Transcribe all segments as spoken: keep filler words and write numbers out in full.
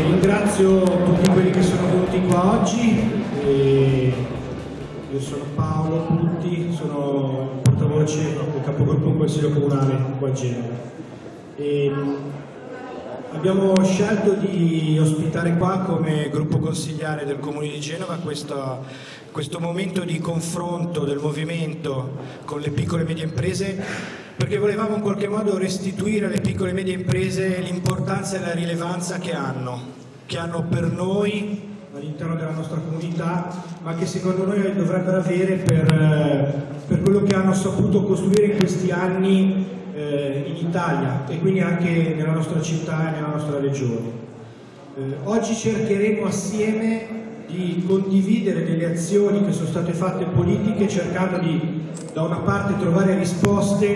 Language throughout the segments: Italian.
ringrazio tutti quelli che sono venuti qua oggi. E io sono Paolo Putti, sono portavoce del capogruppo in Consiglio Comunale qua a Genova. E abbiamo scelto di ospitare qua come gruppo consigliare del Comune di Genova questo, questo momento di confronto del movimento con le piccole e medie imprese, perché volevamo in qualche modo restituire alle piccole e medie imprese l'importanza e la rilevanza che hanno, che hanno per noi all'interno della nostra comunità, ma che secondo noi dovrebbero avere per, per quello che hanno saputo costruire in questi anni eh, in Italia e quindi anche nella nostra città e nella nostra regione. Eh, oggi cercheremo assieme di condividere delle azioni che sono state fatte politiche, cercando di da una parte trovare risposte,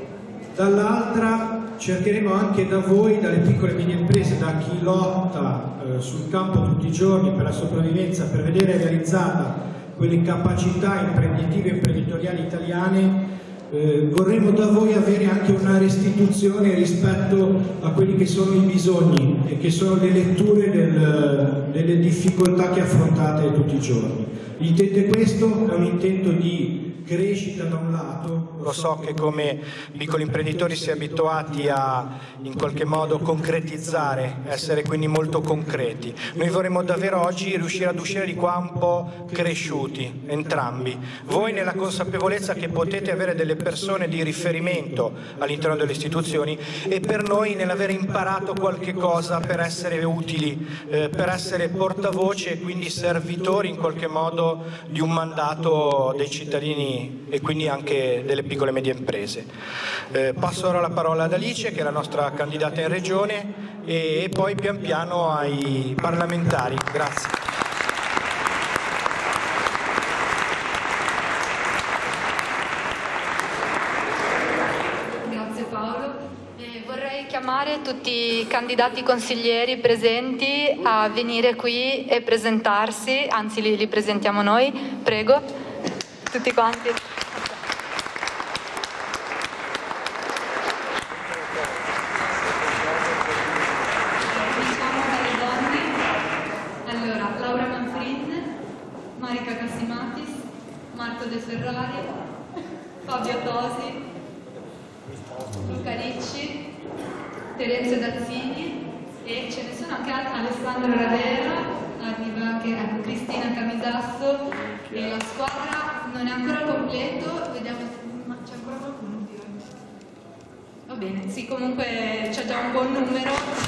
dall'altra cercheremo anche da voi, dalle piccole e medie imprese, da chi lotta eh, sul campo tutti i giorni per la sopravvivenza, per vedere realizzata quelle capacità imprenditive e imprenditoriali italiane, eh, vorremmo da voi avere anche una restituzione rispetto a quelli che sono i bisogni e che sono le letture del, delle difficoltà che affrontate tutti i giorni. L'intento è questo, è un intento di crescita da un lato. Lo so che come piccoli imprenditori si è abituati a in qualche modo concretizzare, essere quindi molto concreti. Noi vorremmo davvero oggi riuscire ad uscire di qua un po' cresciuti, entrambi. Voi nella consapevolezza che potete avere delle persone di riferimento all'interno delle istituzioni e per noi nell'aver imparato qualche cosa per essere utili, eh, per essere portavoce e quindi servitori in qualche modo di un mandato dei cittadini e quindi anche delle piccole e medie imprese. Eh, passo ora la parola ad Alice, che è la nostra candidata in regione, e, e poi pian piano ai parlamentari. Grazie. Grazie Paolo. Eh, vorrei chiamare tutti i candidati consiglieri presenti a venire qui e presentarsi, anzi li, li presentiamo noi, prego. Tutti quanti. Cominciamo dalle donne. Allora, Laura Manfrin, Marica Cassimatis, Marco De Ferrari, Fabio Tosi, Luca Ricci, Terenzio Dazzini e ce ne sono anche altri, Alessandro Ravera, arriva anche ecco, Cristina Camisasso e la squadra non è ancora completo, vediamo ma c'è ancora qualcuno direi. Va bene, sì, comunque c'è già un buon numero.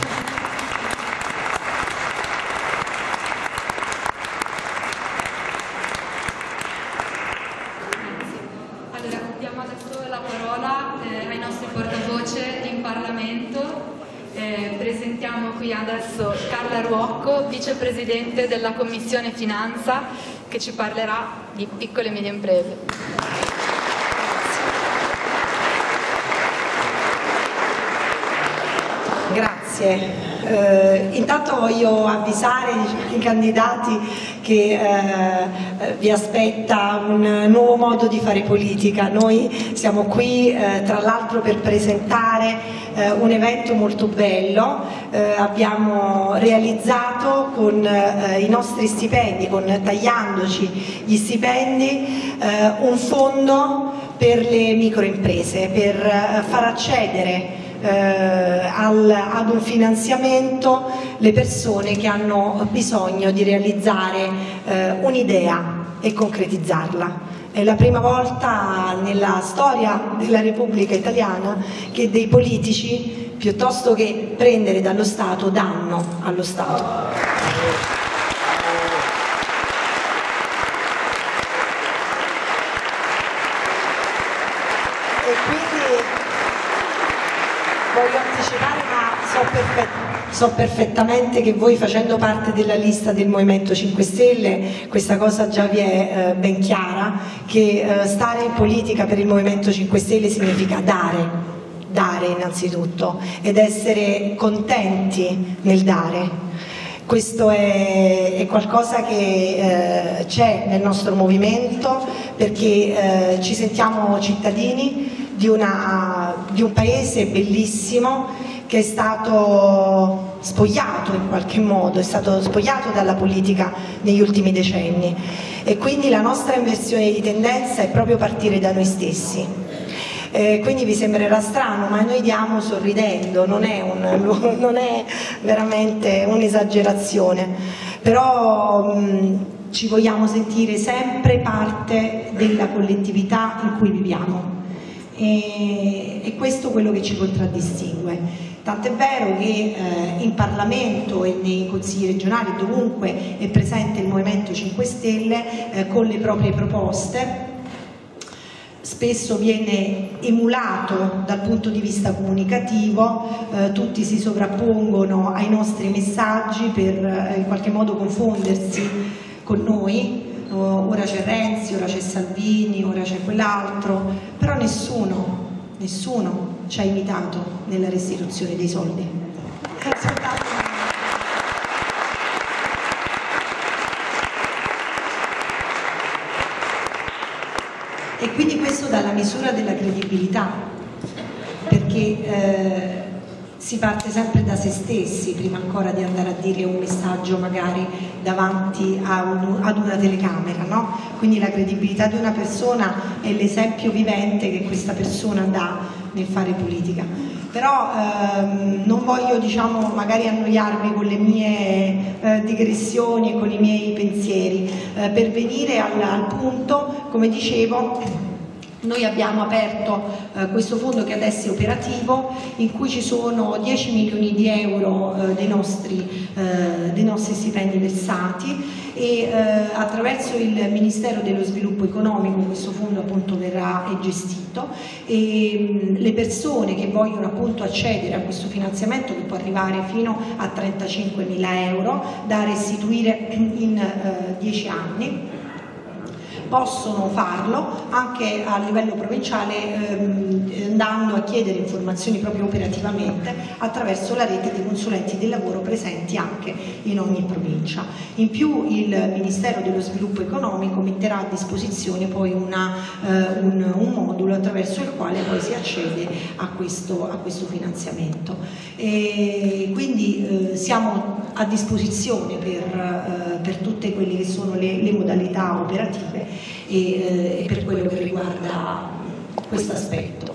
Allora, diamo adesso la parola eh, ai nostri portavoce in Parlamento. Eh, presentiamo qui adesso Carla Ruocco, vicepresidente della Commissione Finanza, che ci parlerà di piccole e medie imprese. Grazie. Eh, intanto voglio avvisare i candidati che eh, vi aspetta un nuovo modo di fare politica. Noi siamo qui eh, tra l'altro per presentare eh, un evento molto bello. Eh, abbiamo realizzato con eh, i nostri stipendi, con tagliandoci gli stipendi, eh, un fondo per le microimprese, per eh, far accedere Eh, al, ad un finanziamento le persone che hanno bisogno di realizzare eh, un'idea e concretizzarla. È la prima volta nella storia della Repubblica Italiana che dei politici, piuttosto che prendere dallo Stato, danno allo Stato. E quindi voglio anticipare, ma so, perfett so perfettamente che voi, facendo parte della lista del Movimento cinque Stelle, questa cosa già vi è eh, ben chiara, che eh, stare in politica per il Movimento cinque Stelle significa dare, dare innanzitutto, ed essere contenti nel dare. Questo è, è qualcosa che eh, c'è nel nostro movimento, perché eh, ci sentiamo cittadini di, una, di un paese bellissimo che è stato spogliato in qualche modo, è stato spogliato dalla politica negli ultimi decenni, e quindi la nostra inversione di tendenza è proprio partire da noi stessi. Eh, quindi vi sembrerà strano, ma noi diamo sorridendo, non è, un, non è veramente un'esagerazione, però mh, ci vogliamo sentire sempre parte della collettività in cui viviamo, e, e questo è quello che ci contraddistingue. Tant'è vero che eh, in Parlamento e nei consigli regionali, dovunque è presente il Movimento cinque Stelle eh, con le proprie proposte, spesso viene emulato dal punto di vista comunicativo, eh, tutti si sovrappongono ai nostri messaggi per eh, in qualche modo confondersi con noi. Ora c'è Renzi, ora c'è Salvini, ora c'è quell'altro, però nessuno, nessuno ci ha imitato nella restituzione dei soldi. E quindi questo dà la misura della credibilità, perché eh, si parte sempre da se stessi prima ancora di andare a dire un messaggio magari davanti a un, ad una telecamera, no? Quindi la credibilità di una persona è l'esempio vivente che questa persona dà nel fare politica. Però ehm, non voglio, diciamo, magari annoiarvi con le mie eh, digressioni e con i miei pensieri. Eh, per venire al, al punto, come dicevo, noi abbiamo aperto eh, questo fondo che adesso è operativo, in cui ci sono dieci milioni di euro eh, dei, nostri, eh, dei nostri stipendi versati, e eh, attraverso il Ministero dello Sviluppo Economico questo fondo appunto verrà gestito, e mh, le persone che vogliono appunto accedere a questo finanziamento, che può arrivare fino a trentacinquemila euro da restituire in eh, dieci anni, possono farlo anche a livello provinciale, ehm, andando a chiedere informazioni proprio operativamente attraverso la rete dei consulenti del lavoro presenti anche in ogni provincia. In più il Ministero dello Sviluppo Economico metterà a disposizione poi una, eh, un, un modulo attraverso il quale poi si accede a questo, a questo finanziamento. E quindi eh, siamo a disposizione per, eh, per tutte quelle che sono le, le modalità operative e, eh, e per quello che riguarda questo aspetto.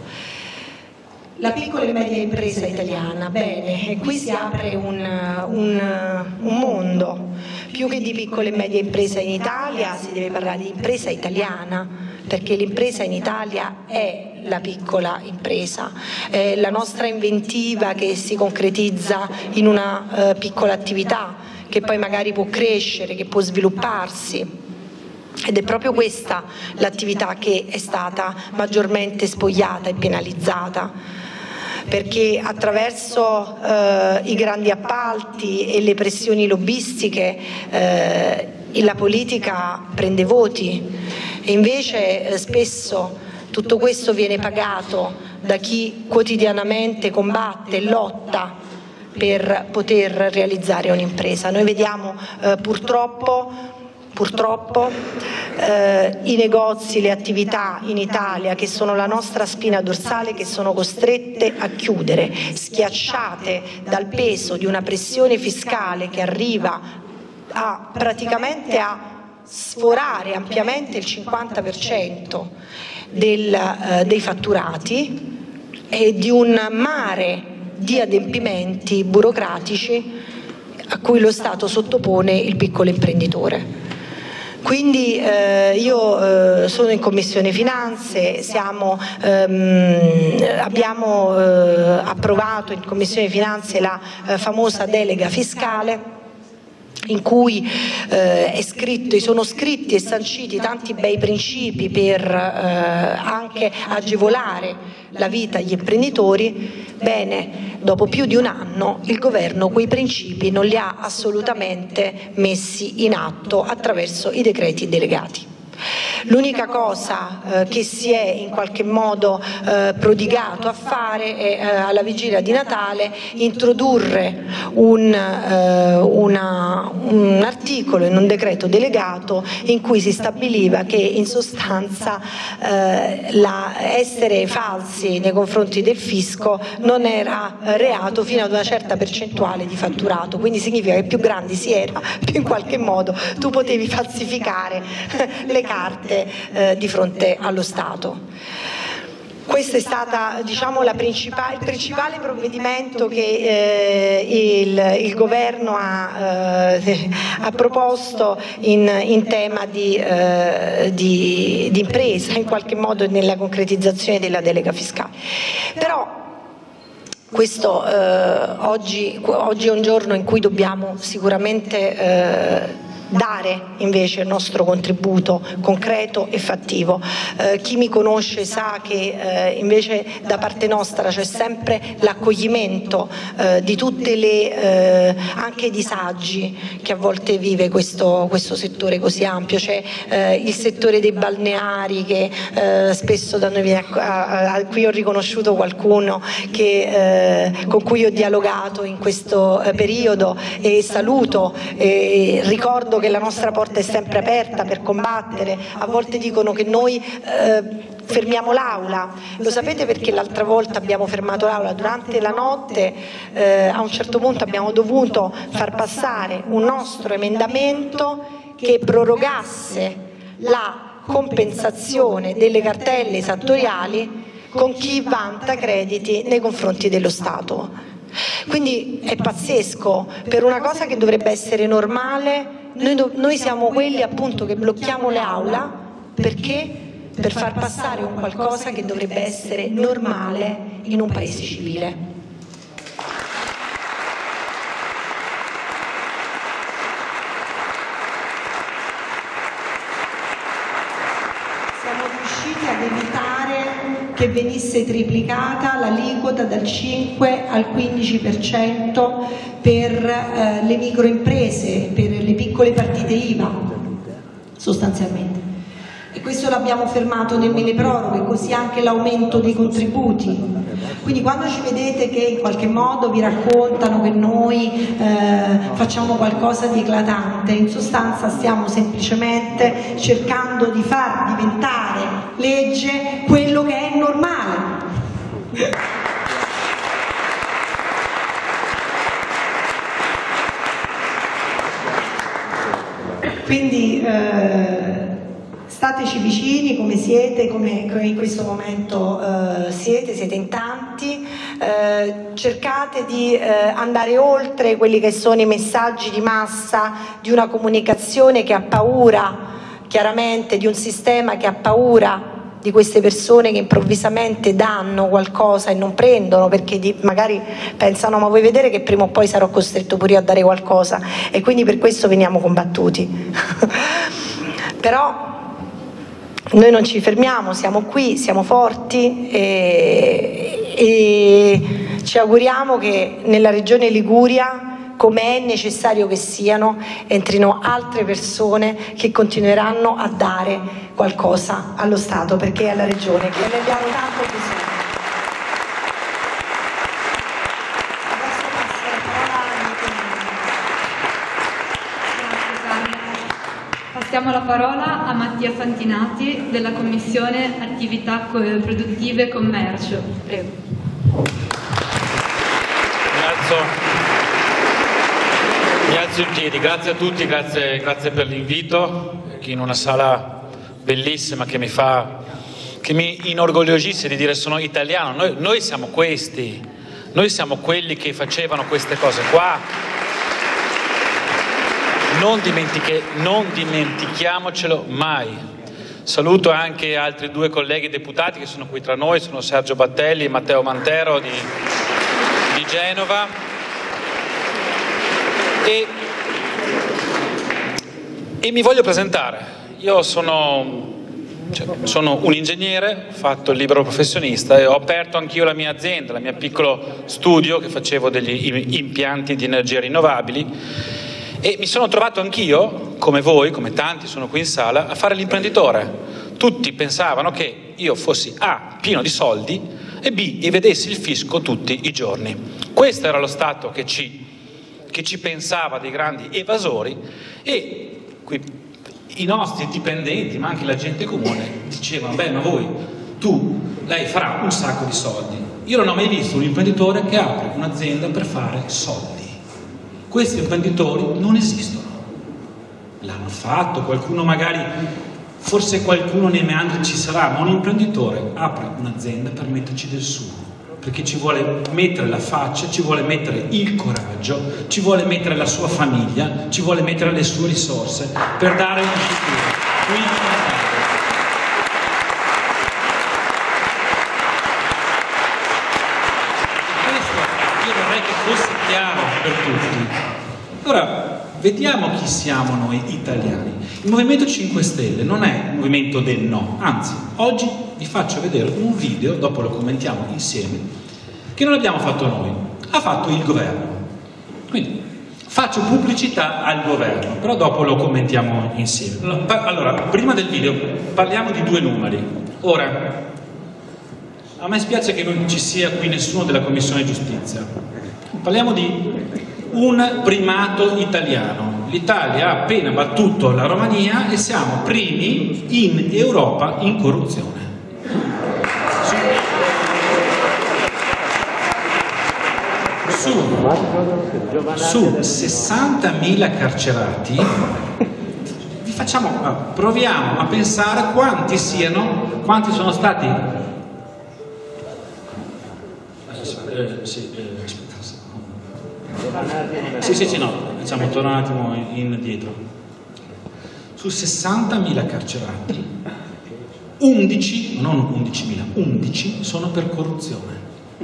La piccola e media impresa italiana, bene, e qui si apre un, un, un mondo. Più che di piccola e media impresa in Italia si deve parlare di impresa italiana, perché l'impresa in Italia è la piccola impresa, è la nostra inventiva che si concretizza in una uh, piccola attività che poi magari può crescere, che può svilupparsi, ed è proprio questa l'attività che è stata maggiormente spogliata e penalizzata, perché attraverso eh, i grandi appalti e le pressioni lobbistiche eh, la politica prende voti, e invece eh, spesso tutto questo viene pagato da chi quotidianamente combatte e lotta per poter realizzare un'impresa. Noi vediamo eh, purtroppo, purtroppo eh, i negozi, le attività in Italia, che sono la nostra spina dorsale, che sono costrette a chiudere, schiacciate dal peso di una pressione fiscale che arriva a praticamente a sforare ampiamente il cinquanta per cento del, eh, dei fatturati, e di un mare di adempimenti burocratici a cui lo Stato sottopone il piccolo imprenditore. Quindi eh, io eh, sono in Commissione Finanze, siamo, ehm, abbiamo eh, approvato in Commissione Finanze la eh, famosa delega fiscale, in cui eh, è scritto, sono scritti e sanciti tanti bei principi per eh, anche agevolare la vita agli imprenditori. Bene, dopo più di un anno il governo quei principi non li ha assolutamente messi in atto attraverso i decreti delegati. L'unica cosa eh, che si è in qualche modo eh, prodigato a fare è eh, alla vigilia di Natale introdurre un, eh, una, un articolo in un decreto delegato in cui si stabiliva che in sostanza eh, la, essere falsi nei confronti del fisco non era reato fino ad una certa percentuale di fatturato, quindi significa che più grandi si era, più in qualche modo tu potevi falsificare le carte eh, di fronte allo Stato. Questo è stato, diciamo, la principale, il principale provvedimento che eh, il, il governo ha, eh, ha proposto in, in tema di, eh, di, di impresa, in qualche modo nella concretizzazione della delega fiscale. Però questo eh, oggi, oggi è un giorno in cui dobbiamo sicuramente eh, dare invece il nostro contributo concreto e fattivo. Eh, chi mi conosce sa che eh, invece da parte nostra c'è sempre l'accoglimento eh, di tutte le eh, anche disagi che a volte vive questo, questo settore così ampio. C'è eh, il settore dei balneari che eh, spesso da noi viene a, a, a, qui ho riconosciuto qualcuno che, eh, con cui ho dialogato in questo eh, periodo e saluto e ricordo che la nostra porta è sempre aperta per combattere. A volte dicono che noi eh, fermiamo l'aula, lo sapete perché l'altra volta abbiamo fermato l'aula? Durante la notte eh, a un certo punto abbiamo dovuto far passare un nostro emendamento che prorogasse la compensazione delle cartelle esattoriali con chi vanta crediti nei confronti dello Stato. Quindi è pazzesco, per una cosa che dovrebbe essere normale, noi, noi siamo quelli appunto che blocchiamo le aula perché per far passare un qualcosa che dovrebbe essere normale in un paese civile. Siamo riusciti ad evitare che venisse triplicata l'aliquota dal cinque al quindici per cento per eh, le microimprese, per le piccole partite I V A, sostanzialmente. E questo l'abbiamo fermato nel milleproroghe, così anche l'aumento dei contributi. Quindi quando ci vedete che in qualche modo vi raccontano che noi eh, facciamo qualcosa di eclatante, in sostanza stiamo semplicemente cercando di far diventare legge quello che è normale. Quindi eh, stateci vicini come siete, come, come in questo momento eh, siete, siete in tanti, eh, cercate di eh, andare oltre quelli che sono i messaggi di massa di una comunicazione che ha paura, chiaramente, di un sistema che ha paura di queste persone che improvvisamente danno qualcosa e non prendono perché di, magari pensano ma vuoi vedere che prima o poi sarò costretto pure io a dare qualcosa, e quindi per questo veniamo combattuti. Però noi non ci fermiamo, siamo qui, siamo forti e, e ci auguriamo che nella regione Liguria, come è necessario che siano, entrino altre persone che continueranno a dare qualcosa allo Stato, perché è alla regione che ne abbiamo tanto bisogno. Passiamo la parola a Mattia Fantinati della Commissione Attività Produttive e Commercio. Prego. Grazie. Mi alzo in piedi, grazie a tutti, grazie, grazie per l'invito, in una sala bellissima che mi fa, che mi inorgoglisce di dire sono italiano. Noi, noi siamo questi, noi siamo quelli che facevano queste cose qua. Non, dimentiche, non dimentichiamocelo mai. Saluto anche altri due colleghi deputati che sono qui tra noi, sono Sergio Battelli e Matteo Mantero di, di Genova. E, e mi voglio presentare. Io sono, cioè, sono un ingegnere, ho fatto il libero professionista e ho aperto anch'io la mia azienda, il mio piccolo studio che facevo degli impianti di energie rinnovabili, E mi sono trovato anch'io, come voi, come tanti sono qui in sala, a fare l'imprenditore. Tutti pensavano che io fossi A, pieno di soldi, e B, e vedessi il fisco tutti i giorni. Questo era lo Stato che ci, che ci pensava dei grandi evasori, e qui i nostri dipendenti, ma anche la gente comune, dicevano: beh, ma voi, tu, lei farà un sacco di soldi. Io non ho mai visto un imprenditore che apre un'azienda per fare soldi. Questi imprenditori non esistono. L'hanno fatto, qualcuno magari, forse qualcuno nei meandri ci sarà, ma un imprenditore apre un'azienda per metterci del suo, perché ci vuole mettere la faccia, ci vuole mettere il coraggio, ci vuole mettere la sua famiglia, ci vuole mettere le sue risorse per dare un futuro. Qui fosse chiaro per tutti. Ora, vediamo chi siamo noi italiani. Il Movimento cinque Stelle non è un movimento del no, anzi, oggi vi faccio vedere un video, dopo lo commentiamo insieme, che non abbiamo fatto noi, ha fatto il governo. Quindi faccio pubblicità al governo, però dopo lo commentiamo insieme. Allora, prima del video parliamo di due numeri. Ora, a me spiace che non ci sia qui nessuno della Commissione Giustizia. Parliamo di un primato italiano. L'Italia ha appena battuto la Romania e siamo primi in Europa in corruzione. Su, su sessantamila carcerati, vi facciamo, proviamo a pensare quanti siano, quanti sono stati. Eh, sì, eh, Sì, sì, sì, no, diciamo, torna un attimo indietro. Su sessantamila carcerati, undici, non undicimila, undici sono per corruzione.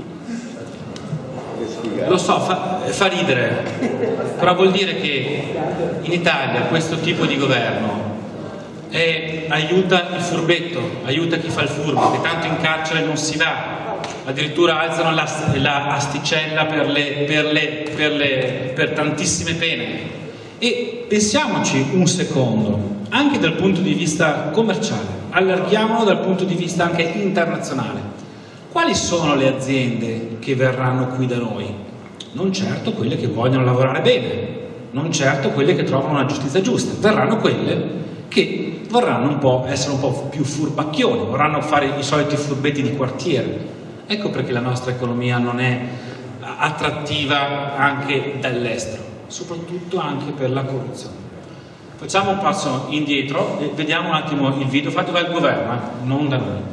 Lo so, fa, fa ridere, però vuol dire che in Italia questo tipo di governo è, aiuta il furbetto, aiuta chi fa il furbo, che tanto in carcere non si va. Addirittura alzano la, la asticella per, le, per, le, per, le, per tantissime pene. E pensiamoci un secondo, anche dal punto di vista commerciale, allarghiamolo dal punto di vista anche internazionale. Quali sono le aziende che verranno qui da noi? Non certo quelle che vogliono lavorare bene, non certo quelle che trovano una giustizia giusta, verranno quelle che vorranno un po' essere un po' più furbacchioni, vorranno fare i soliti furbetti di quartiere. Ecco perché la nostra economia non è attrattiva anche dall'estero, soprattutto anche per la corruzione. Facciamo un passo indietro e vediamo un attimo il video fatto dal governo, eh? Non da noi.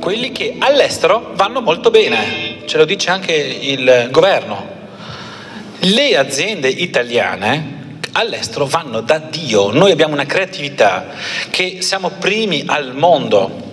quelli che all'estero vanno molto bene, ce lo dice anche il governo. Le aziende italiane all'estero vanno da Dio, noi abbiamo una creatività che siamo primi al mondo.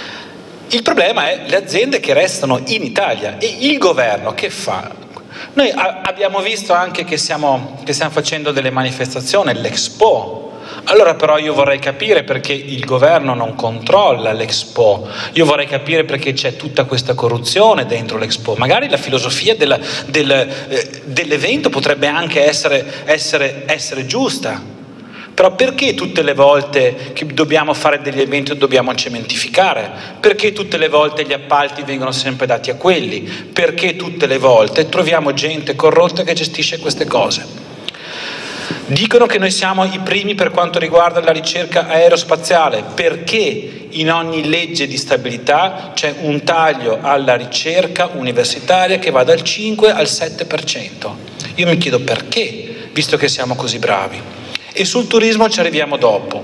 Il problema è le aziende che restano in Italia e il governo che fa? Noi abbiamo visto anche che stiamo, che stiamo facendo delle manifestazioni, l'Expo. Allora però io vorrei capire perché il governo non controlla l'Expo, io vorrei capire perché c'è tutta questa corruzione dentro l'Expo. Magari la filosofia della, del, eh, dell'evento potrebbe anche essere, essere, essere giusta, però perché tutte le volte che dobbiamo fare degli eventi dobbiamo cementificare? Perché tutte le volte gli appalti vengono sempre dati a quelli? Perché tutte le volte troviamo gente corrotta che gestisce queste cose? Dicono che noi siamo i primi per quanto riguarda la ricerca aerospaziale, perché in ogni legge di stabilità c'è un taglio alla ricerca universitaria che va dal cinque al sette per cento. Io mi chiedo perché, visto che siamo così bravi. E sul turismo ci arriviamo dopo.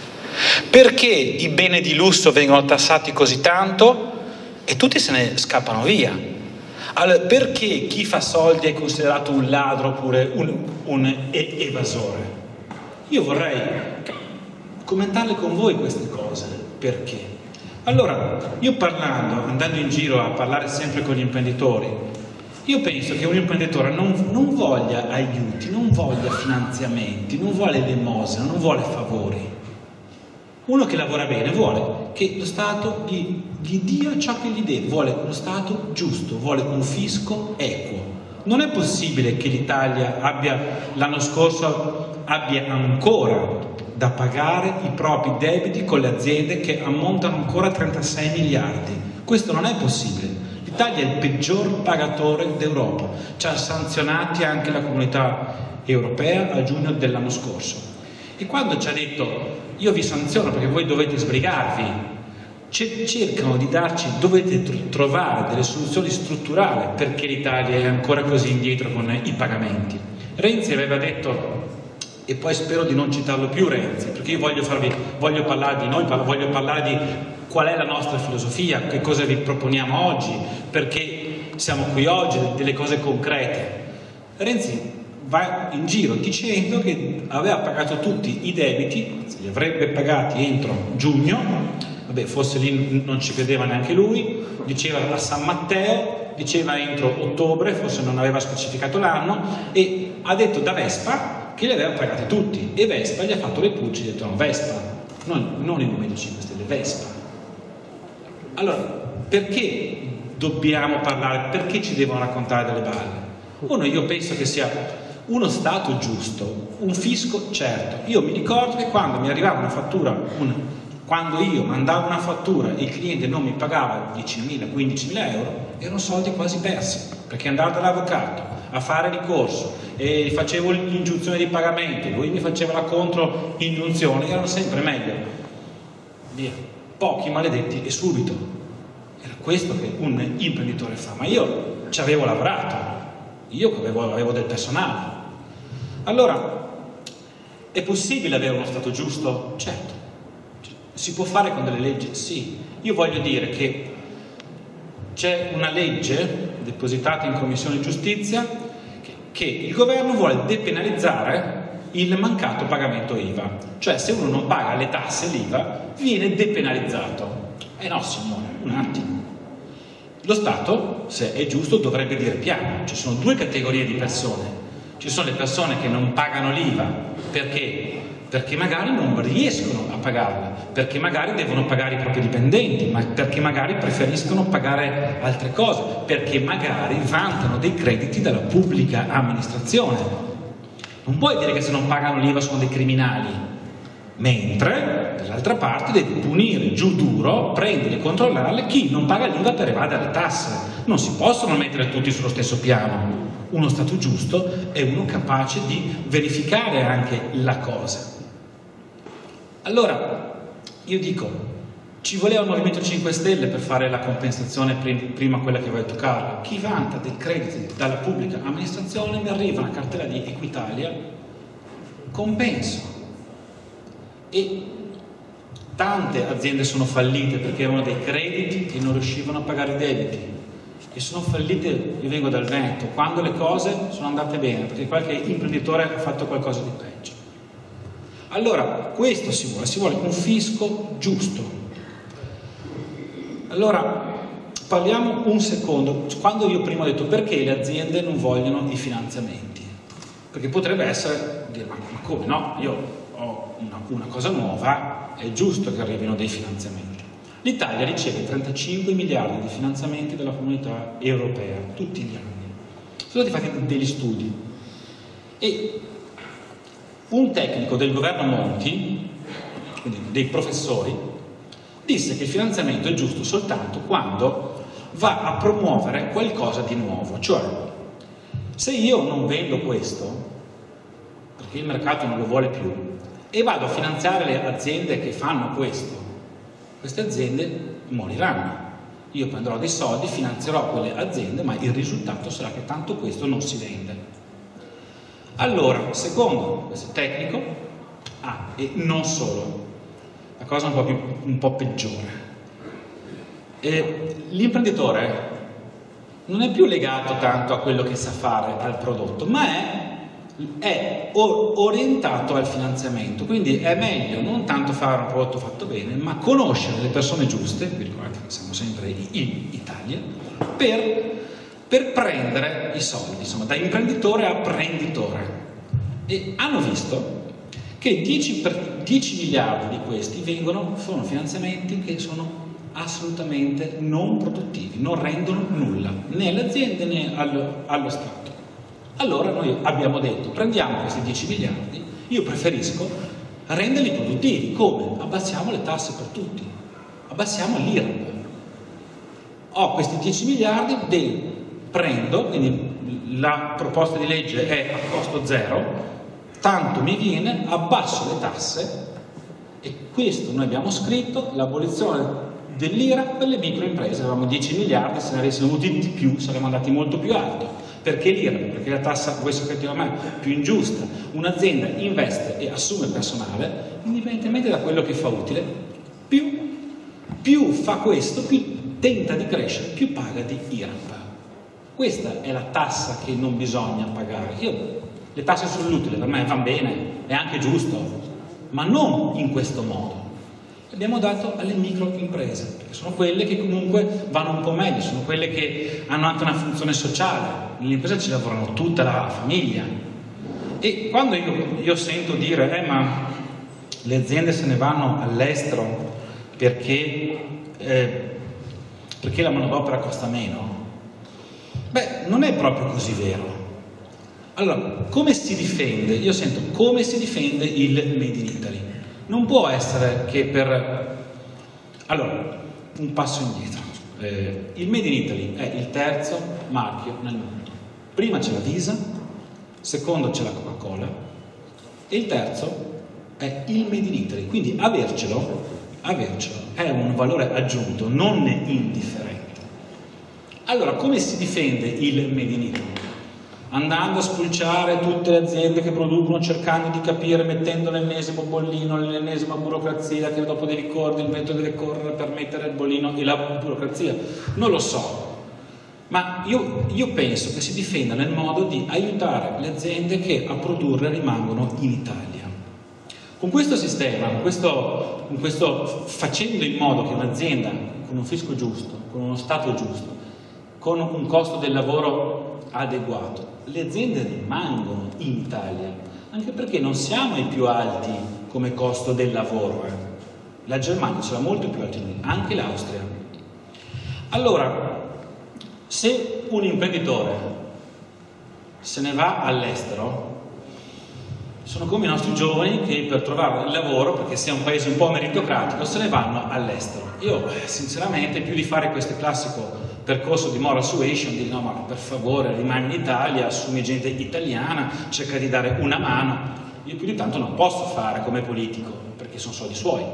Perché i beni di lusso vengono tassati così tanto e tutti se ne scappano via? Allora, perché chi fa soldi è considerato un ladro oppure un, un evasore? Io vorrei commentarle con voi queste cose. Perché? Allora, io parlando, andando in giro a parlare sempre con gli imprenditori, io penso che un imprenditore non, non voglia aiuti, non voglia finanziamenti, non vuole elemosina, non vuole favori. Uno che lavora bene vuole che lo Stato gli, gli dia ciò che gli deve, vuole uno Stato giusto, vuole un fisco equo. Non è possibile che l'Italia abbia, l'anno scorso, abbia ancora da pagare i propri debiti con le aziende che ammontano ancora a trentasei miliardi. Questo non è possibile. L'Italia è il peggior pagatore d'Europa. Ci ha sanzionati anche la Comunità Europea a giugno dell'anno scorso. E quando ci ha detto io vi sanziono perché voi dovete sbrigarvi, cercano di darci, dovete trovare delle soluzioni strutturali perché l'Italia è ancora così indietro con i pagamenti. Renzi aveva detto, e poi spero di non citarlo più Renzi, perché io voglio, farvi, voglio parlare di noi, voglio parlare di qual è la nostra filosofia, che cosa vi proponiamo oggi, perché siamo qui oggi, delle cose concrete. Renzi va in giro dicendo che aveva pagato tutti i debiti, li avrebbe pagati entro giugno, vabbè forse lì non ci credeva neanche lui, diceva a San Matteo, diceva entro ottobre, forse non aveva specificato l'anno, e ha detto da Vespa che li aveva pagati tutti, e Vespa gli ha fatto le pulci e ha detto no, Vespa, non, non il Movimento cinque Stelle, Vespa. Allora, perché dobbiamo parlare, perché ci devono raccontare delle balle? Uno, io penso che sia uno Stato giusto, un fisco certo. Io mi ricordo che quando mi arrivava una fattura, un, quando io mandavo una fattura e il cliente non mi pagava diecimila, quindicimila euro, erano soldi quasi persi, perché andavo dall'avvocato a fare ricorso e facevo l'ingiunzione di pagamento, lui mi faceva la contro-ingiunzione, erano sempre meglio. Via, pochi maledetti e subito. Era questo che un imprenditore fa, ma io ci avevo lavorato, io avevo, avevo del personale. Allora, è possibile avere uno Stato giusto? Certo. Si può fare con delle leggi? Sì. Io voglio dire che c'è una legge depositata in Commissione Giustizia che, che il governo vuole depenalizzare il mancato pagamento I V A. Cioè, se uno non paga le tasse, l'I V A, viene depenalizzato. Eh no, signore, un attimo. Lo Stato, se è giusto, dovrebbe dire piano. Ci sono due categorie di persone. Ci sono le persone che non pagano l'I V A perché? Perché magari non riescono a pagarla, perché magari devono pagare i propri dipendenti, ma perché magari preferiscono pagare altre cose, perché magari vantano dei crediti dalla pubblica amministrazione. Non puoi dire che se non pagano l'I V A sono dei criminali, mentre dall'altra parte devi punire giù duro, prendere e controllare chi non paga l'I V A per evadere le tasse. Non si possono mettere tutti sullo stesso piano. Uno Stato giusto è uno capace di verificare anche la cosa. Allora, io dico, ci voleva il Movimento cinque Stelle per fare la compensazione prima quella che aveva detto Carla. Chi vanta dei crediti dalla pubblica amministrazione mi arriva una cartella di Equitalia, compenso. E tante aziende sono fallite perché avevano dei crediti e non riuscivano a pagare i debiti, e sono fallite. Io vengo dal Veneto, quando le cose sono andate bene perché qualche imprenditore ha fatto qualcosa di peggio. Allora questo si vuole, si vuole un fisco giusto. Allora parliamo un secondo, quando io prima ho detto perché le aziende non vogliono i finanziamenti, perché potrebbe essere dire, ma come no, io ho una, una cosa nuova, è giusto che arrivino dei finanziamenti. L'Italia riceve trentacinque miliardi di finanziamenti dalla comunità europea tutti gli anni. Sono stati fatti degli studi e un tecnico del governo Monti, quindi dei professori, disse che il finanziamento è giusto soltanto quando va a promuovere qualcosa di nuovo. Cioè, se io non vendo questo perché il mercato non lo vuole più e vado a finanziare le aziende che fanno questo, queste aziende moriranno. Io prenderò dei soldi, finanzierò quelle aziende, ma il risultato sarà che tanto questo non si vende. Allora, secondo questo tecnico, ah, e non solo, la cosa un po' più, un po' peggiore, l'imprenditore non è più legato tanto a quello che sa fare, al prodotto, ma è è orientato al finanziamento. Quindi è meglio non tanto fare un prodotto fatto bene, ma conoscere le persone giuste, vi ricordate che siamo sempre in Italia, per, per prendere i soldi, insomma, da imprenditore a apprenditore. E hanno visto che dieci, per, dieci miliardi di questi vengono, sono finanziamenti che sono assolutamente non produttivi, non rendono nulla né alle aziende né allo, allo Stato. Allora noi abbiamo detto, prendiamo questi dieci miliardi, io preferisco renderli produttivi. Come? Abbassiamo le tasse per tutti, abbassiamo l'I R A P. Ho questi dieci miliardi, li prendo, quindi la proposta di legge è a costo zero, tanto mi viene, abbasso le tasse, e questo noi abbiamo scritto, l'abolizione dell'I R A P per le microimprese. Avevamo dieci miliardi, se ne avessimo avuti di più saremmo andati molto più alto. Perché l'I R A P? Perché la tassa, voi sapete a me, più ingiusta. Un'azienda investe e assume personale, indipendentemente da quello che fa utile, più, più fa questo, più tenta di crescere, più paga di I R A P. Questa è la tassa che non bisogna pagare. Io, le tasse sull'utile per me vanno bene, è anche giusto, ma non in questo modo. Abbiamo dato alle microimprese, perché sono quelle che comunque vanno un po' meglio, sono quelle che hanno anche una funzione sociale. Nell'impresa ci lavorano tutta la famiglia. E quando io, io sento dire eh, ma le aziende se ne vanno all'estero perché, eh, perché la manodopera costa meno, beh, non è proprio così vero. Allora, come si difende? Io sento come si difende il Made in Italy. Non può essere che per... Allora, un passo indietro. Eh, il Made in Italy è il terzo marchio nel mondo. Prima c'è la Visa, secondo c'è la Coca-Cola e il terzo è il Made in Italy. Quindi avercelo, avercelo è un valore aggiunto, non indifferente. Allora, come si difende il Made in Italy? Andando a spulciare tutte le aziende che producono, cercando di capire, mettendo l'ennesimo bollino, l'ennesima burocrazia, che dopo devi correre, il vento deve correre per mettere il bollino e la burocrazia. Non lo so, ma io, io penso che si difenda nel modo di aiutare le aziende che a produrre rimangono in Italia. Con questo sistema, con questo, con questo facendo in modo che un'azienda con un fisco giusto, con uno Stato giusto, con un costo del lavoro adeguato, le aziende rimangono in Italia, anche perché non siamo i più alti come costo del lavoro. Eh. La Germania ce l'ha molto più alto, anche l'Austria. Allora, se un imprenditore se ne va all'estero, sono come i nostri giovani che per trovare il lavoro, perché sia un paese un po' meritocratico, se ne vanno all'estero. Io, sinceramente, più di fare questo classico percorso di moral suasion, di no, ma per favore rimani in Italia, assumi gente italiana, cerca di dare una mano, io più di tanto non posso fare come politico, perché sono soldi suoi.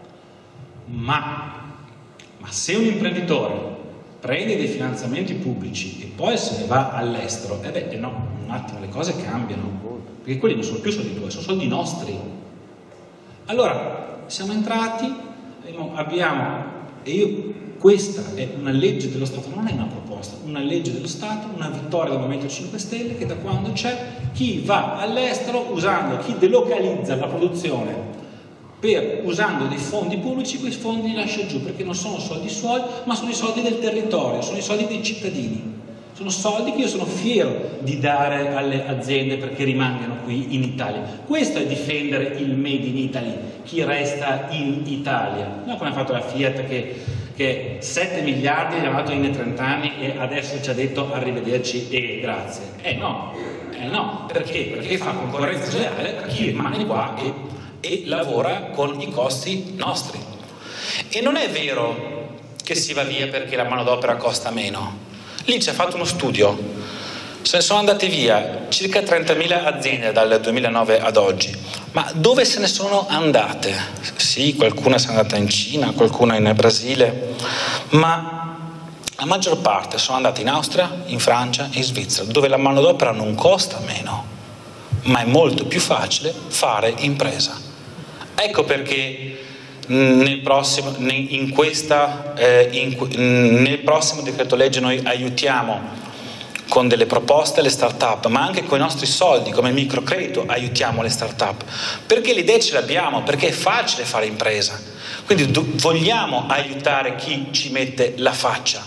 Ma, ma se un imprenditore prende dei finanziamenti pubblici e poi se ne va all'estero, eh beh, no, un attimo, le cose cambiano, perché quelli non sono più soldi tuoi, sono soldi nostri. Allora, siamo entrati abbiamo, e io, questa è una legge dello Stato, non è una proposta, una legge dello Stato, una vittoria del Movimento cinque Stelle, che da quando c'è, chi va all'estero usando, chi delocalizza la produzione per, usando dei fondi pubblici, quei fondi li lascia giù, perché non sono soldi suoi, ma sono i soldi del territorio, sono i soldi dei cittadini. Sono soldi che io sono fiero di dare alle aziende perché rimangano qui in Italia. Questo è difendere il Made in Italy, chi resta in Italia. No, come ha fatto la Fiat che, che sette miliardi ha dato in trenta anni e adesso ci ha detto arrivederci e grazie. Eh no, eh no, perché? Perché fa concorrenza sleale a chi rimane qua e, e lavora con i costi nostri. E non è vero che si va via perché la manodopera costa meno. Lì ci ha fatto uno studio, se ne sono andate via circa trentamila aziende dal duemilanove ad oggi, ma dove se ne sono andate? Sì, qualcuna se n'è andata in Cina, qualcuna in Brasile, ma la maggior parte sono andate in Austria, in Francia e in Svizzera, dove la manodopera non costa meno, ma è molto più facile fare impresa. Ecco perché Nel prossimo, in questa, eh, in, nel prossimo decreto legge noi aiutiamo con delle proposte le start-up, ma anche con i nostri soldi come il microcredito aiutiamo le start-up, perché le idee ce le abbiamo, perché è facile fare impresa, quindi vogliamo aiutare chi ci mette la faccia.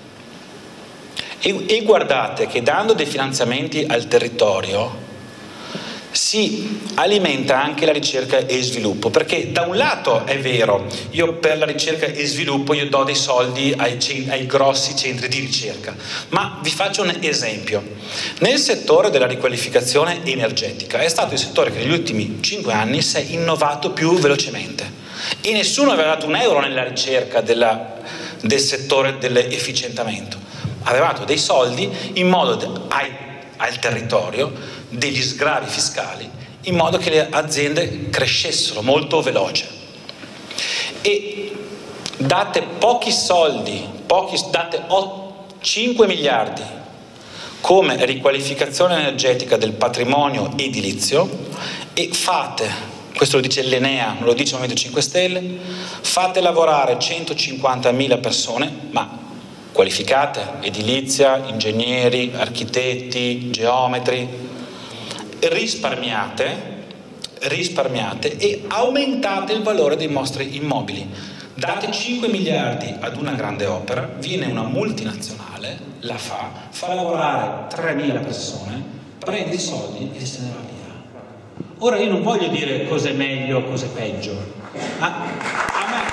E, e guardate che dando dei finanziamenti al territorio si alimenta anche la ricerca e sviluppo, perché da un lato è vero, io per la ricerca e sviluppo io do dei soldi ai, ai grossi centri di ricerca, ma vi faccio un esempio. Nel settore della riqualificazione energetica è stato il settore che negli ultimi cinque anni si è innovato più velocemente e nessuno aveva dato un euro nella ricerca della, del settore dell'efficientamento, aveva dato dei soldi in modo da, ai, al territorio degli sgravi fiscali in modo che le aziende crescessero molto veloce. E date pochi soldi, pochi, date cinque miliardi come riqualificazione energetica del patrimonio edilizio e fate, questo lo dice l'Enea, non lo dice il Movimento cinque Stelle, fate lavorare centocinquantamila persone, ma qualificate, edilizia, ingegneri, architetti, geometri, risparmiate, risparmiate e aumentate il valore dei vostri immobili. Date cinque miliardi ad una grande opera, viene una multinazionale, la fa, fa lavorare tremila persone, prende i soldi e se ne va via. Ora io non voglio dire cos'è meglio, cos'è peggio, ma a me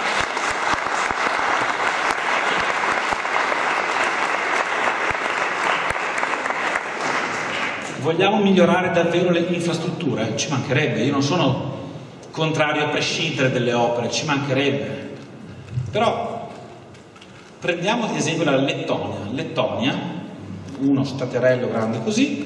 vogliamo migliorare davvero le infrastrutture? Ci mancherebbe, io non sono contrario a prescindere delle opere, ci mancherebbe. Però prendiamo ad esempio la Lettonia. Lettonia, uno staterello grande così,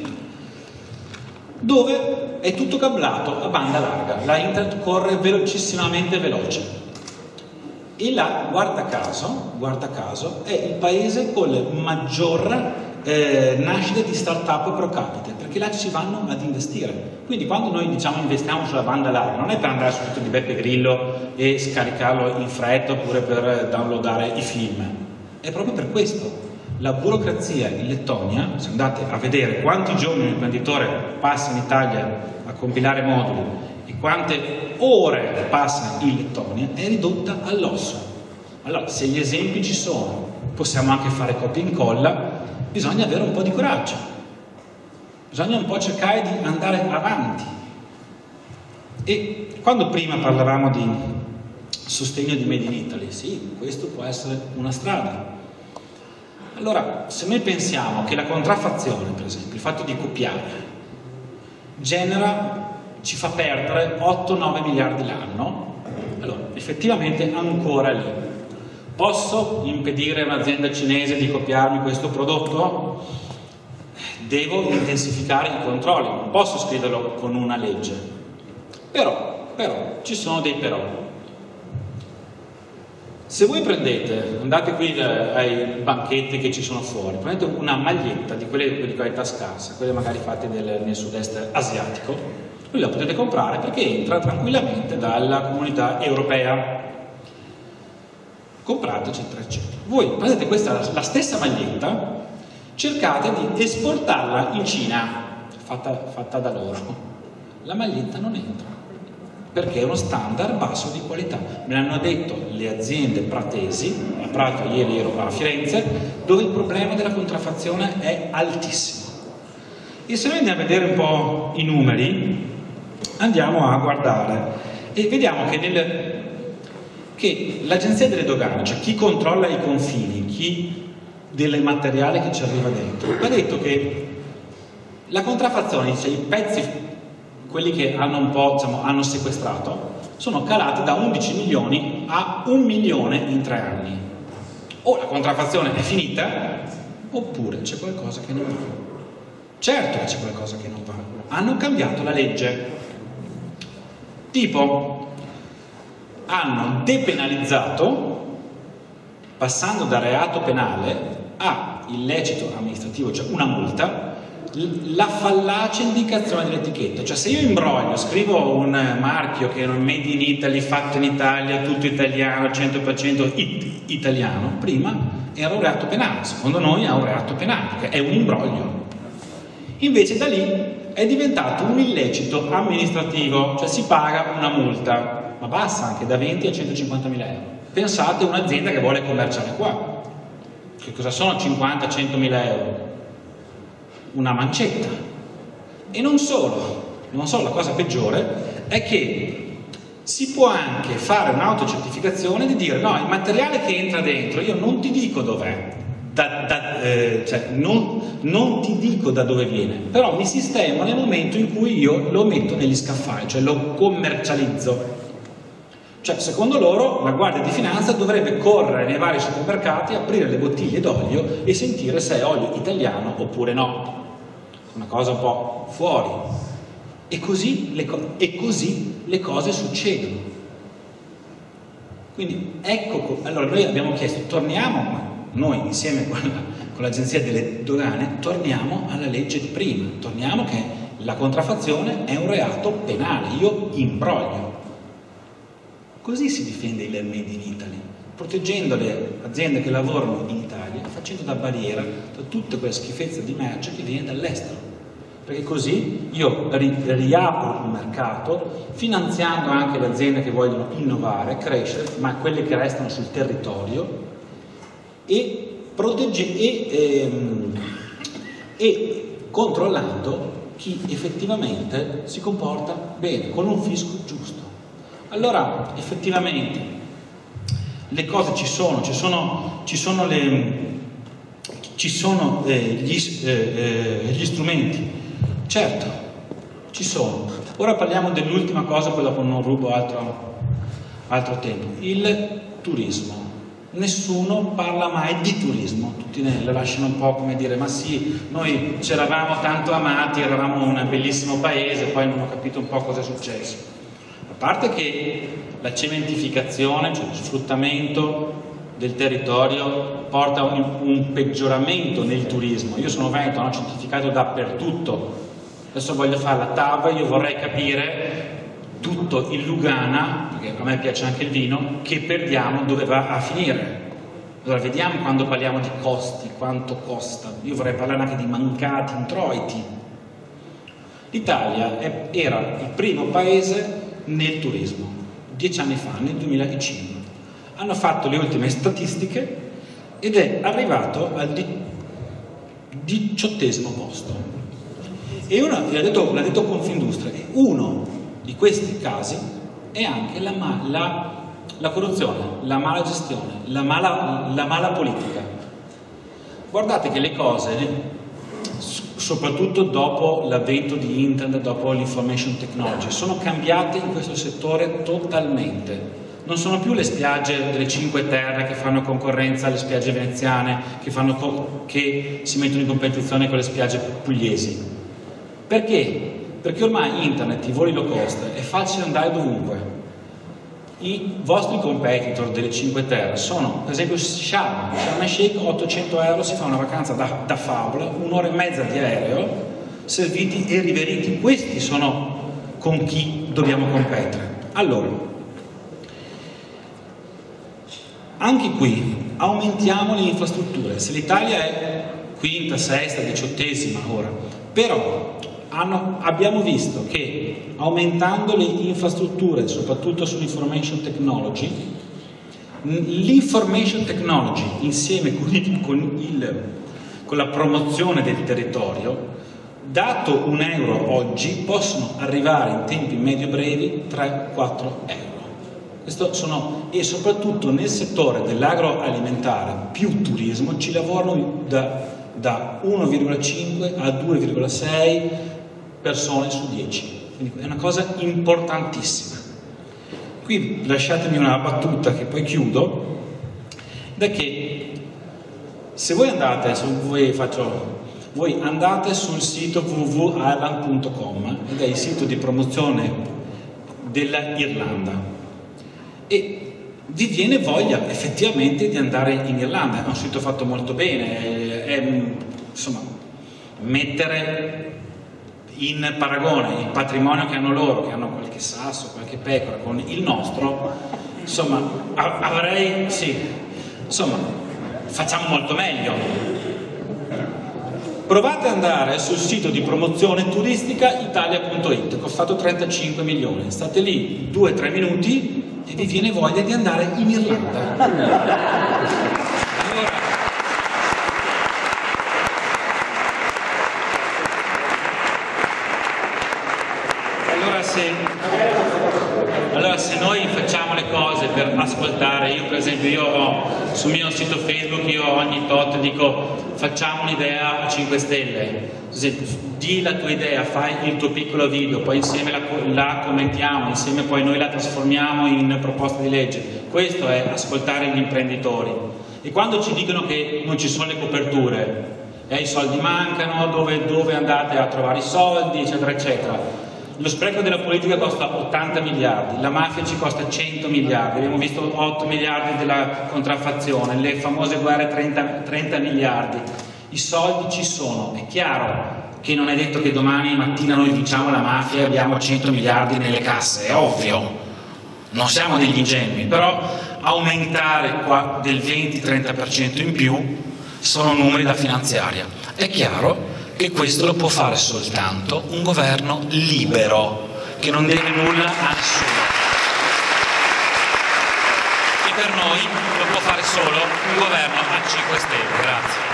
dove è tutto cablato a banda larga, la internet corre velocissimamente veloce. E là, guarda caso, guarda caso, è il paese con le maggior Eh, nascita di start-up pro capite, perché là ci vanno ad investire. Quindi quando noi diciamo investiamo sulla banda larga non è per andare sul sito di Beppe Grillo e scaricarlo in fretta oppure per downloadare i film, è proprio per questo. La burocrazia in Lettonia, se andate a vedere quanti giorni un imprenditore passa in Italia a compilare moduli e quante ore passa in Lettonia, è ridotta all'osso. Allora, se gli esempi ci sono, possiamo anche fare copia e incolla. Bisogna avere un po' di coraggio, bisogna un po' cercare di andare avanti. E quando prima parlavamo di sostegno di Made in Italy, sì, questo può essere una strada. Allora, se noi pensiamo che la contraffazione, per esempio, il fatto di copiare, genera, ci fa perdere otto nove miliardi l'anno, allora effettivamente ancora lì. Posso impedire a un'azienda cinese di copiarmi questo prodotto? Devo intensificare i controlli, non posso scriverlo con una legge. Però, però, ci sono dei però. Se voi prendete, andate qui ai banchetti che ci sono fuori, prendete una maglietta di quelle di qualità scarsa, quelle magari fatte del, nel sud-est asiatico, voi la potete comprare perché entra tranquillamente dalla comunità europea. comprate, eccetera, eccetera. Voi prendete questa, la stessa maglietta, cercate di esportarla in Cina, fatta, fatta da loro. La maglietta non entra, perché è uno standard basso di qualità. Me l'hanno detto le aziende pratesi, a Prato ieri ero a Firenze, dove il problema della contraffazione è altissimo. E se noi andiamo a vedere un po' i numeri, andiamo a guardare e vediamo che, nel, che l'agenzia delle dogane, cioè chi controlla i confini, chi del materiale che ci arriva dentro, ha detto che la contraffazione, cioè i pezzi, quelli che hanno un po', diciamo, hanno sequestrato, sono calati da undici milioni a un milione in tre anni. O la contraffazione è finita, oppure c'è qualcosa che non va. Certo che c'è qualcosa che non va. Hanno cambiato la legge. Tipo, hanno depenalizzato, passando da reato penale a illecito amministrativo, cioè una multa, la fallace indicazione dell'etichetta. Cioè, se io imbroglio, scrivo un marchio che è un made in Italy, fatto in Italia, tutto italiano, cento per cento it italiano, prima era un reato penale, secondo noi è un reato penale, perché è un imbroglio. Invece da lì è diventato un illecito amministrativo, cioè si paga una multa, ma bassa, anche da venti a centocinquantamila euro. Pensate a un'azienda che vuole commerciare qua, che cosa sono cinquanta a centomila euro? Una mancetta. E non solo, non solo, la cosa peggiore è che si può anche fare un'autocertificazione di dire no, il materiale che entra dentro io non ti dico dov'è, da, da, eh, cioè non, non ti dico da dove viene, però mi sistemo nel momento in cui io lo metto negli scaffali, cioè lo commercializzo. Cioè, secondo loro, la Guardia di Finanza dovrebbe correre nei vari supermercati, aprire le bottiglie d'olio e sentire se è olio italiano oppure no. Una cosa un po' fuori. E così le, e così le cose succedono. Quindi, ecco, allora noi abbiamo chiesto, torniamo, noi insieme con, con l'Agenzia delle Dogane, torniamo alla legge di prima, torniamo che la contraffazione è un reato penale, io imbroglio. Così si difende il Made in Italy, proteggendo le aziende che lavorano in Italia, facendo da barriera da tutte quelle schifezze di merce che viene dall'estero. Perché così io ri riapro il mercato, finanziando anche le aziende che vogliono innovare, crescere, ma quelle che restano sul territorio, e, e, ehm, e controllando chi effettivamente si comporta bene, con un fisco giusto. Allora, effettivamente, le cose ci sono, ci sono, ci sono, le, ci sono eh, gli, eh, gli strumenti, certo, ci sono. Ora parliamo dell'ultima cosa, poi dopo non rubo altro, altro tempo, il turismo. Nessuno parla mai di turismo, tutti ne le lasciano un po' come dire, ma sì, noi ci eravamo tanto amati, eravamo un bellissimo paese, poi non ho capito un po' cosa è successo. A parte che la cementificazione, cioè lo sfruttamento del territorio, porta a un, un peggioramento nel turismo. Io sono veneto, ho certificato dappertutto. Adesso voglio fare la T A V, io vorrei capire tutto il Lugana, perché a me piace anche il vino, che perdiamo dove va a finire. Allora vediamo quando parliamo di costi, quanto costa. Io vorrei parlare anche di mancati introiti. L'Italia era il primo paese nel turismo, dieci anni fa, nel duemilacinque. Hanno fatto le ultime statistiche ed è arrivato al diciottesimo posto. E l'ha detto, l'ha detto Confindustria, uno di questi casi è anche la, la, la corruzione, la mala gestione, la mala, la mala politica. Guardate che le cose, soprattutto dopo l'avvento di internet, dopo l'information technology, sono cambiate in questo settore totalmente. Non sono più le spiagge delle Cinque Terre che fanno concorrenza alle spiagge veneziane, che, fanno che si mettono in competizione con le spiagge pugliesi. Perché? Perché ormai internet, i voli low cost, è facile andare dovunque. I vostri competitor delle Cinque Terre sono, per esempio, Sharm el Sheikh, ottocento euro, si fa una vacanza da, da favola, un'ora e mezza di aereo, serviti e riveriti. Questi sono con chi dobbiamo competere. Allora, Anche qui aumentiamo le infrastrutture. Se l'Italia è quinta, sesta, diciottesima ora, però hanno, abbiamo visto che aumentando le infrastrutture, soprattutto sull'information technology, l'information technology insieme con, il, con, il, con la promozione del territorio, dato un euro oggi, possono arrivare in tempi medio brevi tre quattro euro. Questo sono, e soprattutto nel settore dell'agroalimentare più turismo ci lavorano da, da uno virgola cinque a due virgola sei persone su dieci, quindi è una cosa importantissima. Qui lasciatemi una battuta che poi chiudo, da che se voi andate, se voi, faccio, voi andate sul sito w w w punto ireland punto com, ed è il sito di promozione dell'Irlanda, e vi viene voglia effettivamente di andare in Irlanda. È un sito fatto molto bene, è, è, insomma, mettere in paragone il patrimonio che hanno loro, che hanno qualche sasso, qualche pecora, con il nostro, insomma, avrei, sì, insomma, facciamo molto meglio. Provate ad andare sul sito di promozione turistica italia punto it, che ho fatto trentacinque milioni, state lì due tre minuti e vi viene voglia di andare in Irlanda. Allora, allora, se, allora se noi facciamo le cose per ascoltare, io per esempio io ho, sul mio sito Facebook io ogni tot dico facciamo un'idea a cinque stelle, di la tua idea, fai il tuo piccolo video, poi insieme la, la commentiamo, insieme poi noi la trasformiamo in proposta di legge. Questo è ascoltare gli imprenditori. E quando ci dicono che non ci sono le coperture, eh, i soldi mancano, dove, dove andate a trovare i soldi, eccetera, eccetera. Lo spreco della politica costa ottanta miliardi, la mafia ci costa cento miliardi, abbiamo visto otto miliardi della contraffazione, le famose guerre trenta, trenta miliardi. I soldi ci sono, è chiaro che non è detto che domani mattina noi diciamo alla mafia abbiamo cento miliardi nelle casse, è ovvio, non siamo degli ingenui, però aumentare qua del venti trenta per cento in più sono numeri da finanziaria. È chiaro che questo lo può fare soltanto un governo libero, che non deve nulla a nessuno. E per noi lo può fare solo un governo a cinque Stelle. Grazie.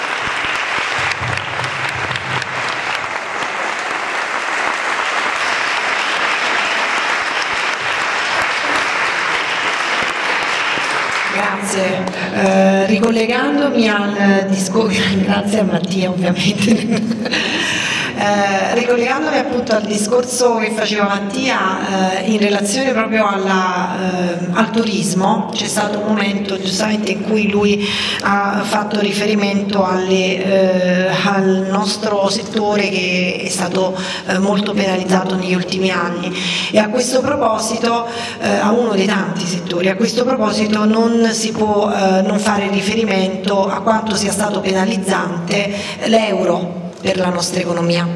Grazie, eh, ricollegandomi al discorso, grazie a Mattia ovviamente, eh, ricollegandomi appunto al discorso che faceva Mattia eh, in relazione proprio alla, eh, al turismo, c'è stato un momento giustamente in cui lui ha fatto riferimento alle, eh, al nostro settore che è stato eh, molto penalizzato negli ultimi anni, e a questo proposito, eh, a uno dei tanti settori, a questo proposito non si può eh, non fare riferimento a quanto sia stato penalizzante l'euro per la nostra economia,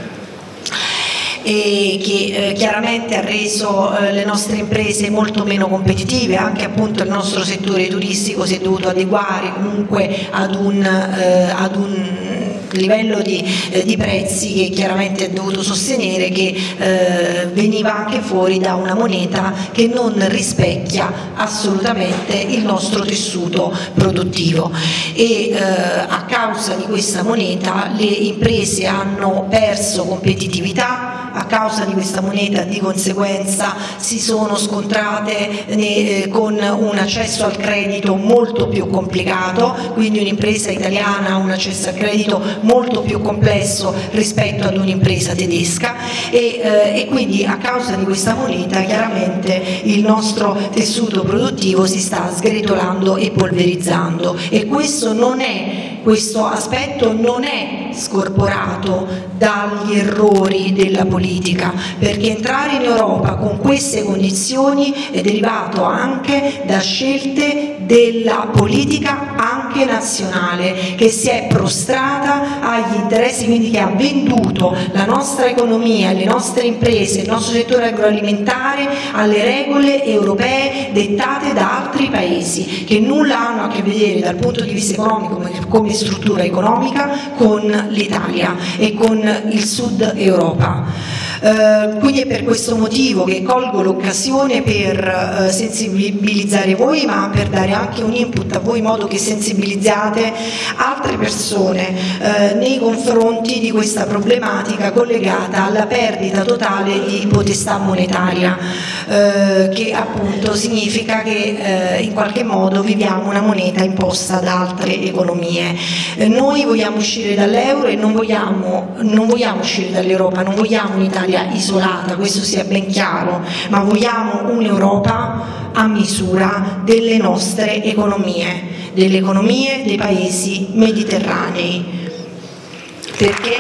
e che eh, chiaramente ha reso eh, le nostre imprese molto meno competitive. Anche appunto il nostro settore turistico si è dovuto adeguare comunque ad un, eh, ad un livello di, eh, di prezzi che chiaramente è dovuto sostenere, che eh, veniva anche fuori da una moneta che non rispecchia assolutamente il nostro tessuto produttivo, e eh, a causa di questa moneta le imprese hanno perso competitività. A causa di questa moneta di conseguenza si sono scontrate eh, con un accesso al credito molto più complicato, quindi un'impresa italiana ha un accesso al credito molto più complesso rispetto ad un'impresa tedesca, e, eh, e quindi a causa di questa moneta chiaramente il nostro tessuto produttivo si sta sgretolando e polverizzando, e questo non è, questo aspetto non è scorporato dagli errori della politica, perché entrare in Europa con queste condizioni è derivato anche da scelte della politica anche nazionale, che si è prostrata agli interessi, quindi che ha venduto la nostra economia, le nostre imprese, il nostro settore agroalimentare alle regole europee dettate create da altri paesi che nulla hanno a che vedere dal punto di vista economico come, come struttura economica con l'Italia e con il Sud Europa. Uh, quindi è per questo motivo che colgo l'occasione per uh, sensibilizzare voi, ma per dare anche un input a voi in modo che sensibilizzate altre persone uh, nei confronti di questa problematica collegata alla perdita totale di potestà monetaria, uh, che appunto significa che uh, in qualche modo viviamo una moneta imposta da altre economie. Uh, noi vogliamo uscire dall'euro e non vogliamo, non vogliamo uscire dall'Europa, non vogliamo un'Italia isolata, questo sia ben chiaro, ma vogliamo un'Europa a misura delle nostre economie, delle economie dei paesi mediterranei, perché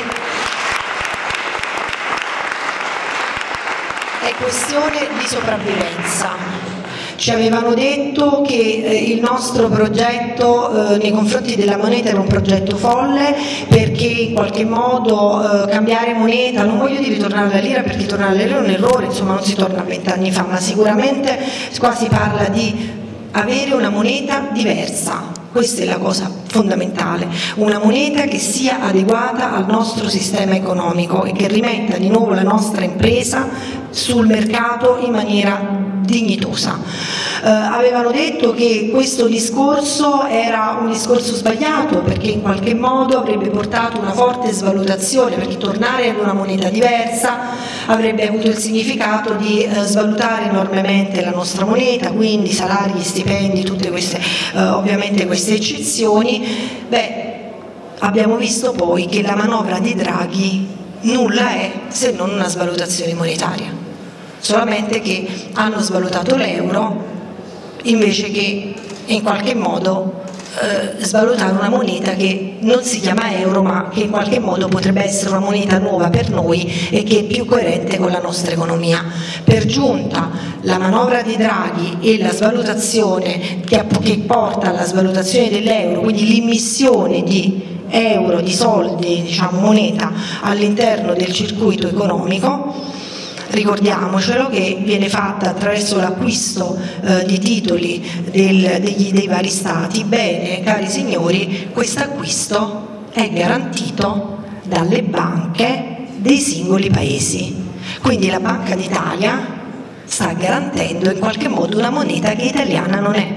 è questione di sopravvivenza. Ci avevano detto che eh, il nostro progetto eh, nei confronti della moneta era un progetto folle, perché in qualche modo eh, cambiare moneta, non voglio dire tornare alla lira, perché tornare alla lira è un errore, insomma non si torna a vent'anni fa, ma sicuramente qua si parla di avere una moneta diversa. Questa è la cosa fondamentale, una moneta che sia adeguata al nostro sistema economico e che rimetta di nuovo la nostra impresa sul mercato in maniera dignitosa. Eh, avevano detto che questo discorso era un discorso sbagliato, perché in qualche modo avrebbe portato una forte svalutazione, perché tornare ad una moneta diversa avrebbe avuto il significato di eh, svalutare enormemente la nostra moneta, quindi salari, stipendi, tutte queste eh, ovviamente queste eccezioni. Beh, abbiamo visto poi che la manovra di Draghi nulla è se non una svalutazione monetaria, solamente che hanno svalutato l'euro invece che in qualche modo eh, svalutare una moneta che non si chiama euro, ma che in qualche modo potrebbe essere una moneta nuova per noi e che è più coerente con la nostra economia. Per giunta la manovra di Draghi e la svalutazione che, che porta alla svalutazione dell'euro, quindi l'immissione di euro, di soldi, diciamo moneta all'interno del circuito economico, ricordiamocelo, che viene fatta attraverso l'acquisto eh, di titoli del, degli, dei vari stati. Bene, cari signori, questo acquisto è garantito dalle banche dei singoli paesi, quindi la Banca d'Italia sta garantendo in qualche modo una moneta che italiana non è.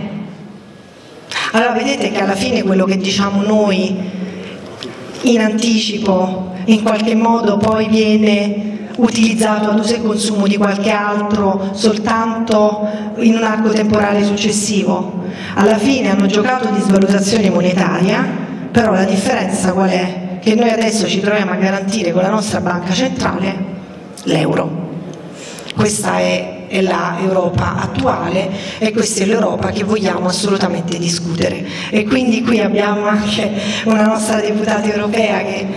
Allora vedete che alla fine quello che diciamo noi in anticipo in qualche modo poi viene utilizzato ad uso e consumo di qualche altro soltanto in un arco temporale successivo. Alla fine hanno giocato di svalutazione monetaria, però la differenza qual è? Che noi adesso ci troviamo a garantire con la nostra banca centrale l'euro. Questa è, è l'Europa attuale e questa è l'Europa che vogliamo assolutamente discutere. E quindi qui abbiamo anche una nostra deputata europea che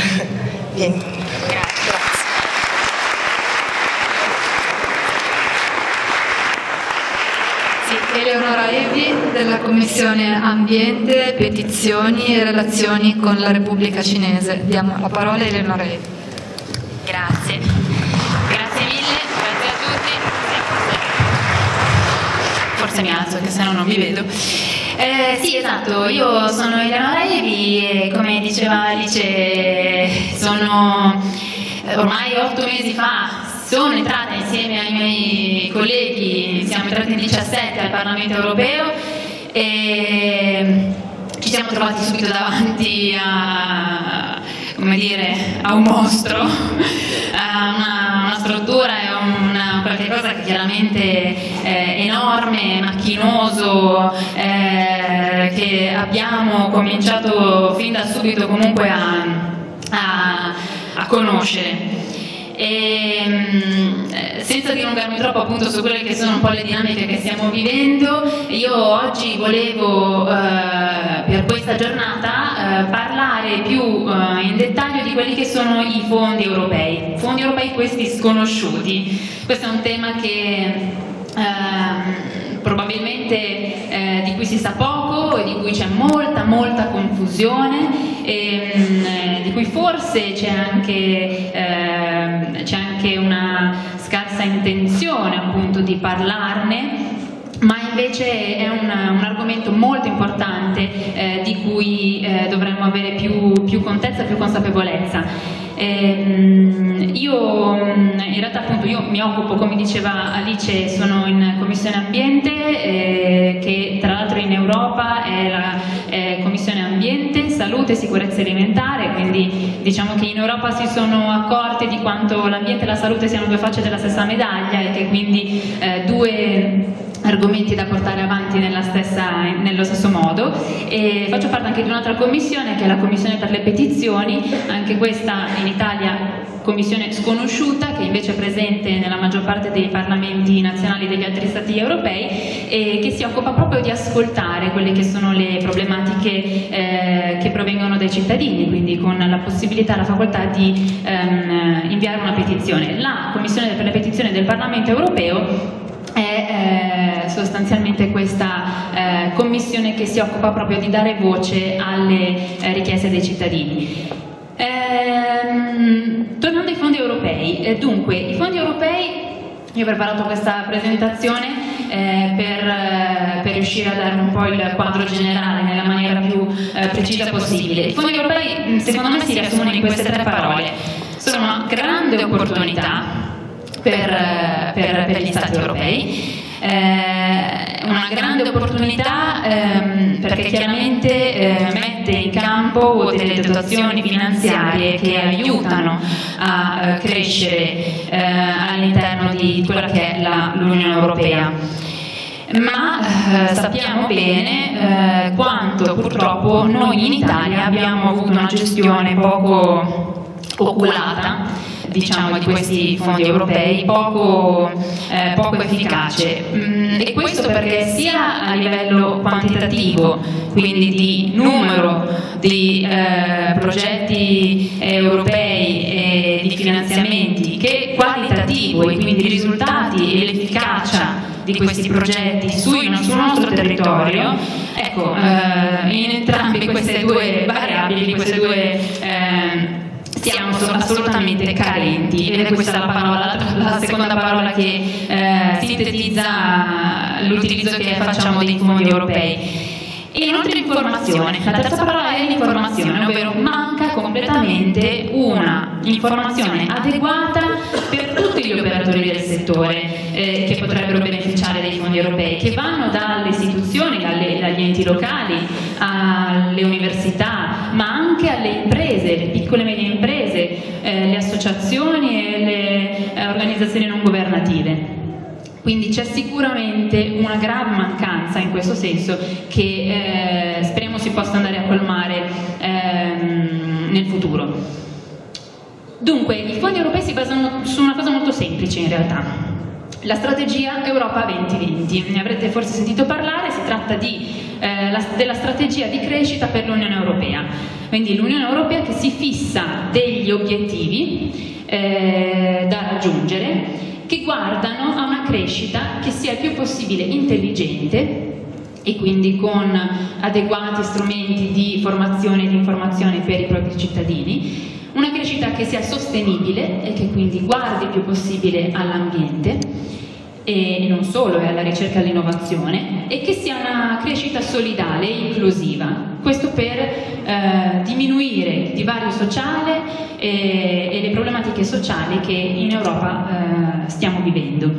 viene. Eleonora Evi della Commissione Ambiente, Petizioni e Relazioni con la Repubblica Cinese. Diamo la parola a Eleonora Evi. Grazie, grazie mille, grazie a tutti. Forse mi alzo, che se no non vi vedo. Eh, sì, esatto, io sono Eleonora Evi e come diceva Alice sono ormai otto mesi fa sono entrata insieme ai miei colleghi, siamo entrati in diciassette al Parlamento Europeo e ci siamo trovati subito davanti a, come dire, a un mostro, a una, una struttura e una, qualche cosa che chiaramente è enorme, macchinoso, eh, che abbiamo cominciato fin da subito comunque a, a, a conoscere. E, senza dilungarmi troppo appunto su quelle che sono un po' le dinamiche che stiamo vivendo, io oggi volevo eh, per questa giornata eh, parlare più eh, in dettaglio di quelli che sono i fondi europei, fondi europei questi sconosciuti. Questo è un tema che eh, probabilmente eh, di cui si sa poco e di cui c'è molta molta confusione e eh, di cui forse c'è anche, eh, c'è anche una scarsa intenzione appunto di parlarne ma invece è un, un argomento molto importante eh, di cui eh, dovremmo avere più, più contezza, più consapevolezza. Eh, io in realtà appunto io mi occupo, come diceva Alice, sono in Commissione Ambiente, eh, che tra l'altro in Europa è la eh, Commissione Ambiente, Salute e Sicurezza Alimentare, quindi diciamo che in Europa si sono accorti di quanto l'ambiente e la salute siano due facce della stessa medaglia e che quindi eh, due argomenti da portare avanti nella stessa, nello stesso modo. E faccio parte anche di un'altra commissione che è la Commissione per le Petizioni, anche questa in Italia commissione sconosciuta, che invece è presente nella maggior parte dei parlamenti nazionali degli altri stati europei e che si occupa proprio di ascoltare quelle che sono le problematiche eh, che provengono dai cittadini, quindi con la possibilità, la facoltà di ehm, inviare una petizione. La Commissione per le Petizioni del Parlamento europeo è eh, sostanzialmente questa eh, commissione che si occupa proprio di dare voce alle eh, richieste dei cittadini. Ehm, tornando ai fondi europei, eh, dunque i fondi europei, io ho preparato questa presentazione eh, per, eh, per riuscire a dare un po' il quadro generale nella maniera più eh, precisa possibile. I fondi europei secondo me si riassumono in queste tre parole: sono una grande opportunità Per, per, per gli Stati europei, eh, una grande opportunità ehm, perché chiaramente eh, mette in campo delle dotazioni finanziarie che aiutano a eh, crescere eh, all'interno di quella che è l'Unione Europea. Ma eh, sappiamo bene eh, quanto purtroppo noi in Italia abbiamo avuto una gestione poco oculata, diciamo, di questi fondi europei, poco, eh, poco efficace, mm, e questo perché sia a livello quantitativo, quindi di numero di eh, progetti europei e di finanziamenti, che qualitativo, e quindi i risultati e l'efficacia di questi progetti sul nostro territorio. Ecco, eh, in entrambe queste due variabili, queste due eh, siamo assolutamente carenti, ed è questa la, parola, la seconda parola che eh, sintetizza l'utilizzo che facciamo dei fondi europei. E inoltre l'informazione, la terza parola è l'informazione, ovvero manca completamente una informazione adeguata per tutti gli operatori del settore eh, che potrebbero beneficiare dei fondi europei, che vanno dalle istituzioni, dalle, dagli enti locali, alle università, ma anche alle imprese, le piccole e medie imprese, eh, le associazioni e le eh, organizzazioni non governative. Quindi c'è sicuramente una grave mancanza in questo senso che eh, speriamo si possa andare a colmare ehm, nel futuro. Dunque, i fondi europei si basano su una cosa molto semplice in realtà: la strategia Europa duemilaventi. Ne avrete forse sentito parlare, si tratta di, eh, la, della strategia di crescita per l'Unione Europea. Quindi l'Unione Europea che si fissa degli obiettivi eh, da raggiungere, che guardano a una crescita che sia il più possibile intelligente e quindi con adeguati strumenti di formazione e di informazione per i propri cittadini, una crescita che sia sostenibile e che quindi guardi il più possibile all'ambiente e non solo, e alla ricerca e all'innovazione, e che sia una crescita solidale e inclusiva. Questo per eh, diminuire il divario sociale e, e le problematiche sociali che in Europa eh, stiamo vivendo.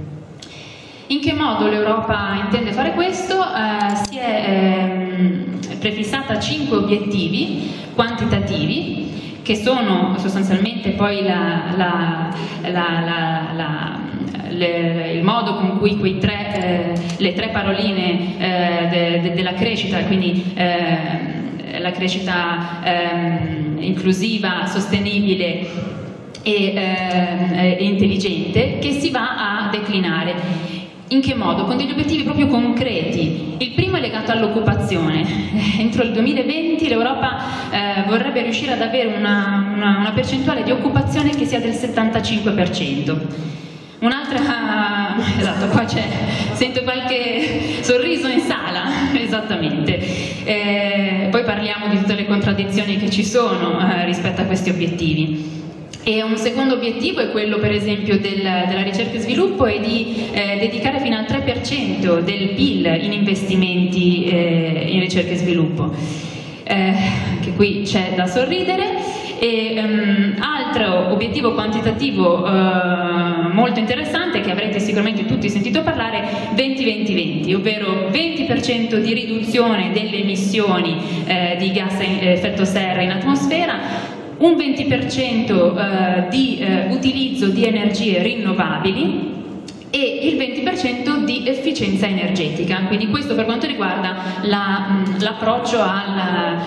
In che modo l'Europa intende fare questo? Eh, si è eh, prefissata cinque obiettivi quantitativi, che sono sostanzialmente poi la, la, la, la, la, le, il modo con cui quei tre, eh, le tre paroline eh, de, de, della crescita, quindi eh, la crescita eh, inclusiva, sostenibile e, eh, e intelligente, che si va a declinare. In che modo? Con degli obiettivi proprio concreti. Il primo è legato all'occupazione. Entro il duemilaventi l'Europa eh, vorrebbe riuscire ad avere una, una, una percentuale di occupazione che sia del settantacinque per cento. Un'altra, esatto, qua c'è, sento qualche sorriso in sala, esattamente. Eh, poi parliamo di tutte le contraddizioni che ci sono eh, rispetto a questi obiettivi. E un secondo obiettivo è quello per esempio del, della ricerca e sviluppo, è di eh, dedicare fino al tre per cento del P I L in investimenti eh, in ricerca e sviluppo. Eh, anche qui c'è da sorridere. E um, altro obiettivo quantitativo uh, molto interessante, che avrete sicuramente tutti sentito parlare, venti venti venti, ovvero venti per cento di riduzione delle emissioni eh, di gas a effetto serra in atmosfera, un venti per cento eh, di eh, utilizzo di energie rinnovabili e il venti per cento di efficienza energetica. Quindi questo per quanto riguarda l'approccio la,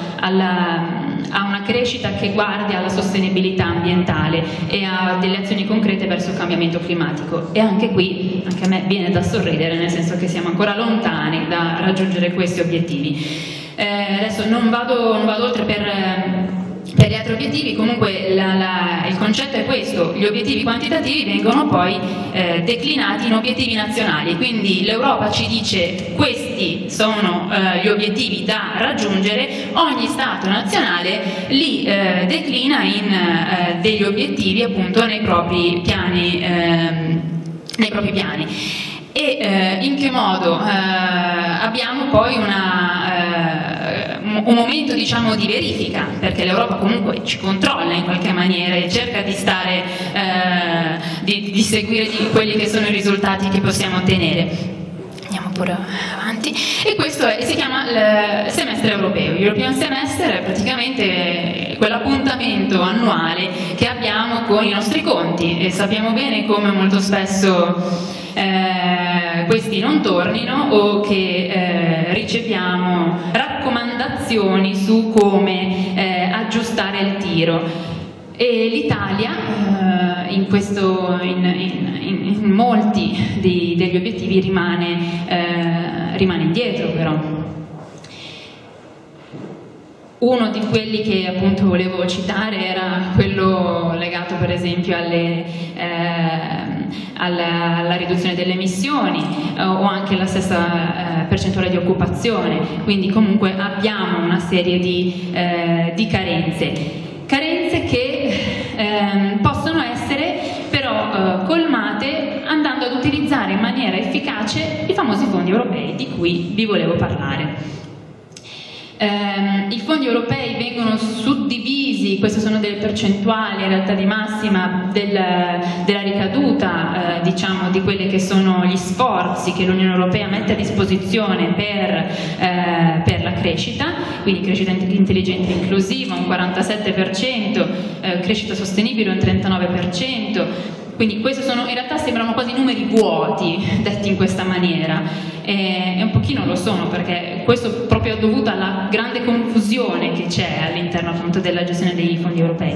a una crescita che guardi alla sostenibilità ambientale e a delle azioni concrete verso il cambiamento climatico. E anche qui, anche a me viene da sorridere, nel senso che siamo ancora lontani da raggiungere questi obiettivi. Eh, adesso non vado, non vado oltre per... Eh, Per gli altri obiettivi. Comunque la, la, il concetto è questo: gli obiettivi quantitativi vengono poi eh, declinati in obiettivi nazionali, quindi l'Europa ci dice questi sono eh, gli obiettivi da raggiungere, ogni Stato nazionale li eh, declina in eh, degli obiettivi appunto nei propri piani, eh, nei propri piani. E eh, in che modo? Eh, abbiamo poi una... Eh, un momento diciamo di verifica, perché l'Europa comunque ci controlla in qualche maniera e cerca di stare eh, di, di seguire di quelli che sono i risultati che possiamo ottenere. Andiamo pure avanti. E questo è, si chiama il semestre europeo. L'European Semester è praticamente quell'appuntamento annuale che abbiamo con i nostri conti, e sappiamo bene come molto spesso Eh, questi non tornino o che eh, riceviamo raccomandazioni su come eh, aggiustare il tiro. E l'Italia eh, in, questo, in, in, in molti di, degli obiettivi rimane, eh, rimane indietro però. Uno di quelli che appunto volevo citare era quello legato per esempio alle, eh, alla, alla riduzione delle emissioni eh, o anche la stessa eh, percentuale di occupazione, quindi comunque abbiamo una serie di, eh, di carenze, carenze che eh, possono essere però eh, colmate andando ad utilizzare in maniera efficace i famosi fondi europei di cui vi volevo parlare. Eh, I fondi europei vengono suddivisi, queste sono delle percentuali in realtà di massima del, della ricaduta eh, diciamo di quelli che sono gli sforzi che l'Unione Europea mette a disposizione per, eh, per la crescita, quindi crescita intelligente e inclusiva un quarantasette per cento, eh, crescita sostenibile un trentanove per cento. Quindi questi sono, in realtà sembrano quasi numeri vuoti detti in questa maniera, e, e un pochino lo sono, perché questo proprio è dovuto alla grande confusione che c'è all'interno appunto della gestione dei fondi europei.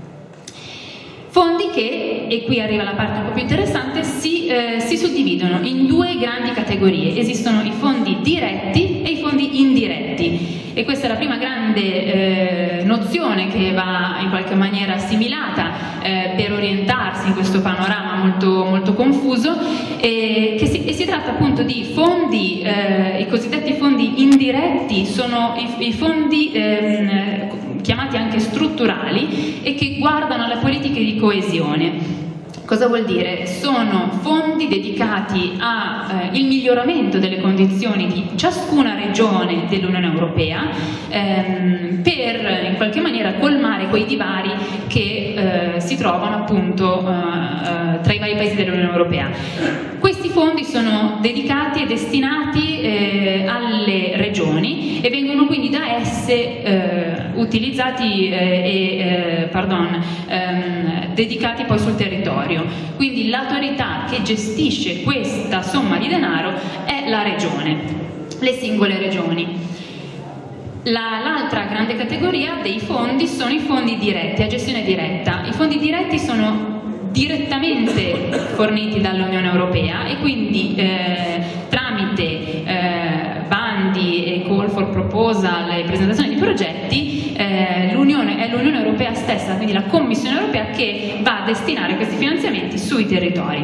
Fondi che, e qui arriva la parte un po' più interessante, si, eh, si suddividono in due grandi categorie. Esistono i fondi diretti e i fondi indiretti. E questa è la prima grande eh, nozione che va in qualche maniera assimilata eh, per orientarsi in questo panorama molto, molto confuso, e, che si, e si tratta appunto di fondi, eh, i cosiddetti fondi indiretti sono i, i fondi eh, chiamati anche strutturali e che guardano alle politiche di coesione. Cosa vuol dire? Sono fondi dedicati al eh, miglioramento delle condizioni di ciascuna regione dell'Unione Europea ehm, per in qualche maniera colmare quei divari che eh, si trovano appunto eh, eh, tra i vari paesi dell'Unione Europea. Questi fondi sono dedicati e destinati eh, alle regioni e vengono quindi da esse eh, utilizzati eh, e eh, pardon, ehm, dedicati poi sul territorio. Quindi l'autorità che gestisce questa somma di denaro è la regione, le singole regioni. L'altra grande categoria dei fondi sono i fondi diretti, a gestione diretta. I fondi diretti sono direttamente forniti dall'Unione Europea e quindi eh, tramite eh, bandi e call for proposal e presentazione di progetti eh, l'Unione, è l'Unione Europea stessa, quindi la Commissione Europea, che va a destinare questi finanziamenti sui territori.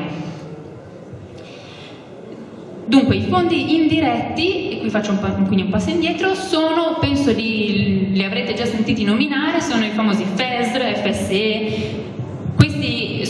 Dunque i fondi indiretti, e qui faccio un, po', quindi un passo indietro, sono, penso li, li avrete già sentiti nominare, sono i famosi F E S R, F S E,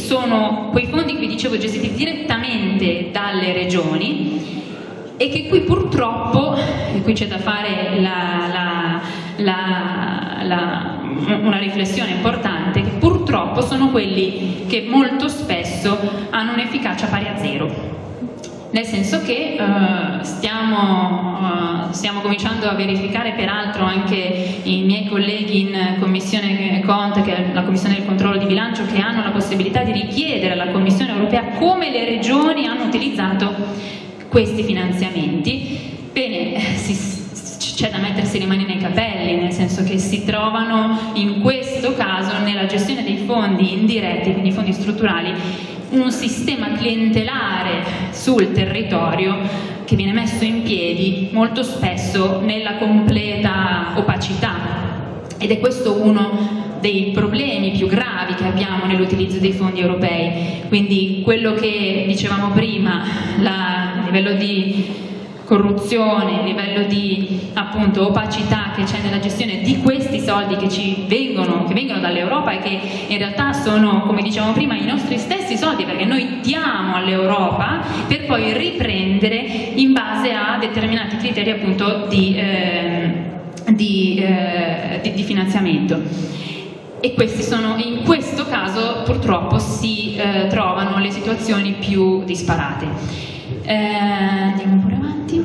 sono quei fondi che vi dicevo gestiti direttamente dalle regioni e che qui purtroppo, e qui c'è da fare la, la, la, la, una riflessione importante, che purtroppo sono quelli che molto spesso hanno un'efficacia pari a zero. Nel senso che uh, stiamo, uh, stiamo cominciando a verificare, peraltro anche i miei colleghi in Commissione Conte, che è la Commissione del Controllo di Bilancio, che hanno la possibilità di richiedere alla Commissione Europea come le regioni hanno utilizzato questi finanziamenti. Bene, c'è da mettersi le mani nei capelli, nel senso che si trovano in questo caso nella gestione dei fondi indiretti, quindi fondi strutturali, un sistema clientelare sul territorio che viene messo in piedi molto spesso nella completa opacità, ed è questo uno dei problemi più gravi che abbiamo nell'utilizzo dei fondi europei. Quindi quello che dicevamo prima, la, il livello di corruzione, il livello di appunto opacità che c'è nella gestione di questi soldi che ci vengono, che vengono dall'Europa e che in realtà sono, come dicevamo prima, i nostri stessi soldi, perché noi diamo all'Europa per poi riprendere in base a determinati criteri appunto di, eh, di, eh, di, di finanziamento. E questi sono, in questo caso purtroppo si eh, trovano le situazioni più disparate. Eh, andiamo pure avanti.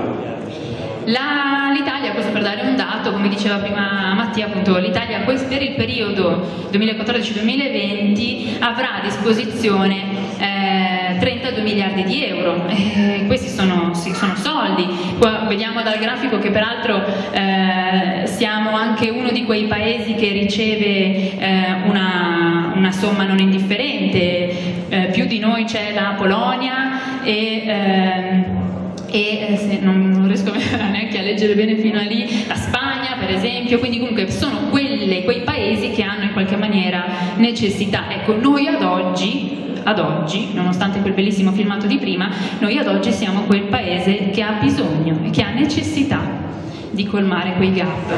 L'Italia, questo per dare un dato, come diceva prima Mattia, appunto l'Italia per il periodo duemilaquattordici duemilaventi avrà a disposizione eh, trentadue miliardi di euro. Eh, questi sono, sì, sono soldi. Qua vediamo dal grafico che peraltro eh, siamo anche uno di quei paesi che riceve eh, una, una somma non indifferente. Eh, più di noi c'è la Polonia e, ehm, e eh, se non, non riesco neanche a leggere bene fino a lì, la Spagna per esempio, quindi comunque sono quelle, quei paesi che hanno in qualche maniera necessità. Ecco, noi ad oggi, ad oggi, nonostante quel bellissimo filmato di prima, noi ad oggi siamo quel paese che ha bisogno e che ha necessità di colmare quei gap.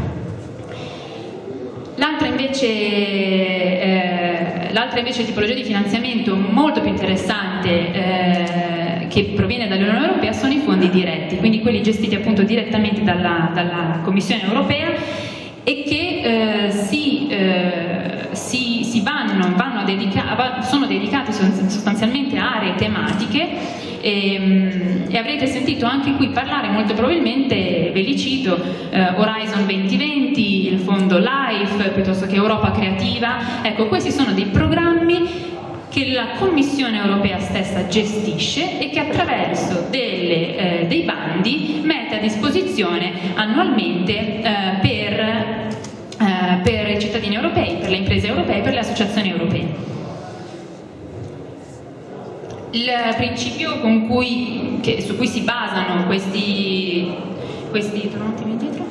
L'altra invece, eh, l'altra invece tipologia di finanziamento molto più interessante eh, che proviene dall'Unione Europea sono i fondi diretti, quindi quelli gestiti appunto direttamente dalla, dalla Commissione Europea e che eh, si, eh, si, si vanno, vanno a dedica- sono dedicati sostanzialmente a aree tematiche. E, e avrete sentito anche qui parlare molto probabilmente, ve li cito, eh, Horizon duemilaventi, il fondo LIFE, piuttosto che Europa Creativa. Ecco, questi sono dei programmi che la Commissione Europea stessa gestisce e che attraverso delle, eh, dei bandi mette a disposizione annualmente eh, per, eh, per i cittadini europei, per le imprese europee, per le associazioni europee. Il principio con cui, che, su cui si basano questi, questi torno un attimo indietro.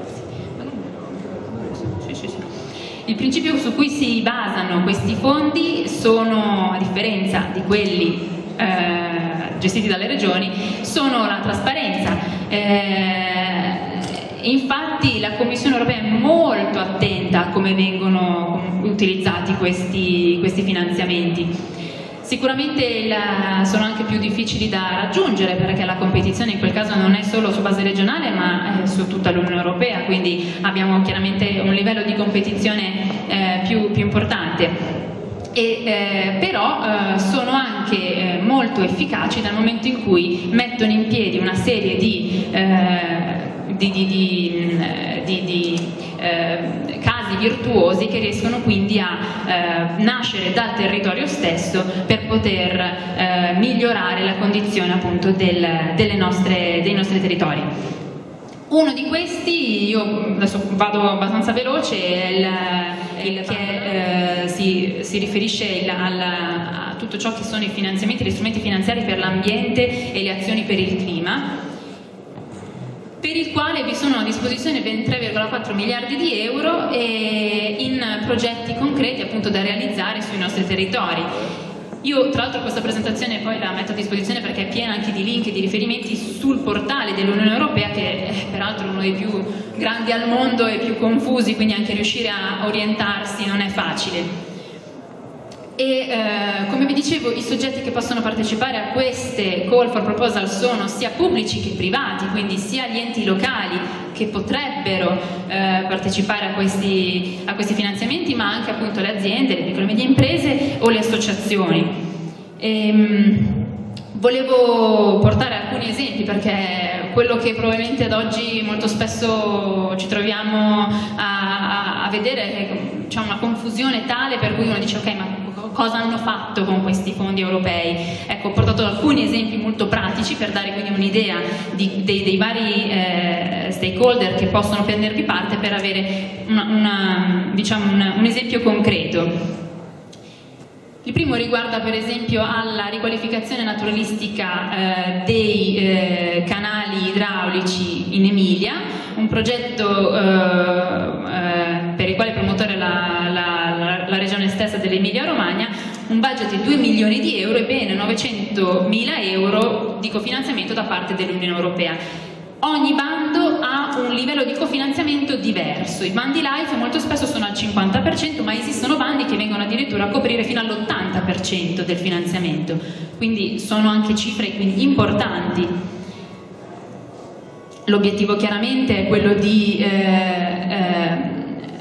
Sì, sì, sì. Il principio su cui si basano questi fondi sono, a differenza di quelli eh, gestiti dalle regioni, sono la trasparenza. Eh, infatti la Commissione Europea è molto attenta a come vengono utilizzati questi, questi finanziamenti. Sicuramente la, sono anche più difficili da raggiungere, perché la competizione in quel caso non è solo su base regionale ma è su tutta l'Unione Europea, quindi abbiamo chiaramente un livello di competizione eh, più, più importante. E, eh, però eh, sono anche eh, molto efficaci dal momento in cui mettono in piedi una serie di, eh, di, di, di, di, di eh, casi virtuosi che riescono quindi a eh, nascere dal territorio stesso per poter eh, migliorare la condizione appunto del, delle nostre, dei nostri territori. Uno di questi, io adesso vado abbastanza veloce, è il, il che eh, si, si riferisce il, al, a tutto ciò che sono i finanziamenti, gli strumenti finanziari per l'ambiente e le azioni per il clima, per il quale vi sono a disposizione ben tre virgola quattro miliardi di euro e in progetti concreti appunto da realizzare sui nostri territori. Io tra l'altro questa presentazione poi la metto a disposizione perché è piena anche di link e di riferimenti sul portale dell'Unione Europea, che è peraltro uno dei più grandi al mondo e più confusi, quindi anche riuscire a orientarsi non è facile. e eh, come vi dicevo, i soggetti che possono partecipare a queste call for proposal sono sia pubblici che privati, quindi sia gli enti locali che potrebbero eh, partecipare a questi, a questi finanziamenti, ma anche appunto le aziende, le piccole e medie imprese o le associazioni. Ehm, Volevo portare alcuni esempi perché quello che probabilmente ad oggi molto spesso ci troviamo a, a, a vedere è che c'è una confusione tale per cui uno dice ok, ma cosa hanno fatto con questi fondi europei? Ecco, ho portato alcuni esempi molto pratici per dare quindi un'idea dei, dei vari eh, stakeholder che possono prendervi parte, per avere una, una, diciamo un, un esempio concreto. Il primo riguarda per esempio alla riqualificazione naturalistica eh, dei eh, canali idraulici in Emilia, un progetto eh, eh, per il quale promotore la, la, la, la regione stessa dell'Emilia Romagna, un budget di due milioni di euro e ben novecentomila euro di cofinanziamento da parte dell'Unione Europea. Ogni bando ha un livello di cofinanziamento diverso. I bandi LIFE molto spesso sono al cinquanta per cento, ma esistono bandi che vengono addirittura a coprire fino all'ottanta per cento del finanziamento, quindi sono anche cifre quindi importanti. L'obiettivo chiaramente è quello di, eh, eh,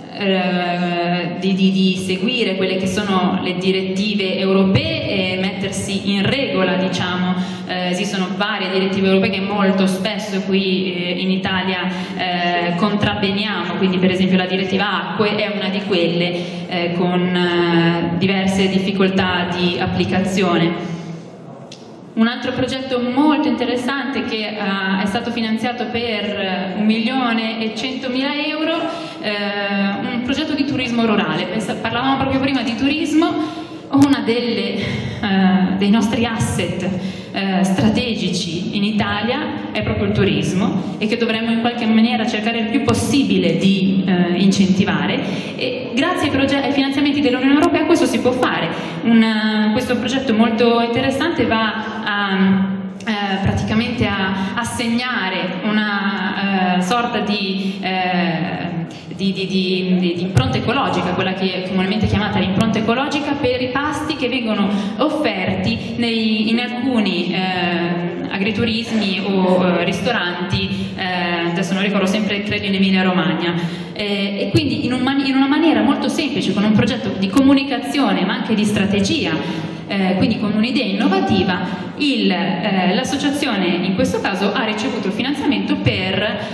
eh, di, di, di seguire quelle che sono le direttive europee e mettersi in regola, diciamo. Eh, esistono varie direttive europee che molto spesso qui eh, in Italia eh, contrabbeniamo, quindi per esempio la direttiva acque è una di quelle eh, con eh, diverse difficoltà di applicazione. Un altro progetto molto interessante che uh, è stato finanziato per un milione e centomila euro, uh, un progetto di turismo rurale. Parlavamo proprio prima di turismo. Uno uh, dei nostri asset uh, strategici in Italia è proprio il turismo, e che dovremmo in qualche maniera cercare il più possibile di uh, incentivare, e grazie ai, ai finanziamenti dell'Unione Europea questo si può fare. Una, questo progetto molto interessante va a Eh, praticamente a assegnare una eh, sorta di, eh, di, di, di, di impronta ecologica, quella che è comunemente chiamata l'impronta ecologica, per i pasti che vengono offerti nei, in alcuni eh, agriturismi o eh, ristoranti, eh, adesso non ricordo, sempre credo in Emilia Romagna, eh, e quindi in, un man in una maniera molto semplice, con un progetto di comunicazione ma anche di strategia, Eh, quindi con un'idea innovativa, eh, l'associazione in questo caso ha ricevuto il finanziamento per,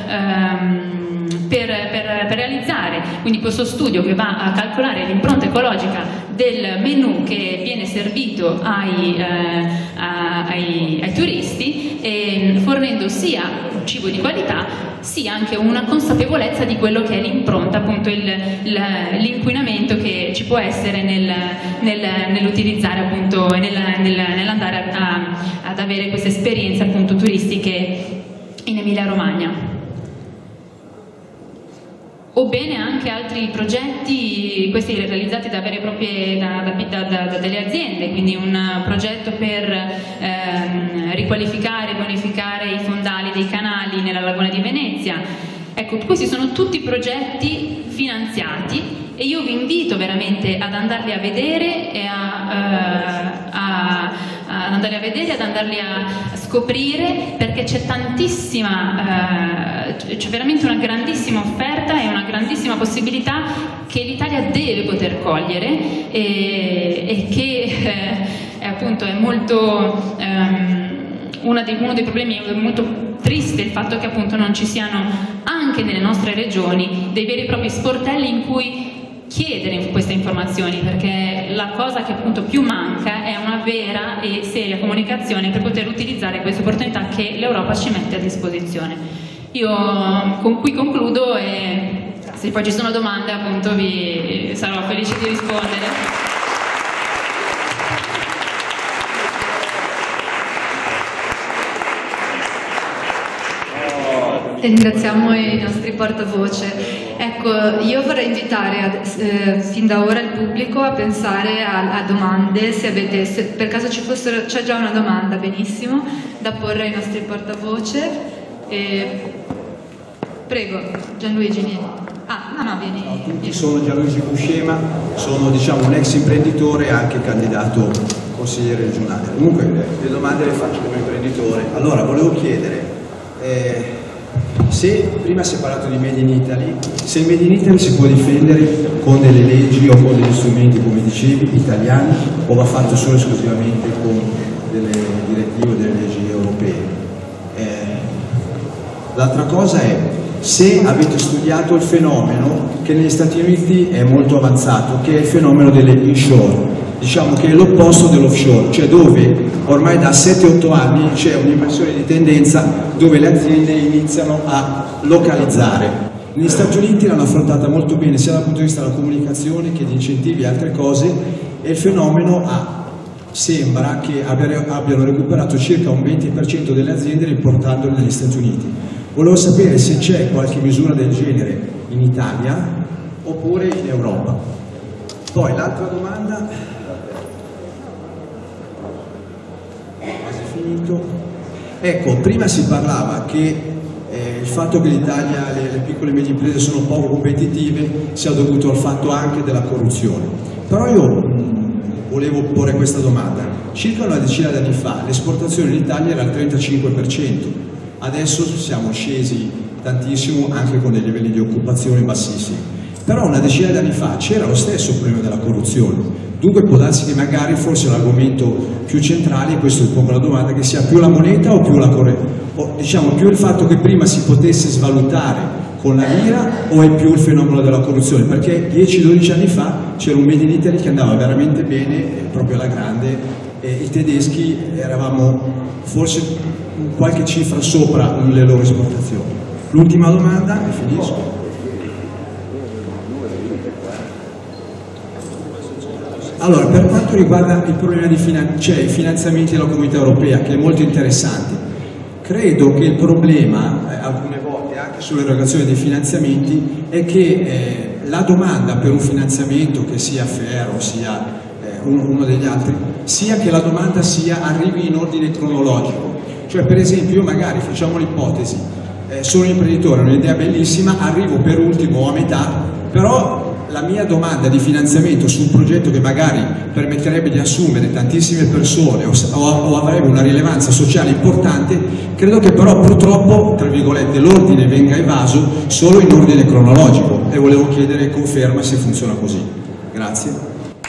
ehm, per, per, per realizzare quindi questo studio che va a calcolare l'impronta ecologica del menù che viene servito ai, eh, ai, ai turisti, e fornendo sia un cibo di qualità sia anche una consapevolezza di quello che è l'impronta, appunto l'inquinamento che ci può essere nel, nel, nell'utilizzare appunto e nel, nel, nell'andare ad avere queste esperienze appunto turistiche in Emilia Romagna. O bene anche altri progetti, questi realizzati da vere e proprie da, da, da, da delle aziende, quindi un progetto per ehm, riqualificare e bonificare i fondali dei canali nella laguna di Venezia. Ecco, questi sono tutti progetti finanziati, e io vi invito veramente ad andarli a vedere e a, uh, a, ad andarli a vedere, ad andarli a scoprire, perché c'è tantissima, uh, c'è veramente una grandissima offerta e una grandissima possibilità che l'Italia deve poter cogliere, e, e che eh, è appunto è molto um, uno dei, uno dei problemi è molto triste il fatto che appunto non ci siano anche nelle nostre regioni dei veri e propri sportelli in cui chiedere queste informazioni, perché la cosa che appunto più manca è una vera e seria comunicazione per poter utilizzare queste opportunità che l'Europa ci mette a disposizione. Io con cui concludo, e se poi ci sono domande appunto vi sarò felice di rispondere. Ringraziamo i nostri portavoce. Ecco, io vorrei invitare ad, eh, fin da ora il pubblico a pensare a, a domande, se avete, se per caso ci fossero, c'è già una domanda, benissimo, da porre ai nostri portavoce. E, prego, Gianluigi, vieni. Ah, no, no, vieni. Ciao a tutti, sono Gianluigi Buscema, sono diciamo un ex imprenditore e anche candidato consigliere regionale. Comunque le domande le faccio come imprenditore. Allora, volevo chiedere, eh, se prima si è parlato di Made in Italy, se il Made in Italy si può difendere con delle leggi o con degli strumenti, come dicevi, italiani, o va fatto solo e esclusivamente con delle direttive o delle leggi europee? Eh, L'altra cosa è, se avete studiato il fenomeno che negli Stati Uniti è molto avanzato, che è il fenomeno delle inshore, diciamo che è l'opposto dell'offshore, cioè dove ormai da sette otto anni c'è un'inversione di tendenza dove le aziende iniziano a localizzare. Negli Stati Uniti l'hanno affrontata molto bene sia dal punto di vista della comunicazione che di incentivi e altre cose, e il fenomeno ha, sembra che abbiano recuperato circa un venti per cento delle aziende riportandole negli Stati Uniti. Volevo sapere se c'è qualche misura del genere in Italia oppure in Europa. Poi l'altra domanda, quasi finito. Ecco, prima si parlava che eh, il fatto che l'Italia, le, le piccole e medie imprese sono poco competitive sia dovuto al fatto anche della corruzione. Però io mh, volevo porre questa domanda. Circa una decina di anni fa l'esportazione in Italia era al trentacinque per cento. Adesso siamo scesi tantissimo anche con dei livelli di occupazione bassissimi, però una decina di anni fa c'era lo stesso problema della corruzione, dunque può darsi che magari forse l'argomento più centrale, questo è un po' la domanda, che sia più la moneta o più la corrente, o diciamo più il fatto che prima si potesse svalutare con la lira o è più il fenomeno della corruzione, perché dieci dodici anni fa c'era un Made in Italy che andava veramente bene, proprio alla grande, e i tedeschi eravamo forse qualche cifra sopra le loro esportazioni. L'ultima domanda, e finisco. Allora, per quanto riguarda il problema di finan- cioè i finanziamenti della Comunità Europea, che è molto interessante, credo che il problema, eh, alcune volte anche sull'erogazione dei finanziamenti, è che eh, la domanda per un finanziamento, che sia F E R o sia eh, uno degli altri, sia che la domanda sia arrivi in ordine cronologico. Cioè, per esempio, io magari, facciamo l'ipotesi, eh, sono un imprenditore, ho un'idea bellissima, arrivo per ultimo o a metà, però la mia domanda di finanziamento su un progetto che magari permetterebbe di assumere tantissime persone o, o, o avrebbe una rilevanza sociale importante, credo che però purtroppo, tra virgolette, l'ordine venga evaso solo in ordine cronologico, e volevo chiedere conferma se funziona così. Grazie.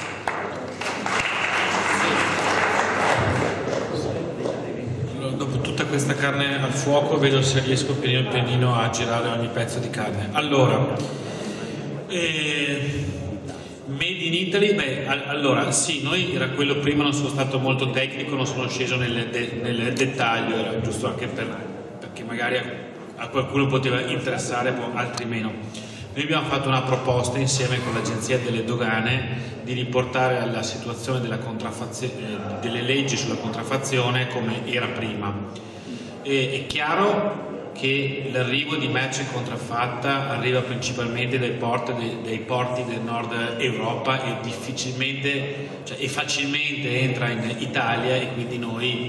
Questa carne al fuoco, vedo se riesco pianino pianino a girare ogni pezzo di carne. Allora, eh, Made in Italy, beh, allora sì, noi era quello prima, non sono stato molto tecnico, non sono sceso nel, de, nel dettaglio, era giusto anche per, perché magari a, a qualcuno poteva interessare, altri meno. Noi abbiamo fatto una proposta insieme con l'Agenzia delle Dogane di riportare la situazione della contraffazione, delle leggi sulla contraffazione come era prima. E, è chiaro che l'arrivo di merce contraffatta arriva principalmente dai porti, dei, dai porti del nord Europa e difficilmente, cioè, e facilmente entra in Italia, e quindi noi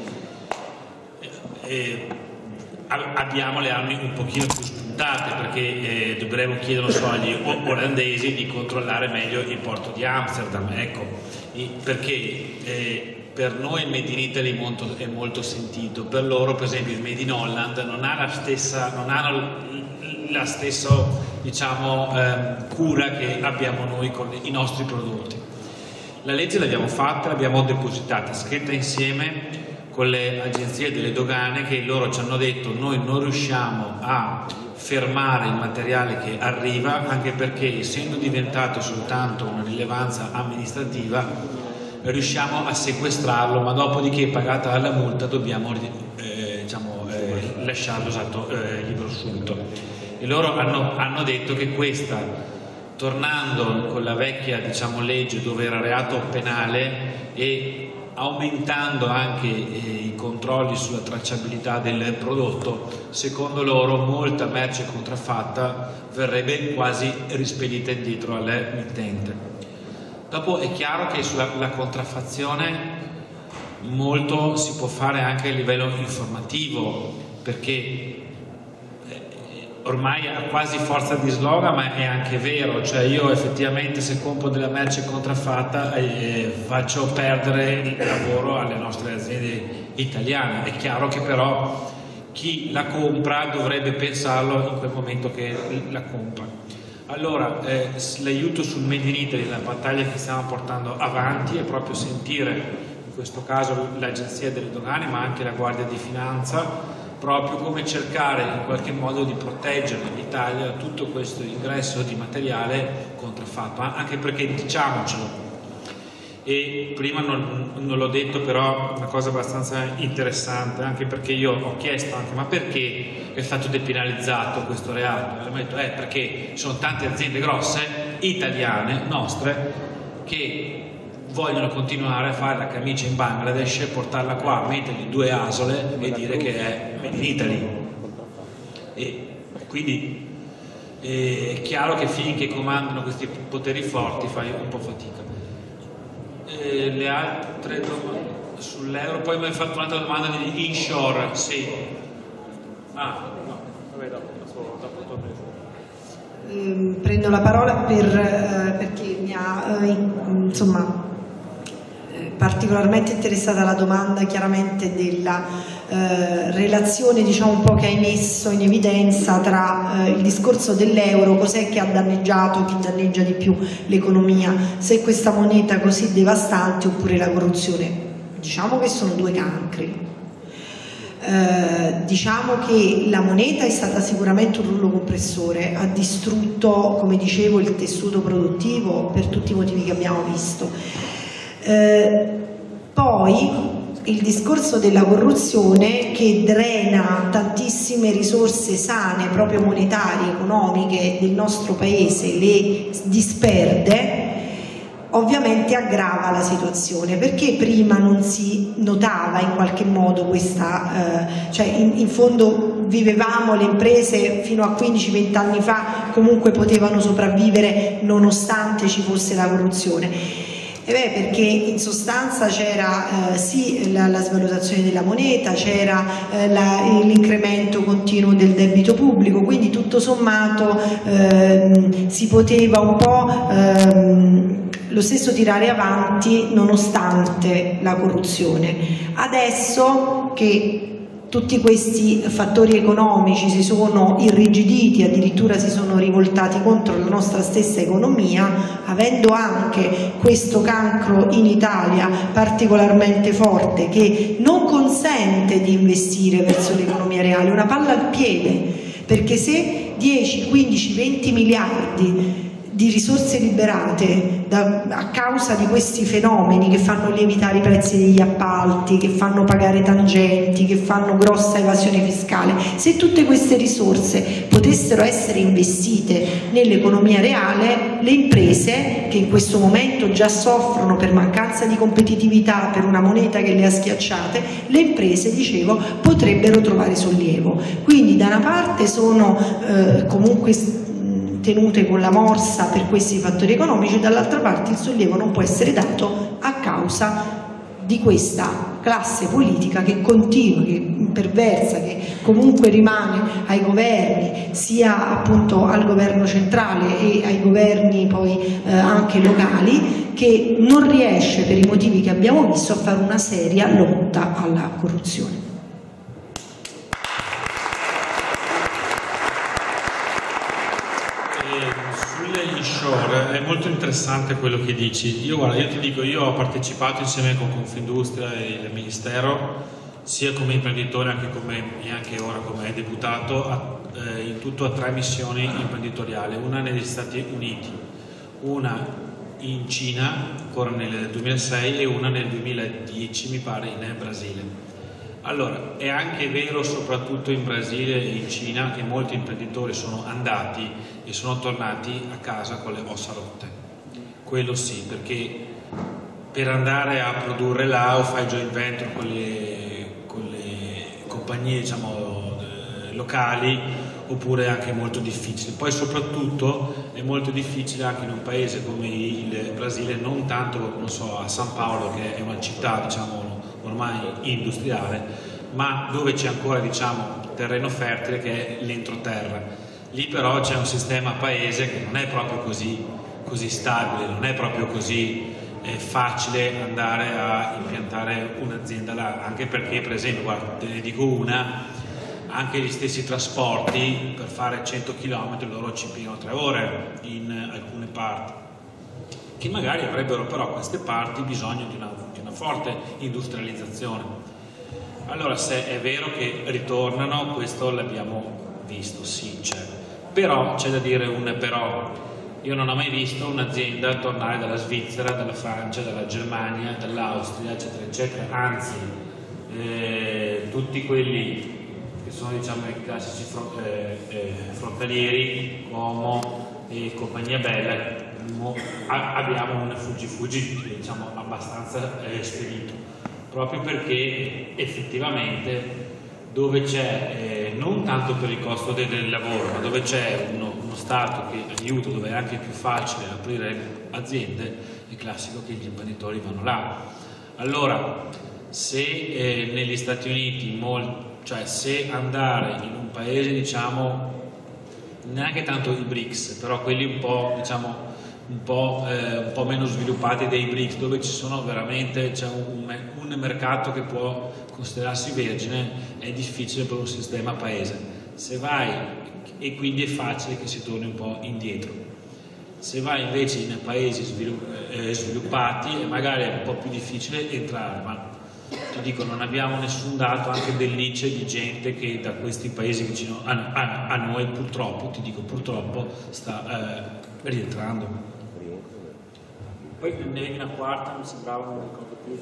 eh, abbiamo le armi un pochino più spuntate, perché eh, dovremmo chiedere so, agli olandesi di controllare meglio il porto di Amsterdam, ecco, perché eh, per noi il Made in Italy è molto, è molto sentito, per loro per esempio il Made in Holland non ha la stessa, non hanno la stessa diciamo, eh, cura che abbiamo noi con i nostri prodotti. La legge l'abbiamo fatta, l'abbiamo depositata, scritta insieme con le agenzie delle dogane, che loro ci hanno detto noi non riusciamo a fermare il materiale che arriva, anche perché essendo diventato soltanto una rilevanza amministrativa riusciamo a sequestrarlo, ma dopodiché pagata la multa dobbiamo eh, diciamo, eh, lasciarlo esatto, eh, libero assunto. E loro hanno, hanno detto che questa, tornando con la vecchia diciamo, legge dove era reato penale e aumentando anche eh, i controlli sulla tracciabilità del prodotto, secondo loro molta merce contraffatta verrebbe quasi rispedita indietro all'emittente. Dopo è chiaro che sulla la contraffazione molto si può fare anche a livello informativo, perché ormai ha quasi forza di slogan, ma è anche vero, cioè io effettivamente se compro della merce contraffatta eh, faccio perdere il lavoro alle nostre aziende italiane. È chiaro che però chi la compra dovrebbe pensarlo in quel momento che la compra. Allora, eh, l'aiuto sul Made in Italy, la battaglia che stiamo portando avanti è proprio sentire, in questo caso l'Agenzia delle Dogane, ma anche la Guardia di Finanza, proprio come cercare in qualche modo di proteggere l'Italia da tutto questo ingresso di materiale contraffatto, anche perché diciamocelo, e prima non, non l'ho detto, però una cosa abbastanza interessante, anche perché io ho chiesto anche ma perché è stato depenalizzato questo reato, e mi hanno detto eh perché ci sono tante aziende grosse italiane nostre che vogliono continuare a fare la camicia in Bangladesh, portarla qua, mettergli due asole e dire che è Made in Italy. E quindi è chiaro che finché comandano questi poteri forti fai un po' fatica. E le altre domande sull'euro, poi mi hai fatto un'altra domanda di inshore, sì. Ah, no, vabbè, dopo, dopo, dopo, dopo. Prendo la parola per, eh, perché mi ha eh, insomma particolarmente interessata la domanda chiaramente della eh, relazione, diciamo un po' che hai messo in evidenza tra eh, il discorso dell'euro, cos'è che ha danneggiato, chi danneggia di più l'economia, se questa moneta così devastante oppure la corruzione. Diciamo che sono due cancri. Eh, diciamo che la moneta è stata sicuramente un rullo compressore, ha distrutto, come dicevo, il tessuto produttivo per tutti i motivi che abbiamo visto. Eh, poi il discorso della corruzione che drena tantissime risorse sane, proprio monetarie, economiche del nostro paese, le disperde, ovviamente aggrava la situazione, perché prima non si notava in qualche modo questa, eh, cioè in, in fondo vivevamo, le imprese fino a quindici venti anni fa comunque potevano sopravvivere nonostante ci fosse la corruzione. E beh, perché in sostanza c'era eh, sì la, la svalutazione della moneta, c'era eh, l'incremento continuo del debito pubblico, quindi tutto sommato eh, si poteva un po' eh, lo stesso tirare avanti nonostante la corruzione. Adesso che tutti questi fattori economici si sono irrigiditi, addirittura si sono rivoltati contro la nostra stessa economia, avendo anche questo cancro in Italia particolarmente forte che non consente di investire verso l'economia reale, una palla al piede, perché se dieci, quindici, venti miliardi di risorse liberate da, a causa di questi fenomeni che fanno lievitare i prezzi degli appalti, che fanno pagare tangenti, che fanno grossa evasione fiscale, se tutte queste risorse potessero essere investite nell'economia reale, le imprese che in questo momento già soffrono per mancanza di competitività, per una moneta che le ha schiacciate, le imprese, dicevo, potrebbero trovare sollievo. Quindi da una parte sono eh, comunque tenute con la morsa per questi fattori economici, dall'altra parte il sollievo non può essere dato a causa di questa classe politica che continua, che imperversa, che comunque rimane ai governi, sia appunto al governo centrale e ai governi poi eh, anche locali, che non riesce per i motivi che abbiamo visto a fare una seria lotta alla corruzione. È molto interessante quello che dici. Io, guarda, io ti dico, io ho partecipato insieme con Confindustria e il Ministero, sia come imprenditore anche come, e anche ora come deputato, a, eh, in tutto a tre missioni imprenditoriali, una negli Stati Uniti, una in Cina, ancora nel duemilasei, e una nel duemiladieci, mi pare, in Brasile. Allora, è anche vero, soprattutto in Brasile e in Cina, che molti imprenditori sono andati e sono tornati a casa con le ossa rotte. Quello sì, perché per andare a produrre là o fai joint venture con le, con le compagnie, diciamo, locali, oppure è anche molto difficile. Poi soprattutto è molto difficile anche in un paese come il Brasile, non tanto, non so, a San Paolo, che è una città, diciamo, ormai industriale, ma dove c'è ancora, diciamo, terreno fertile, che è l'entroterra. Lì però c'è un sistema paese che non è proprio così, così stabile, non è proprio così eh, facile andare a impiantare un'azienda là, anche perché, per esempio, guarda, te ne dico una, anche gli stessi trasporti per fare cento chilometri loro ci impiegano tre ore in alcune parti, che magari avrebbero però queste parti bisogno di una, di una forte industrializzazione. Allora, se è vero che ritornano, questo l'abbiamo visto, sì, c'è, però c'è da dire un però. Io non ho mai visto un'azienda tornare dalla Svizzera, dalla Francia, dalla Germania, dall'Austria, eccetera, eccetera, anzi eh, tutti quelli che sono, diciamo, i classici front, eh, eh, frontalieri, Como e compagnia bella, abbiamo un fuggi-fuggi, diciamo, abbastanza eh, spedito, proprio perché effettivamente dove c'è, eh, non tanto per il costo del, del lavoro, ma dove c'è uno, uno Stato che aiuta, dove è anche più facile aprire aziende, è classico che gli imprenditori vanno là. Allora, se eh, negli Stati Uniti, molti, cioè se andare in un paese, diciamo, neanche tanto i BRICS, però quelli un po', diciamo, un po', eh, un po' meno sviluppati dei BRICS, dove ci sono veramente, c'è un, un mercato che può considerarsi vergine, è difficile per un sistema paese. Se vai, e quindi è facile che si torni un po' indietro. Se vai invece in paesi svilupp eh, sviluppati, magari è un po' più difficile entrare, ma ti dico, non abbiamo nessun dato anche dell'I C E di gente che da questi paesi vicino a, a, a noi, purtroppo, ti dico purtroppo, sta eh, rientrando. Poi ne una quarta mi sembrava, non ricordo più,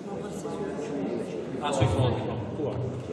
ah, sui fondi, no, tu.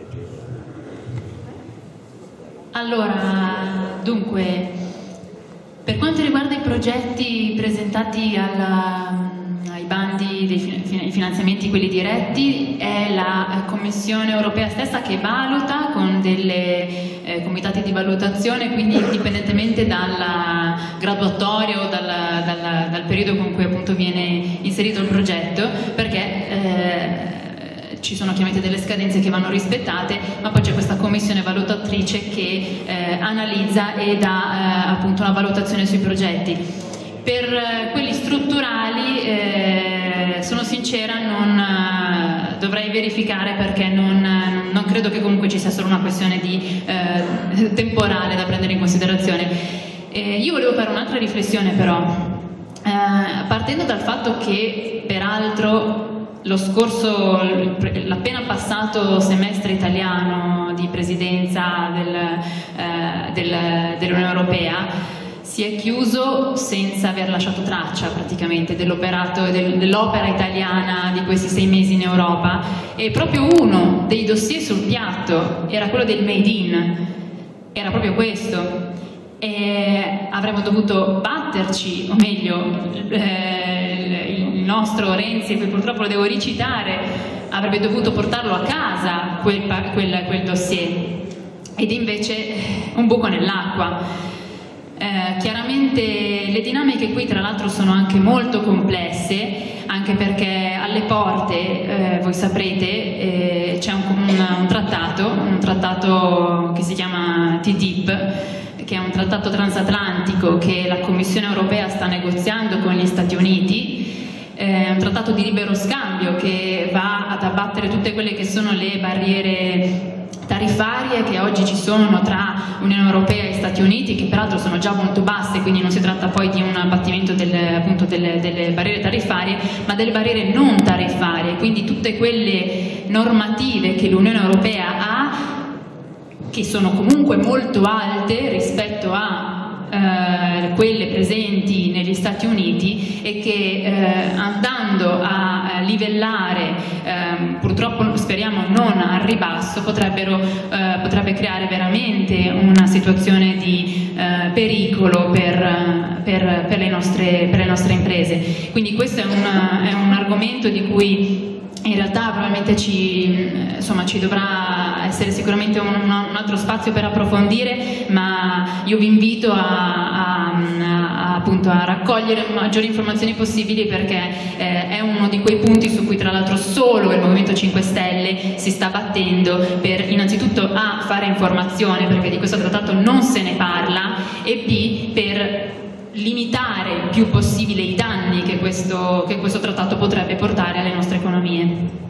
Allora, dunque, per quanto riguarda i progetti presentati alla, ai bandi dei finanziamenti, quelli diretti, è la Commissione europea stessa che valuta con delle eh, comitati di valutazione, quindi indipendentemente dalla graduatoria o dalla, dalla, dal periodo con cui appunto viene inserito il progetto, perché eh, ci sono chiaramente delle scadenze che vanno rispettate, ma poi c'è questa commissione valutatrice che eh, analizza e dà eh, appunto una valutazione sui progetti. Per eh, quelli strutturali, eh, sono sincera, non eh, dovrei verificare, perché non, non credo che comunque ci sia solo una questione di, eh, temporale da prendere in considerazione. Eh, io volevo fare un'altra riflessione però, eh, partendo dal fatto che peraltro lo scorso, l'appena passato semestre italiano di presidenza del, eh, del, dell'Unione Europea si è chiuso senza aver lasciato traccia praticamente dell'operato, del, dell'opera italiana di questi sei mesi in Europa, e proprio uno dei dossier sul piatto era quello del Made in, era proprio questo, e avremmo dovuto batterci, o meglio, eh, il nostro Renzi, che purtroppo lo devo ricitare, avrebbe dovuto portarlo a casa quel, quel, quel dossier, ed invece un buco nell'acqua. Eh, chiaramente le dinamiche qui tra l'altro sono anche molto complesse, anche perché alle porte, eh, voi saprete, eh, c'è un, un, un trattato, un trattato che si chiama T T I P, che è un trattato transatlantico che la Commissione europea sta negoziando con gli Stati Uniti. È un trattato di libero scambio che va ad abbattere tutte quelle che sono le barriere tariffarie che oggi ci sono tra Unione Europea e Stati Uniti, che peraltro sono già molto basse, quindi non si tratta poi di un abbattimento delle, appunto delle, delle barriere tariffarie, ma delle barriere non tariffarie, quindi tutte quelle normative che l'Unione Europea ha, che sono comunque molto alte rispetto a eh, quelle presenti negli Stati Uniti, e che eh, andando a eh, livellare, eh, purtroppo speriamo non al ribasso, potrebbero, eh, potrebbe creare veramente una situazione di eh, pericolo per, per, per, le nostre, per le nostre imprese. Quindi questo è un, è un argomento di cui in realtà probabilmente ci, insomma, ci dovrà essere sicuramente un, un altro spazio per approfondire, ma io vi invito a, a, a, appunto, a raccogliere maggiori informazioni possibili, perché eh, è uno di quei punti su cui tra l'altro solo il Movimento cinque Stelle si sta battendo per innanzitutto A, fare informazione, perché di questo trattato non se ne parla, e B, per limitare il più possibile i danni che questo, che questo trattato potrebbe portare alle nostre economie.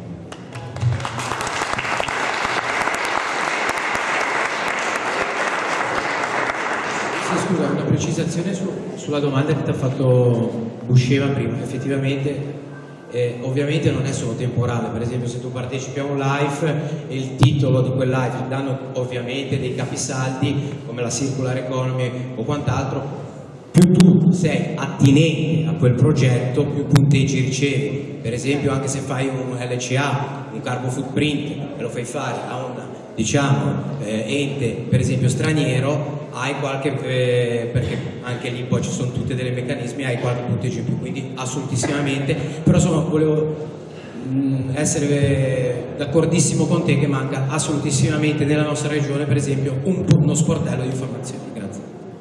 Sì, scusa, una precisazione su, sulla domanda che ti ha fatto Buscema prima. Effettivamente, eh, ovviamente non è solo temporale. Per esempio, se tu partecipi a un live e il titolo di quel live ti danno ovviamente dei capisaldi come la circular economy o quant'altro, più tu sei attinente a quel progetto, più punteggi ricevi. Per esempio, anche se fai un L C A, un carbon footprint, e lo fai fare a un, diciamo, eh, ente, per esempio straniero, hai qualche, eh, perché anche lì poi ci sono tutti dei meccanismi, hai qualche punteggio in più, quindi assolutissimamente. Però insomma, volevo mh, essere d'accordissimo con te che manca assolutissimamente nella nostra regione, per esempio, un, uno sportello di informazioni. Grazie.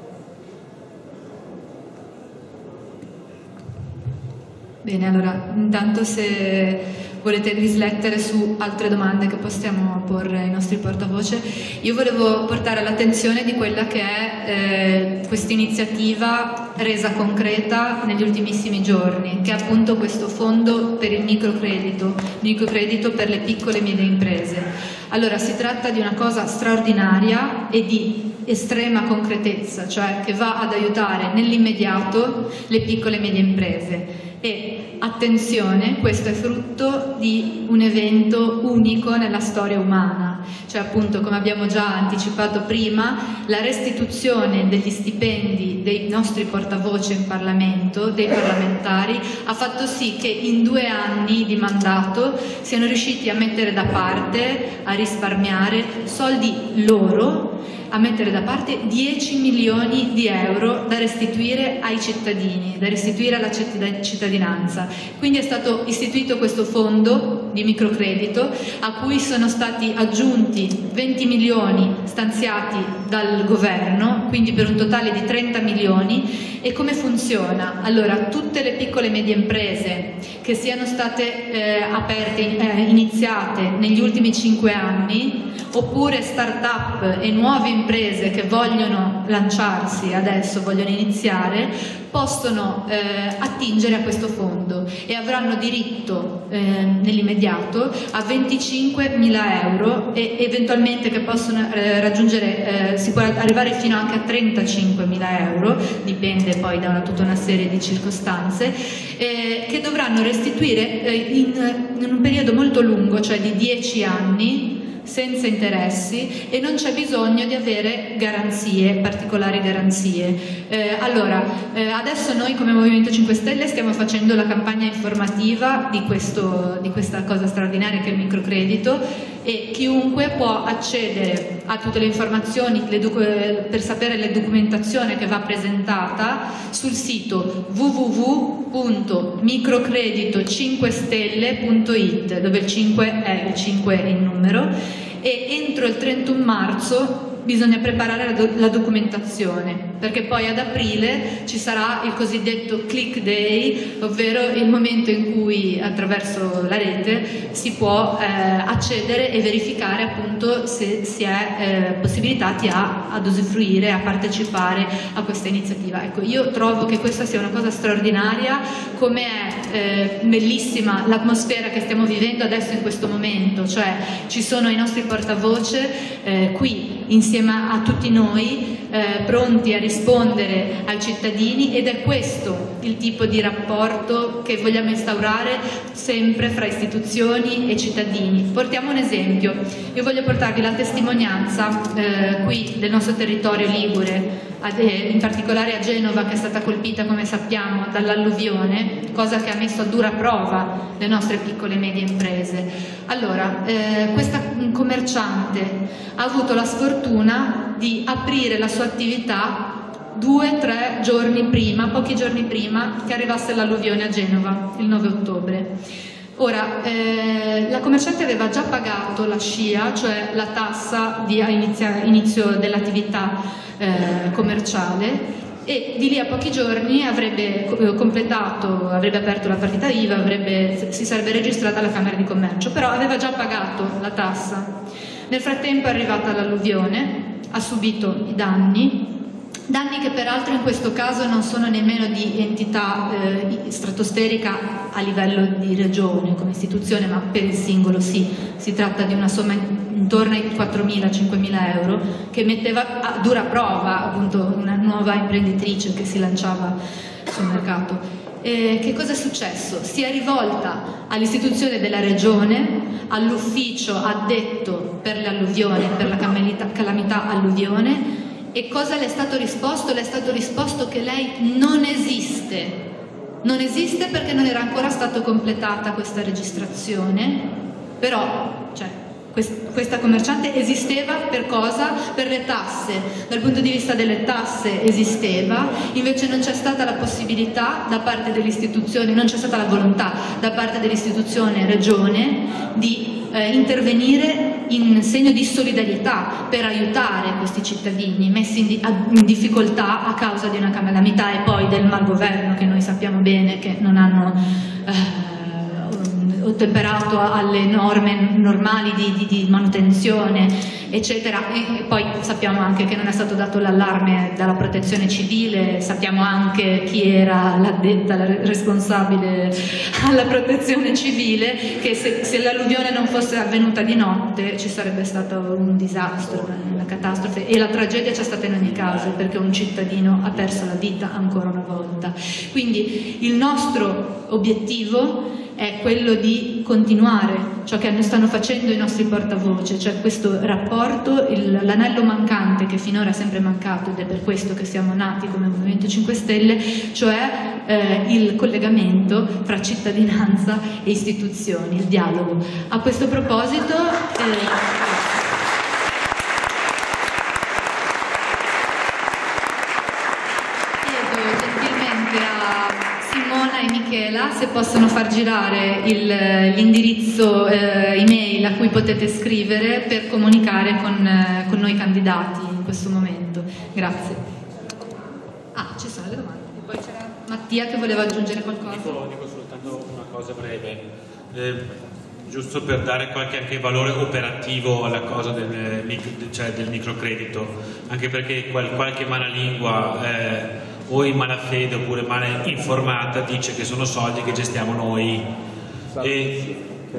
Bene, allora, intanto se volete riflettere su altre domande che possiamo porre ai nostri portavoce, io volevo portare l'attenzione di quella che è eh, questa iniziativa resa concreta negli ultimissimi giorni, che è appunto questo fondo per il microcredito, microcredito per le piccole e medie imprese. Allora, si tratta di una cosa straordinaria e di estrema concretezza, cioè che va ad aiutare nell'immediato le piccole e medie imprese. E attenzione, questo è frutto di un evento unico nella storia umana, cioè appunto, come abbiamo già anticipato prima, la restituzione degli stipendi dei nostri portavoce in Parlamento, dei parlamentari, ha fatto sì che in due anni di mandato siano riusciti a mettere da parte, a risparmiare soldi loro, a mettere da parte dieci milioni di euro da restituire ai cittadini, da restituire alla cittadinanza. Quindi è stato istituito questo fondo di microcredito a cui sono stati aggiunti venti milioni stanziati dal governo, quindi per un totale di trenta milioni. E come funziona? Allora, tutte le piccole e medie imprese che siano state eh, aperte, eh, iniziate negli ultimi cinque anni, oppure start-up e nuove imprese che vogliono lanciarsi adesso, vogliono iniziare, possono eh, attingere a questo fondo e avranno diritto eh, nell'immediato a venticinquemila euro e eventualmente che possono eh, raggiungere, eh, si può arrivare fino anche a trentacinquemila euro, dipende poi da una, tutta una serie di circostanze, eh, che dovranno restituire eh, in, in un periodo molto lungo, cioè di dieci anni, senza interessi, e non c'è bisogno di avere garanzie, particolari garanzie. Eh, allora, eh, adesso noi come Movimento cinque Stelle stiamo facendo la campagna informativa di, questo, di questa cosa straordinaria che è il microcredito, e chiunque può accedere a tutte le informazioni le per sapere la documentazione che va presentata sul sito w w w punto microcredito cinque stelle punto it, dove il cinque è il cinque in numero, e entro il trentuno marzo bisogna preparare la, do la documentazione, perché poi ad aprile ci sarà il cosiddetto click day, ovvero il momento in cui attraverso la rete si può eh, accedere e verificare appunto se si è eh, possibilitati a, ad usufruire, a partecipare a questa iniziativa. Ecco, io trovo che questa sia una cosa straordinaria, come è eh, bellissima l'atmosfera che stiamo vivendo adesso in questo momento, cioè ci sono i nostri portavoce eh, qui insieme a tutti noi, eh, pronti a rispondere ai cittadini, ed è questo il tipo di rapporto che vogliamo instaurare sempre fra istituzioni e cittadini. Portiamo un esempio, io voglio portarvi la testimonianza eh, qui del nostro territorio ligure, in particolare a Genova, che è stata colpita, come sappiamo, dall'alluvione, cosa che ha messo a dura prova le nostre piccole e medie imprese. Allora, eh, questa commerciante ha avuto la sfortuna di aprire la sua attività due o tre giorni prima, pochi giorni prima che arrivasse l'alluvione a Genova, il nove ottobre. Ora, eh, la commerciante aveva già pagato la S C I A, cioè la tassa di inizia, inizio dell'attività eh, commerciale, e di lì a pochi giorni avrebbe completato, avrebbe aperto la partita I V A, avrebbe, si sarebbe registrata alla Camera di Commercio, però aveva già pagato la tassa. Nel frattempo è arrivata l'alluvione, ha subito i danni, danni che peraltro in questo caso non sono nemmeno di entità eh, stratosferica a livello di regione come istituzione, ma per il singolo sì, si tratta di una somma intorno ai quattromila cinquemila euro che metteva a dura prova appunto una nuova imprenditrice che si lanciava sul mercato. Eh, che cosa è successo? Si è rivolta all'istituzione della regione, all'ufficio addetto per le alluvioni, per la calamità alluvione. E cosa le è stato risposto? Le è stato risposto che lei non esiste, non esiste perché non era ancora stata completata questa registrazione, però cioè, questa commerciante esisteva per cosa? Per le tasse, dal punto di vista delle tasse esisteva, invece non c'è stata la possibilità da parte dell'istituzione, non c'è stata la volontà da parte dell'istituzione regione di Eh, intervenire in segno di solidarietà per aiutare questi cittadini messi in, di in difficoltà a causa di una calamità e poi del malgoverno che noi sappiamo bene che non hanno eh, ottemperato alle norme normali di, di, di manutenzione eccetera, e poi sappiamo anche che non è stato dato l'allarme dalla protezione civile, sappiamo anche chi era l'addetta, la responsabile alla protezione civile, che se, se l'alluvione non fosse avvenuta di notte ci sarebbe stato un disastro, una catastrofe, e la tragedia c'è stata in ogni caso perché un cittadino ha perso la vita ancora una volta. Quindi il nostro obiettivo è quello di continuare ciò che stanno facendo i nostri portavoce, cioè questo rapporto, l'anello mancante che finora è sempre mancato, ed è per questo che siamo nati come Movimento cinque Stelle, cioè eh, il collegamento fra cittadinanza e istituzioni, il dialogo. A questo proposito eh, e Michela se possono far girare l'indirizzo eh, email a cui potete scrivere per comunicare con, eh, con noi candidati in questo momento. Grazie. Ah, ci sono le domande. E poi c'era Mattia che voleva aggiungere qualcosa. Dico, dico soltanto una cosa breve, eh, giusto per dare qualche anche valore operativo alla cosa del, cioè del microcredito, anche perché qual, qualche manalingua eh, o in malafede oppure male informata dice che sono soldi che gestiamo noi, e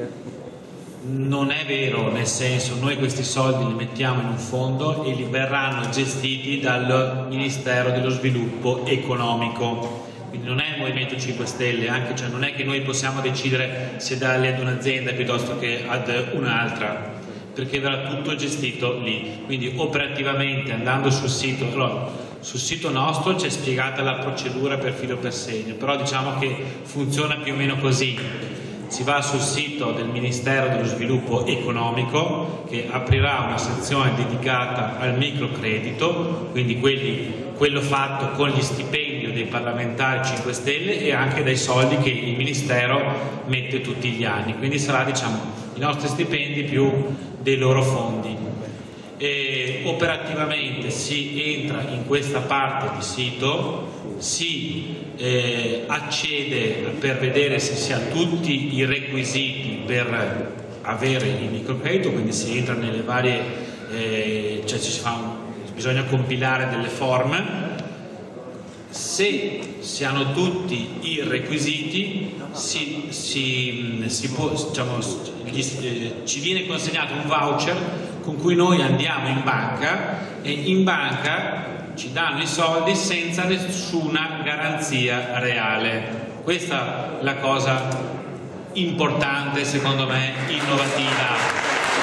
non è vero, nel senso, noi questi soldi li mettiamo in un fondo e li verranno gestiti dal Ministero dello Sviluppo Economico, quindi non è il Movimento cinque Stelle, anche, cioè non è che noi possiamo decidere se darli ad un'azienda piuttosto che ad un'altra, perché verrà tutto gestito lì. Quindi operativamente andando sul sito, allora, sul sito nostro c'è spiegata la procedura per filo per segno, però diciamo che funziona più o meno così: si va sul sito del Ministero dello Sviluppo Economico che aprirà una sezione dedicata al microcredito, quindi quelli, quello fatto con gli stipendi dei parlamentari cinque Stelle e anche dai soldi che il Ministero mette tutti gli anni, quindi sarà, diciamo, i nostri stipendi più dei loro fondi. E operativamente si entra in questa parte di sito, si eh, accede per vedere se si ha tutti i requisiti per avere il microcredito, quindi si entra nelle varie, eh, cioè ci si fa un, bisogna compilare delle forme. Se si hanno tutti i requisiti si, si, si può, diciamo, gli, eh, ci viene consegnato un voucher con cui noi andiamo in banca e in banca ci danno i soldi senza nessuna garanzia reale. Questa è la cosa importante, secondo me, innovativa.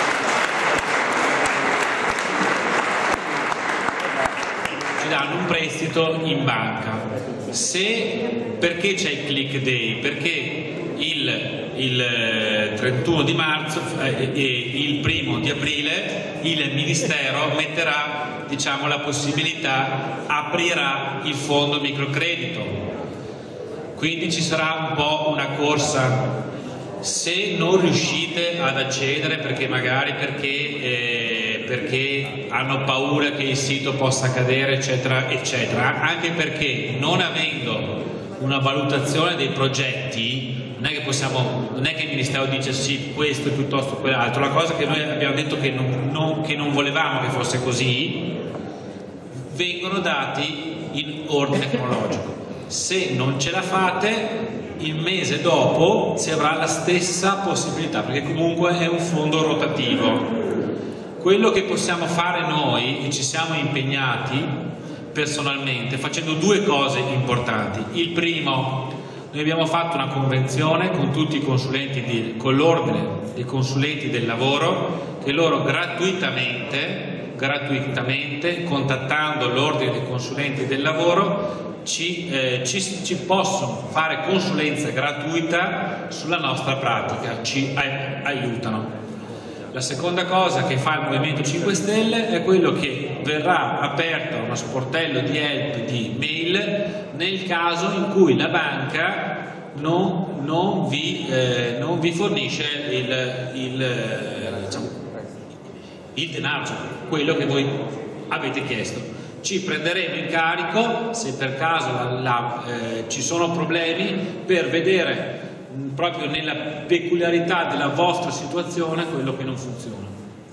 Danno un prestito in banca. Se, perché c'è il click day? Perché il, il trentuno di marzo eh, e il primo di aprile il Ministero metterà, diciamo, la possibilità, aprirà il fondo microcredito, quindi ci sarà un po' una corsa se non riuscite ad accedere perché magari perché, eh, perché hanno paura che il sito possa cadere eccetera eccetera, anche perché non avendo una valutazione dei progetti non è che possiamo, non è che il Ministero dice sì questo e piuttosto quell'altro. La cosa che noi abbiamo detto che non, non, che non volevamo che fosse così, vengono dati in ordine cronologico. Se non ce la fate, il mese dopo si avrà la stessa possibilità, perché comunque è un fondo rotativo. Quello che possiamo fare noi, e ci siamo impegnati personalmente, facendo due cose importanti. Il primo, noi abbiamo fatto una convenzione con tutti i consulenti, di, con l'ordine dei consulenti del lavoro, che loro gratuitamente, gratuitamente contattando l'ordine dei consulenti del lavoro, Ci, eh, ci, ci possono fare consulenza gratuita sulla nostra pratica, ci ai, aiutano. La seconda cosa che fa il Movimento cinque Stelle è quello che verrà aperto uno sportello di help di mail nel caso in cui la banca non, non, vi, eh, non vi fornisce il, il, eh, diciamo, il denaro, cioè quello che voi avete chiesto. Ci prenderemo in carico se per caso la, la, eh, ci sono problemi, per vedere mh, proprio nella peculiarità della vostra situazione quello che non funziona.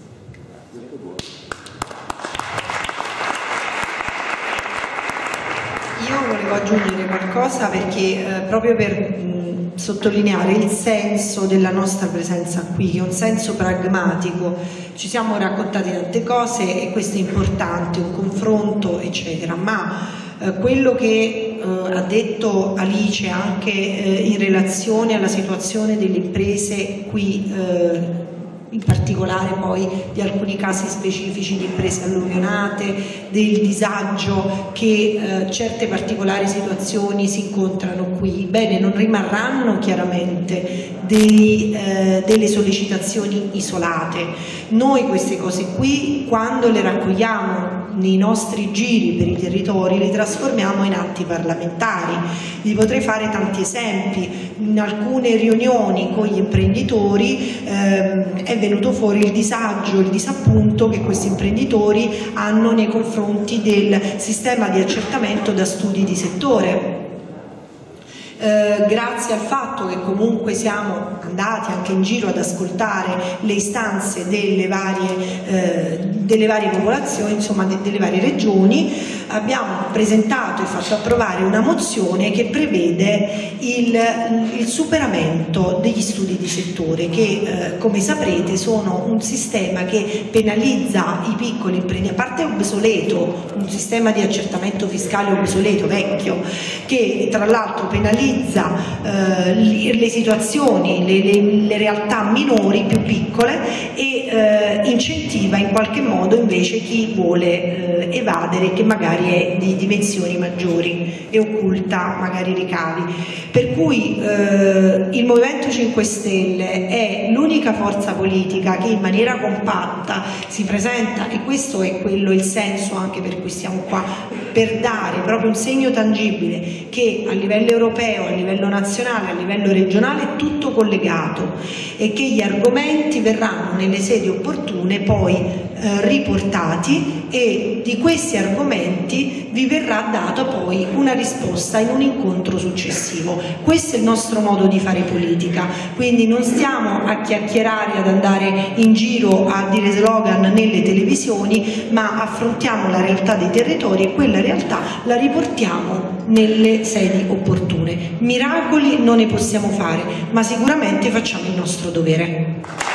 Io volevo aggiungere qualcosa perché eh, proprio per mh, sottolineare il senso della nostra presenza qui, che è un senso pragmatico. Ci siamo raccontati tante cose e questo è importante, un confronto eccetera, ma eh, quello che eh, ha detto Alice anche eh, in relazione alla situazione delle imprese qui, eh, in particolare poi di alcuni casi specifici di imprese alluvionate, del disagio che eh, certe particolari situazioni si incontrano qui. Bene, non rimarranno chiaramente dei, eh, delle sollecitazioni isolate. Noi queste cose qui, quando le raccogliamo nei nostri giri per i territori, le trasformiamo in atti parlamentari. Vi potrei fare tanti esempi. In alcune riunioni con gli imprenditori ehm, è venuto fuori il disagio, il disappunto che questi imprenditori hanno nei confronti del sistema di accertamento da studi di settore. Eh, grazie al fatto che comunque siamo andati anche in giro ad ascoltare le istanze delle varie, eh, delle varie popolazioni, insomma de delle varie regioni, abbiamo presentato e fatto approvare una mozione che prevede il, il superamento degli studi di settore che eh, come saprete sono un sistema che penalizza i piccoli imprenditori, a parte obsoleto, un sistema di accertamento fiscale obsoleto, vecchio, che tra l'altro penalizza Eh, le situazioni, le, le, le realtà minori, più piccole, e eh, incentiva in qualche modo invece chi vuole eh, evadere, che magari è di dimensioni maggiori e occulta magari ricavi. Per cui eh, il Movimento cinque Stelle è l'unica forza politica che in maniera compatta si presenta, e questo è quello il senso anche per cui siamo qua, per dare proprio un segno tangibile che a livello europeo, a livello nazionale, a livello regionale è tutto collegato e che gli argomenti verranno nelle sedi opportune poi eh, riportati, e di questi argomenti vi verrà data poi una risposta in un incontro successivo. Questo è il nostro modo di fare politica, quindi non stiamo a chiacchierare, ad andare in giro a dire slogan nelle televisioni, ma affrontiamo la realtà dei territori e quella realtà la riportiamo nelle sedi opportune. Miracoli non ne possiamo fare, ma sicuramente facciamo il nostro dovere.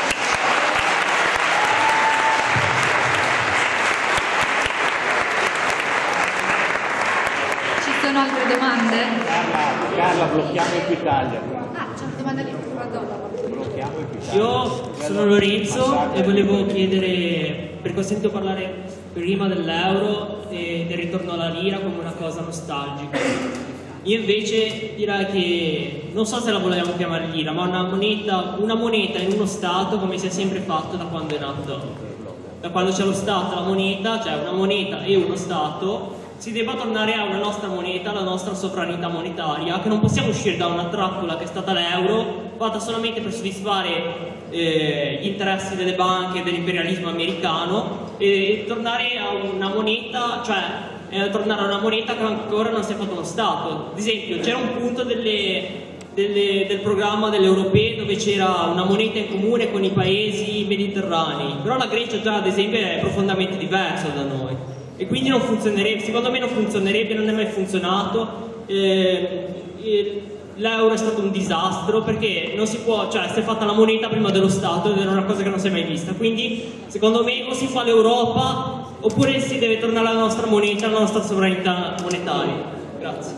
Ci sono altre domande? Carla, Carla blocchiamo Equitalia. Ah, c'è una domanda lì, pardon. Blocchiamo Equitalia. Io sono Lorenzo e volevo chiedere, perché ho sentito parlare prima dell'euro e del ritorno alla lira come una cosa nostalgica. Io invece direi che, non so se la vogliamo chiamare lira, ma una moneta, una moneta in uno Stato come si è sempre fatto da quando è nato. Da quando c'è lo Stato, la moneta, cioè una moneta e uno Stato, si debba tornare a una nostra moneta, alla nostra sovranità monetaria, che non possiamo uscire da una trappola che è stata l'euro, fatta solamente per soddisfare eh, gli interessi delle banche e dell'imperialismo americano, e tornare a una moneta, cioè eh, tornare a una moneta che ancora non si è fatto uno Stato. Ad esempio, c'era un punto delle, delle, del programma delle europee dove c'era una moneta in comune con i paesi mediterranei, però la Grecia già ad esempio è profondamente diversa da noi e quindi non funzionerebbe, secondo me non funzionerebbe, non è mai funzionato. Eh, eh, l'euro è stato un disastro perché non si può, cioè si è fatta la moneta prima dello Stato ed era una cosa che non si è mai vista, quindi secondo me o si fa l'Europa oppure si deve tornare alla nostra moneta, alla nostra sovranità monetaria. Grazie.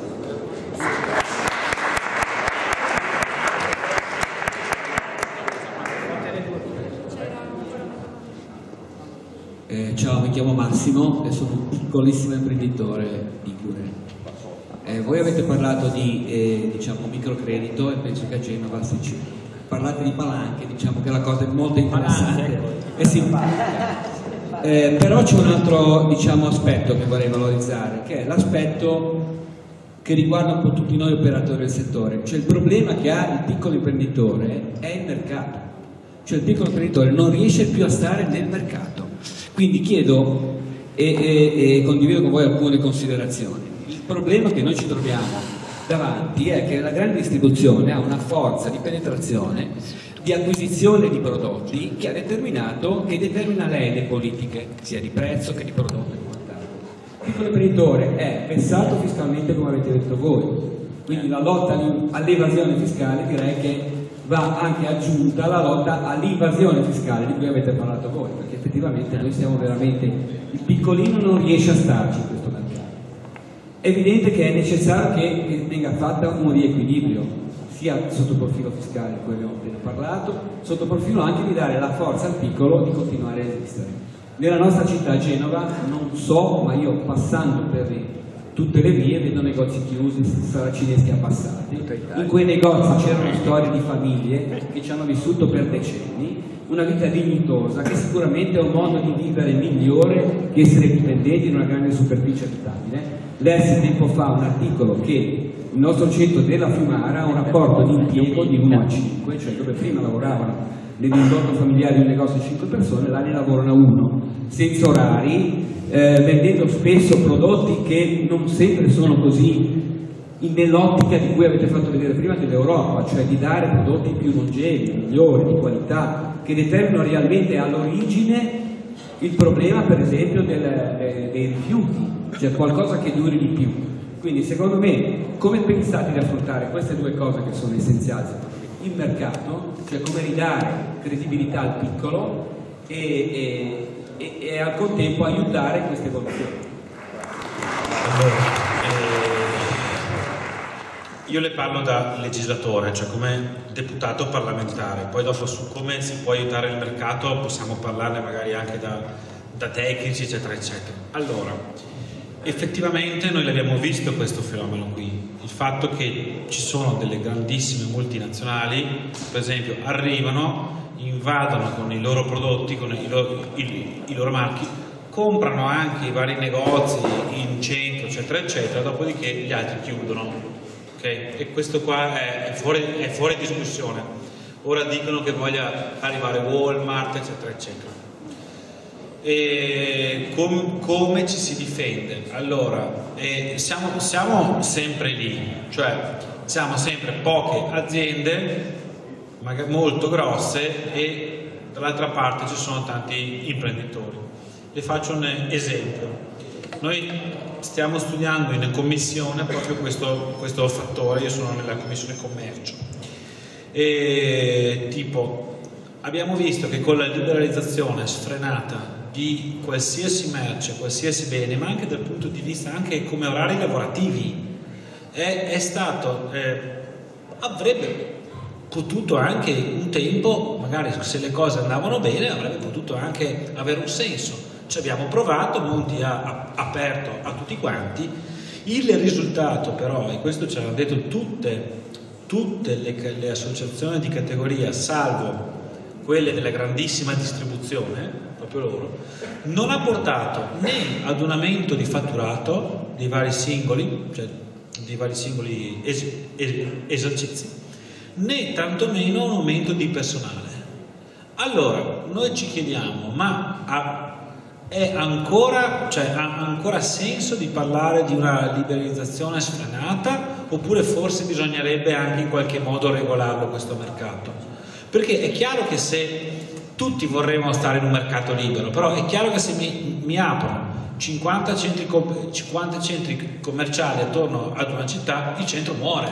Eh, ciao, mi chiamo Massimo e sono un piccolissimo imprenditore ligure. Eh, voi avete parlato di eh, diciamo, microcredito e penso che a Genova si ci... parlate di palanche, diciamo che la cosa è molto interessante e simpatica. Eh, però c'è un altro diciamo, aspetto che vorrei valorizzare, che è l'aspetto che riguarda un po' tutti noi operatori del settore. Cioè il problema che ha il piccolo imprenditore è il mercato, cioè il piccolo imprenditore non riesce più a stare nel mercato. Quindi chiedo e, e, e condivido con voi alcune considerazioni. Il problema che noi ci troviamo davanti è che la grande distribuzione ha una forza di penetrazione, di acquisizione di prodotti che ha determinato, che determina lei le politiche, sia di prezzo che di prodotto e quant'altro. Il piccolo imprenditore è pensato fiscalmente come avete detto voi, quindi la lotta all'evasione fiscale direi che va anche aggiunta la lotta all'invasione fiscale di cui avete parlato voi, perché effettivamente noi siamo veramente, il piccolino non riesce a starci in questo mercato. È evidente che è necessario che venga fatta un riequilibrio, sia sotto il profilo fiscale di cui abbiamo appena parlato, sotto il profilo anche di dare la forza al piccolo di continuare a esistere. Nella nostra città Genova, non so, ma io passando per le tutte le vie vedo negozi chiusi, saracineschi abbassati. In quei negozi c'erano storie di famiglie che ci hanno vissuto per decenni, una vita dignitosa che sicuramente è un modo di vivere migliore che essere dipendenti in una grande superficie abitabile. Lessi tempo fa un articolo che il nostro centro della Fiumara ha un rapporto di impiego di uno a cinque, cioè dove prima lavoravano nell'indotto familiare di un negozio di cinque persone, là ne lavorano uno, senza orari, Eh, vendendo spesso prodotti che non sempre sono così nell'ottica di cui avete fatto vedere prima dell'Europa, cioè di dare prodotti più longevi, migliori, di qualità, che determinano realmente all'origine il problema per esempio del, eh, dei rifiuti, cioè qualcosa che duri di più. Quindi secondo me come pensate di affrontare queste due cose che sono essenziali? Il mercato, cioè come ridare credibilità al piccolo e, e E, e al contempo aiutare queste evoluzioni. Allora, eh, io le parlo da legislatore, cioè come deputato parlamentare, poi dopo su come si può aiutare il mercato possiamo parlarne magari anche da, da tecnici eccetera eccetera. Allora, effettivamente noi l'abbiamo visto questo fenomeno qui, il fatto che ci sono delle grandissime multinazionali, per esempio arrivano, invadono con i loro prodotti, con i loro, i, i loro marchi, comprano anche i vari negozi in centro eccetera eccetera, dopodiché gli altri chiudono, okay? E questo qua è, è, fuori, è fuori discussione. Ora dicono che voglia arrivare Walmart eccetera eccetera. E com, come ci si difende? Allora, eh, siamo, siamo sempre lì, cioè siamo sempre poche aziende molto grosse e dall'altra parte ci sono tanti imprenditori. Le faccio un esempio. Noi stiamo studiando in commissione proprio questo, questo fattore, io sono nella commissione commercio, e tipo abbiamo visto che con la liberalizzazione sfrenata di qualsiasi merce, qualsiasi bene, ma anche dal punto di vista anche come orari lavorativi, è, è stato, eh, avrebbe potuto anche un tempo, magari se le cose andavano bene, avrebbe potuto anche avere un senso. Ci abbiamo provato, Monti ha, ha aperto a tutti quanti. Il risultato però, e questo ce l'hanno detto tutte, tutte le, le associazioni di categoria, salvo quelle della grandissima distribuzione, proprio loro, non ha portato né ad un aumento di fatturato dei vari singoli, cioè dei vari singoli es es esercizi, né tantomeno un aumento di personale. Allora, noi ci chiediamo, ma ha, è ancora, cioè, ha ancora senso di parlare di una liberalizzazione sfrenata, oppure forse bisognerebbe anche in qualche modo regolarlo questo mercato? Perché è chiaro che se tutti vorremmo stare in un mercato libero, però è chiaro che se mi, mi aprono cinquanta centri, cinquanta centri commerciali attorno ad una città, il centro muore.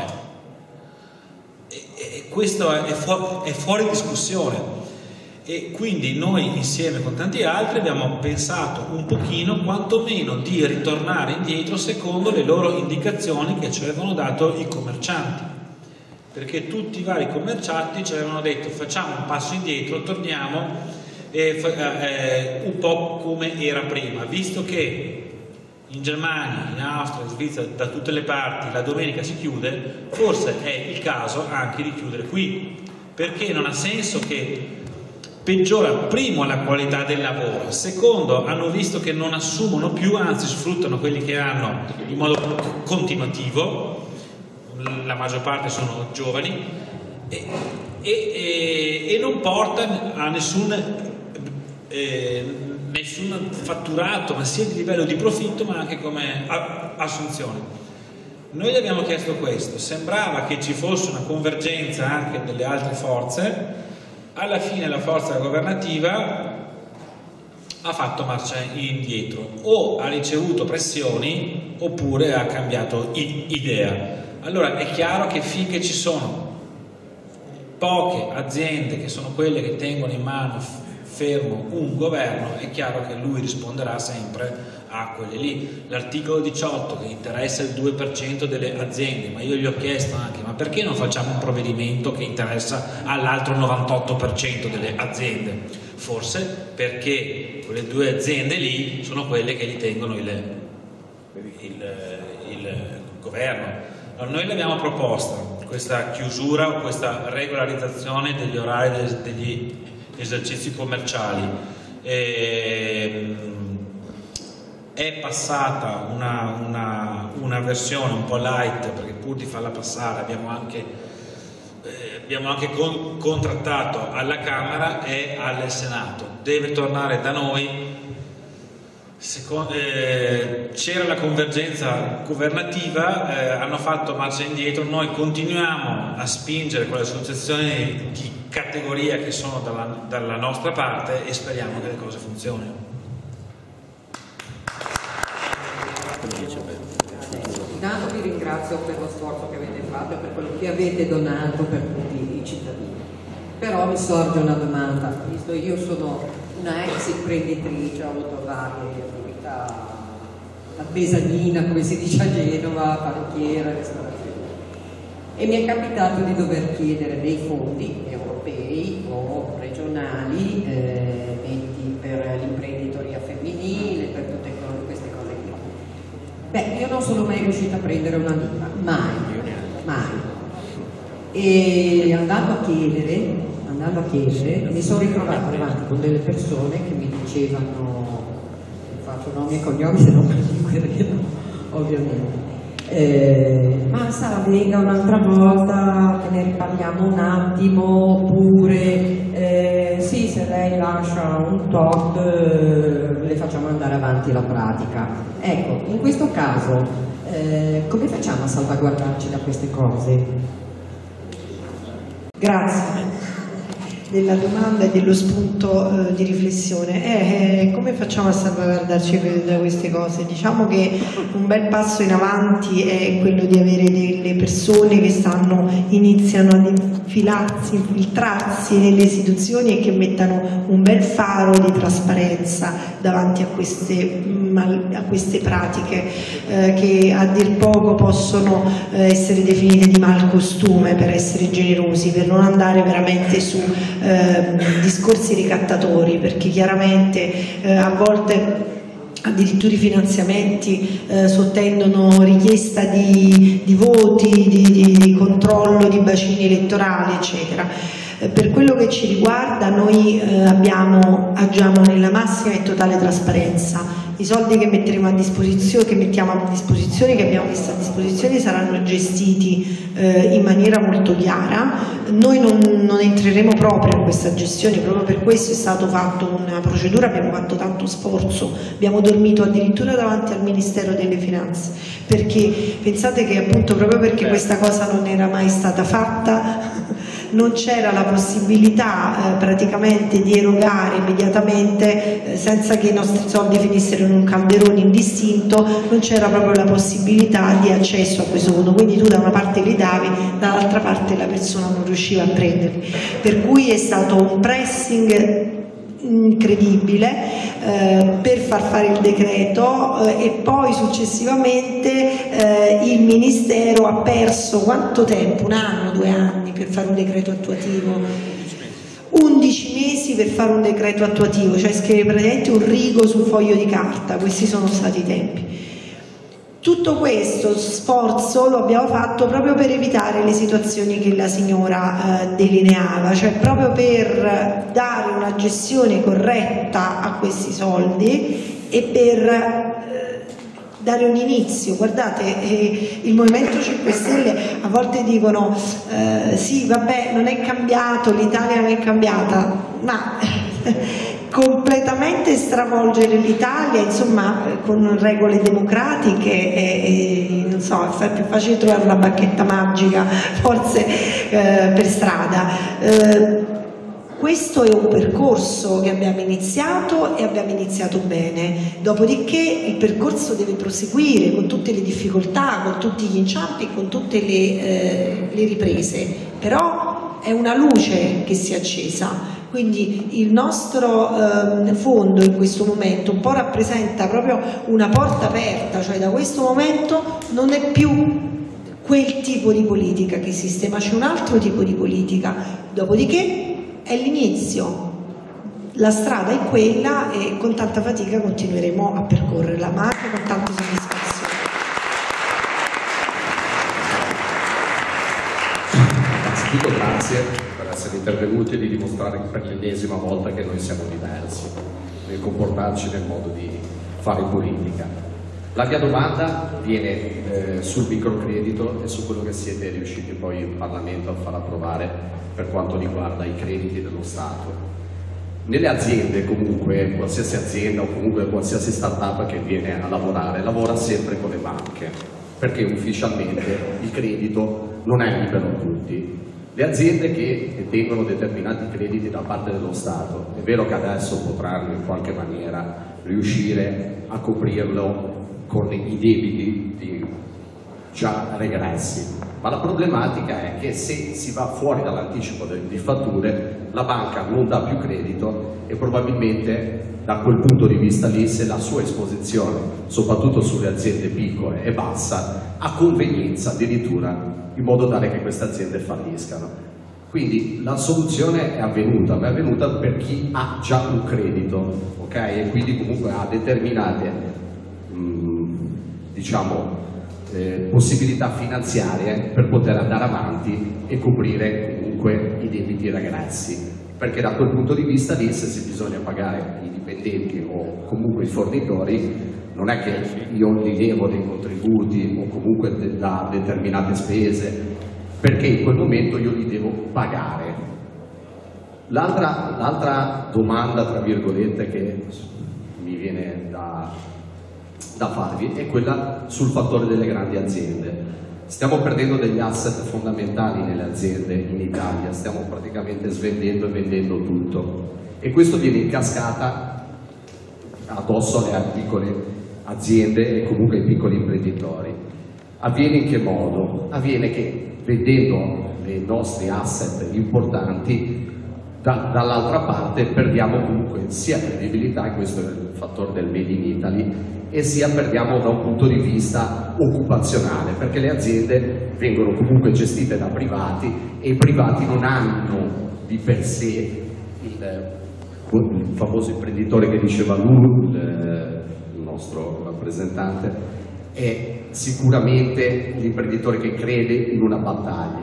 E, e questo è, è, fu è fuori discussione. E quindi noi insieme con tanti altri abbiamo pensato un pochino quantomeno di ritornare indietro secondo le loro indicazioni che ci avevano dato i commercianti, perché tutti i vari commercianti ci avevano detto facciamo un passo indietro, torniamo eh, eh, un po' come era prima, visto che in Germania, in Austria, in Svizzera, da tutte le parti la domenica si chiude, forse è il caso anche di chiudere qui, perché non ha senso che peggiora primo la qualità del lavoro, secondo hanno visto che non assumono più, anzi sfruttano quelli che hanno in modo continuativo, la maggior parte sono giovani, e, e, e non porta a nessun, eh, nessun fatturato, ma sia di livello di profitto ma anche come assunzione. Noi gli abbiamo chiesto questo, sembrava che ci fosse una convergenza anche delle altre forze. Alla fine la forza governativa ha fatto marcia indietro, o ha ricevuto pressioni oppure ha cambiato idea. Allora è chiaro che finché ci sono poche aziende che sono quelle che tengono in mano fermo un governo, è chiaro che lui risponderà sempre a quelle lì. L'articolo diciotto che interessa il due per cento delle aziende, ma io gli ho chiesto anche ma perché non facciamo un provvedimento che interessa all'altro novantotto per cento delle aziende? Forse perché quelle due aziende lì sono quelle che li tengono il, il, il governo. Allora noi l'abbiamo proposta questa chiusura o questa regolarizzazione degli orari degli esercizi commerciali. E, è passata una, una, una versione un po' light, perché pur di farla passare abbiamo anche, eh, abbiamo anche con, contrattato alla Camera e al Senato, deve tornare da noi. Eh, c'era la convergenza governativa, eh, hanno fatto marcia indietro, noi continuiamo a spingere con le associazioni di categoria che sono dalla, dalla nostra parte e speriamo che le cose funzionino. Intanto vi ringrazio per lo sforzo che avete fatto e per quello che avete donato per tutti i cittadini. Però mi sorge una domanda, visto io sono una ex imprenditrice, ho avuto varie attività a Besanina, come si dice a Genova, parrucchiera, ristorazione, e mi è capitato di dover chiedere dei fondi europei o regionali eh, per l'imprenditoria femminile, per tutte queste cose qui. Beh, io non sono mai riuscita a prendere una lira, mai, mai. E andando a chiedere, andando a chiedere, mi sono ritrovata davanti con delle persone che mi dicevano, faccio nomi e cognomi se non mi querelo, ovviamente, eh, ma Sara venga un'altra volta, che ne riparliamo un attimo, oppure eh, sì, se lei lascia un tot eh, le facciamo andare avanti la pratica. Ecco, in questo caso eh, come facciamo a salvaguardarci da queste cose? Grazie della domanda e dello spunto eh, di riflessione. Eh, eh, come facciamo a salvaguardarci da queste cose? Diciamo che un bel passo in avanti è quello di avere delle persone che stanno, iniziano ad infilarsi, infiltrarsi nelle istituzioni e che mettano un bel faro di trasparenza davanti a queste, a queste pratiche eh, che a dir poco possono eh, essere definite di malcostume, per essere generosi, per non andare veramente su Eh, discorsi ricattatori, perché chiaramente eh, a volte addirittura i finanziamenti eh, sottendono richiesta di, di voti, di, di, di controllo di bacini elettorali, eccetera. Eh, per quello che ci riguarda noi eh, abbiamo, agiamo nella massima e totale trasparenza. I soldi che metteremo a disposizione, che mettiamo a disposizione, che abbiamo messo a disposizione saranno gestiti eh, in maniera molto chiara. Noi non, non entreremo proprio in questa gestione, proprio per questo è stato fatto una procedura, abbiamo fatto tanto sforzo, abbiamo dormito addirittura davanti al Ministero delle Finanze, perché pensate che appunto proprio perché questa cosa non era mai stata fatta non c'era la possibilità eh, praticamente di erogare immediatamente eh, senza che i nostri soldi finissero in un calderone indistinto, non c'era proprio la possibilità di accesso a questo fondo, quindi tu da una parte li davi, dall'altra parte la persona non riusciva a prenderli, per cui è stato un pressing incredibile eh, per far fare il decreto eh, e poi successivamente eh, il Ministero ha perso quanto tempo? Un anno, due anni per fare un decreto attuativo? undici mesi per fare un decreto attuativo, cioè scrivere praticamente un rigo su un foglio di carta, questi sono stati i tempi. Tutto questo sforzo lo abbiamo fatto proprio per evitare le situazioni che la signora eh, delineava, cioè proprio per dare una gestione corretta a questi soldi e per eh, dare un inizio. Guardate, eh, il Movimento cinque Stelle a volte dicono eh, sì vabbè non è cambiato, l'Italia non è cambiata, ma completamente stravolgere l'Italia, insomma, con regole democratiche e, e non so, è più facile trovare una bacchetta magica forse eh, per strada. Eh, questo è un percorso che abbiamo iniziato e abbiamo iniziato bene, dopodiché il percorso deve proseguire con tutte le difficoltà, con tutti gli inciampi, con tutte le, eh, le riprese, però è una luce che si è accesa. Quindi il nostro eh, fondo in questo momento un po' rappresenta proprio una porta aperta, cioè da questo momento non è più quel tipo di politica che esiste, ma c'è un altro tipo di politica, dopodiché è l'inizio, la strada è quella e con tanta fatica continueremo a percorrerla, ma anche con tanta soddisfazione. Innanzitutto grazie essere intervenuti e di dimostrare per l'ennesima volta che noi siamo diversi nel comportarci, nel modo di fare politica. La mia domanda viene eh, sul microcredito e su quello che siete riusciti poi in Parlamento a far approvare per quanto riguarda i crediti dello Stato. Nelle aziende comunque, qualsiasi azienda o comunque qualsiasi startup che viene a lavorare, lavora sempre con le banche, perché ufficialmente il credito non è libero a tutti. Le aziende che detengono determinati crediti da parte dello Stato, è vero che adesso potranno in qualche maniera riuscire a coprirlo con i debiti di già regressi, ma la problematica è che se si va fuori dall'anticipo di fatture la banca non dà più credito e probabilmente da quel punto di vista lì, se la sua esposizione, soprattutto sulle aziende piccole, è bassa, ha convenienza addirittura in modo tale che queste aziende falliscano. Quindi la soluzione è avvenuta, ma è avvenuta per chi ha già un credito, ok? E quindi comunque ha determinate mh, diciamo, eh, possibilità finanziarie per poter andare avanti e coprire comunque i debiti regressi. Perché da quel punto di vista lì, se si bisogna pagare i dipendenti o comunque i fornitori, non è che io li levo dei contributi o comunque de da determinate spese, perché in quel momento io li devo pagare. L'altra domanda, tra virgolette, che mi viene da, da farvi è quella sul fattore delle grandi aziende. Stiamo perdendo degli asset fondamentali nelle aziende in Italia, stiamo praticamente svendendo e vendendo tutto e questo viene in cascata addosso alle piccole aziende e comunque ai piccoli imprenditori. Avviene in che modo? Avviene che vendendo i nostri asset importanti da, dall'altra parte perdiamo comunque sia credibilità, e questo è il fattore del Made in Italy, e sia perdiamo da un punto di vista occupazionale, perché le aziende vengono comunque gestite da privati e i privati non hanno di per sé il, il famoso imprenditore che diceva lui, il, il nostro rappresentante, è sicuramente l'imprenditore che crede in una battaglia,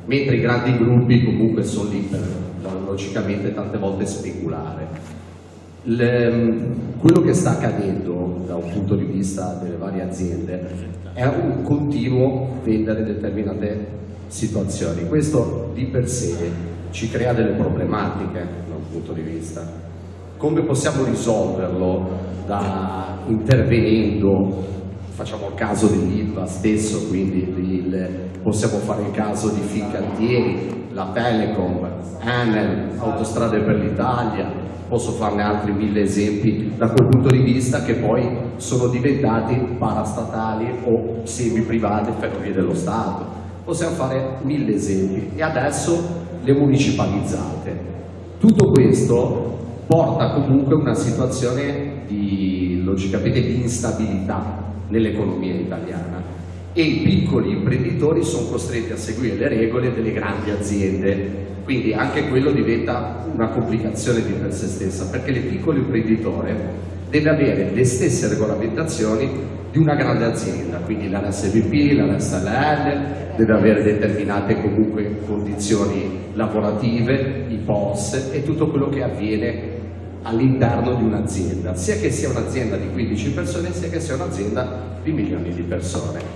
mentre i grandi gruppi comunque sono lì per, logicamente, tante volte speculare. Le, quello che sta accadendo da un punto di vista delle varie aziende è un continuo vendere determinate situazioni. Questo di per sé ci crea delle problematiche da un punto di vista. Come possiamo risolverlo? Da intervenendo, facciamo il caso dell'I L V A stesso, quindi il, possiamo fare il caso di Fincantieri, la Telecom, Enel, Autostrade per l'Italia. Posso farne altri mille esempi da quel punto di vista, che poi sono diventati parastatali o semi-private ferrovie dello Stato. Possiamo fare mille esempi. E adesso le municipalizzate. Tutto questo porta comunque a una situazione di, logicamente, di instabilità nell'economia italiana, e i piccoli imprenditori sono costretti a seguire le regole delle grandi aziende. Quindi anche quello diventa una complicazione di per sé stessa, perché il piccolo imprenditore deve avere le stesse regolamentazioni di una grande azienda, quindi l'R S V P, l'R S L L, deve avere determinate comunque condizioni lavorative, i P O S e tutto quello che avviene all'interno di un'azienda, sia che sia un'azienda di quindici persone, sia che sia un'azienda di milioni di persone.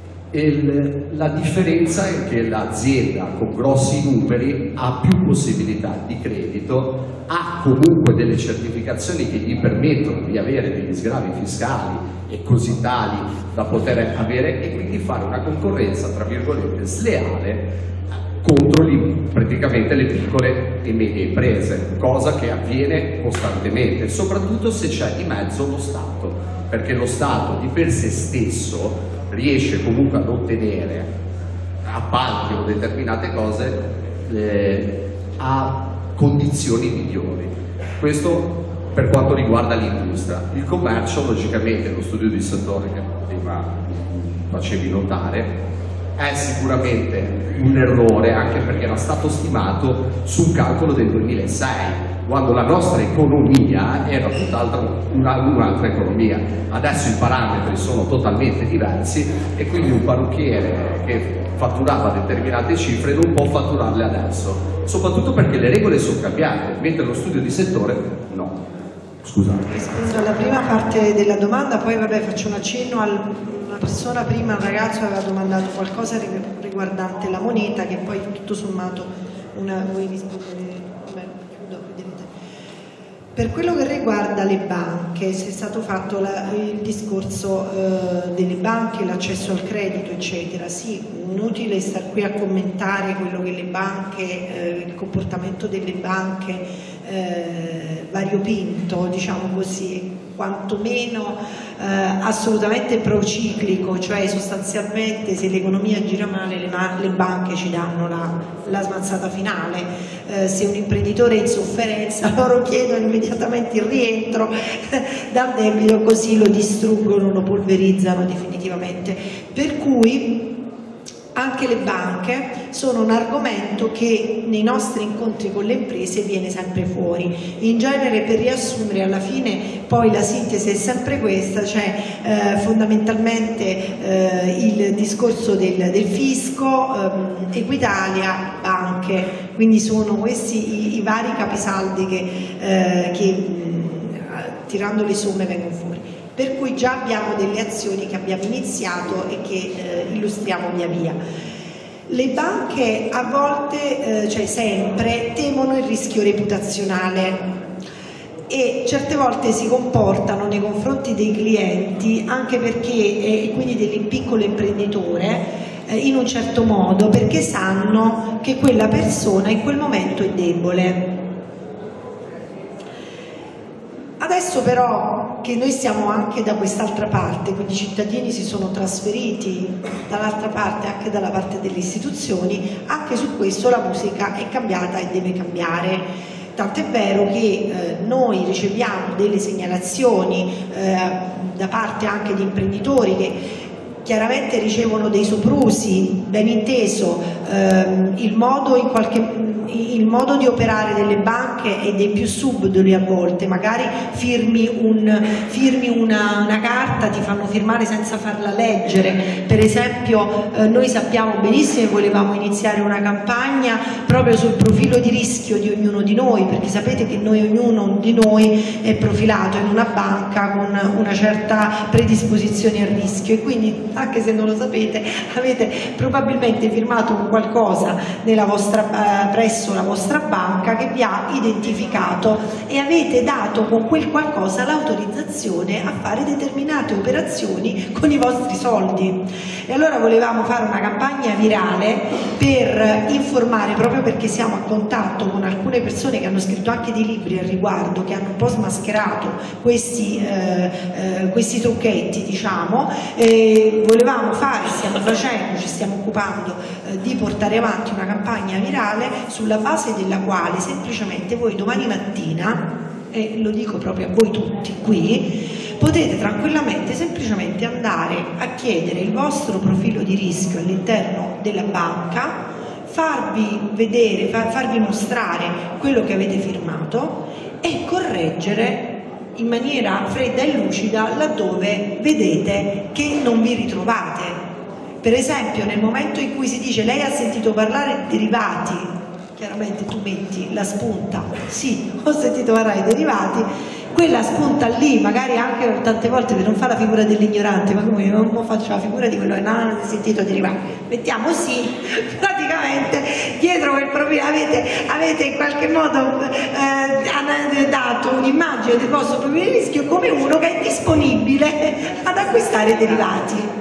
E la differenza è che l'azienda con grossi numeri ha più possibilità di credito, ha comunque delle certificazioni che gli permettono di avere degli sgravi fiscali e così tali da poter avere, e quindi fare una concorrenza tra virgolette sleale contro li, praticamente le piccole e medie imprese, cosa che avviene costantemente, soprattutto se c'è di mezzo lo Stato, perché lo Stato di per sé stesso riesce comunque ad ottenere appalti o determinate cose eh, a condizioni migliori. Questo per quanto riguarda l'industria. Il commercio, logicamente, lo studio di settore che prima facevi notare, è sicuramente un errore, anche perché era stato stimato su un calcolo del duemilasei, quando la nostra economia era tutt'altra un'altra economia. Adesso i parametri sono totalmente diversi e quindi un parrucchiere che fatturava determinate cifre non può fatturarle adesso, soprattutto perché le regole sono cambiate, mentre lo studio di settore no. Scusate. Rispondo alla prima parte della domanda, poi vabbè, faccio un accenno al... una persona prima, un ragazzo aveva domandato qualcosa riguardante la moneta, che poi tutto sommato una, voi rispondete. Per quello che riguarda le banche, se è stato fatto la, il discorso eh, delle banche, l'accesso al credito eccetera, sì, inutile star qui a commentare quello che le banche, eh, il comportamento delle banche eh, variopinto, diciamo così, quantomeno eh, assolutamente prociclico, cioè sostanzialmente se l'economia gira male le, le banche ci danno la, la smazzata finale, eh, se un imprenditore è in sofferenza loro chiedono immediatamente il rientro dal debito, così lo distruggono, lo polverizzano definitivamente. Per cui anche le banche sono un argomento che nei nostri incontri con le imprese viene sempre fuori. In genere, per riassumere, alla fine poi la sintesi è sempre questa, cioè eh, fondamentalmente eh, il discorso del, del fisco, ehm, Equitalia, banche, quindi sono questi i, i vari capisaldi che, eh, che mh, tirando le somme vengono fuori. Per cui già abbiamo delle azioni che abbiamo iniziato e che eh, illustriamo via via. Le banche a volte, eh, cioè sempre, temono il rischio reputazionale e certe volte si comportano nei confronti dei clienti, anche perché, e quindi del piccolo imprenditore, eh, in un certo modo, perché sanno che quella persona in quel momento è debole. Adesso però che noi siamo anche da quest'altra parte, quindi i cittadini si sono trasferiti dall'altra parte, anche dalla parte delle istituzioni, anche su questo la musica è cambiata e deve cambiare. Tant'è vero che eh, noi riceviamo delle segnalazioni eh, da parte anche di imprenditori che chiaramente ricevono dei soprusi, ben inteso, ehm, il, modo in qualche, il modo di operare delle banche è dei più subdoli a volte, magari firmi, un, firmi una, una carta, ti fanno firmare senza farla leggere. Per esempio eh, noi sappiamo benissimo che volevamo iniziare una campagna proprio sul profilo di rischio di ognuno di noi, perché sapete che noi, ognuno di noi è profilato in una banca con una certa predisposizione al rischio, e quindi, anche se non lo sapete, avete probabilmente firmato un qualcosa nella vostra, eh, presso la vostra banca che vi ha identificato, e avete dato con quel qualcosa l'autorizzazione a fare determinate operazioni con i vostri soldi. E allora volevamo fare una campagna virale per informare, proprio perché siamo a contatto con alcune persone che hanno scritto anche dei libri al riguardo, che hanno un po' smascherato questi, eh, eh, questi trucchetti, diciamo, e volevamo fare, stiamo facendo, ci stiamo occupando eh, di portare avanti una campagna virale sulla base della quale semplicemente voi domani mattina, e lo dico proprio a voi tutti qui, potete tranquillamente semplicemente andare a chiedere il vostro profilo di rischio all'interno della banca, farvi vedere, far, farvi mostrare quello che avete firmato e correggere in maniera fredda e lucida laddove vedete che non vi ritrovate. Per esempio, nel momento in cui si dice lei ha sentito parlare di derivati, chiaramente tu metti la spunta, sì, ho sentito parlare di derivati, quella spunta lì, magari anche tante volte per non fare la figura dell'ignorante, ma come non faccio la figura di quello che non ha sentito derivati, mettiamo sì, praticamente dietro quel profilo avete, avete in qualche modo eh, dato un'immagine del vostro profilo di rischio come uno che è disponibile ad acquistare derivati.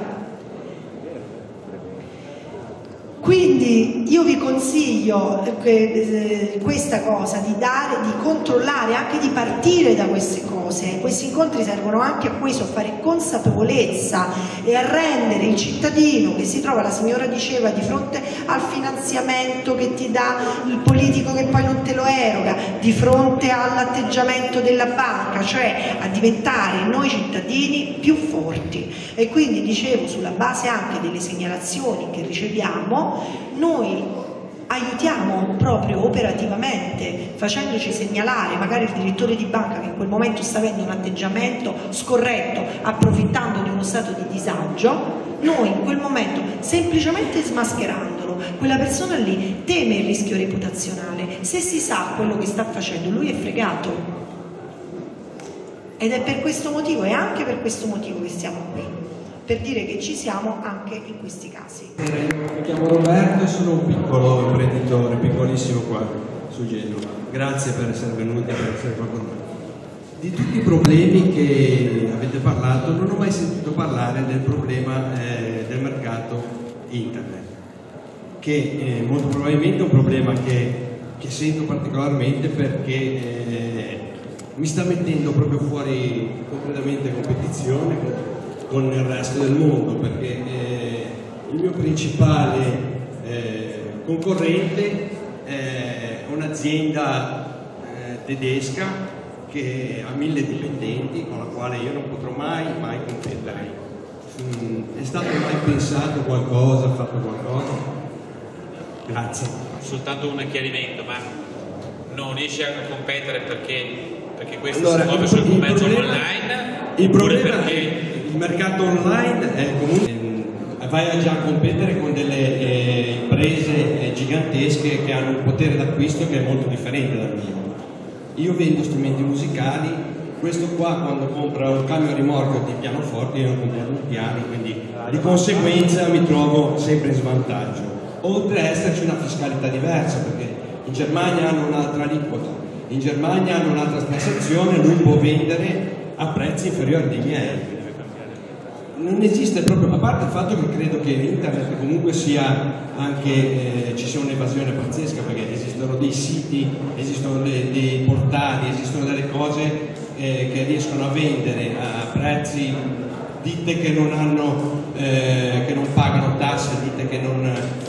Quindi io vi consiglio questa cosa, di dare, di controllare, anche di partire da queste cose. Questi incontri servono anche a questo, a fare consapevolezza e a rendere il cittadino che si trova, la signora diceva, di fronte al finanziamento che ti dà il politico che poi non te lo eroga, di fronte all'atteggiamento della banca, cioè a diventare noi cittadini più forti. E quindi dicevo, sulla base anche delle segnalazioni che riceviamo, noi aiutiamo proprio operativamente, facendoci segnalare magari il direttore di banca che in quel momento sta avendo un atteggiamento scorretto, approfittando di uno stato di disagio. Noi in quel momento, semplicemente smascherandolo, quella persona lì teme il rischio reputazionale. Se si sa quello che sta facendo, lui è fregato. Ed è per questo motivo, e anche per questo motivo che siamo qui, per dire che ci siamo anche in questi casi. Mi chiamo Roberto e sono un piccolo imprenditore, piccolissimo qua su Genova. Grazie per essere venuti e per essere qua con noi. Di tutti i problemi che avete parlato, non ho mai sentito parlare del problema eh, del mercato internet, che eh, molto probabilmente è un problema che, che sento particolarmente perché eh, mi sta mettendo proprio fuori completamente competizione con, con il resto del mondo, perché eh, il mio principale eh, concorrente è un'azienda eh, tedesca che ha mille dipendenti, con la quale io non potrò mai, mai competere. Mm, è stato mai pensato qualcosa, fatto qualcosa? Grazie. Soltanto un chiarimento, ma non riesci a competere perché, perché questo allora, si muove sul commercio problema, online? Il problema perché... è che il mercato online è comunque, vai a già competere con delle eh, imprese eh, gigantesche che hanno un potere d'acquisto che è molto differente dal mio. Io vendo strumenti musicali, questo qua quando compra un camion rimorchio di pianoforte, io non compro un piano, quindi di conseguenza mi trovo sempre in svantaggio. Oltre a esserci una fiscalità diversa, perché in Germania hanno un'altra aliquota, in Germania hanno un'altra tassazione, lui può vendere a prezzi inferiori dei miei. Non esiste proprio, a parte il fatto che credo che internet comunque sia anche, eh, ci sia un'evasione pazzesca, perché esistono dei siti, esistono dei, dei portali, esistono delle cose eh, che riescono a vendere a prezzi, ditte che non hanno, eh, che non pagano tasse, ditte che non,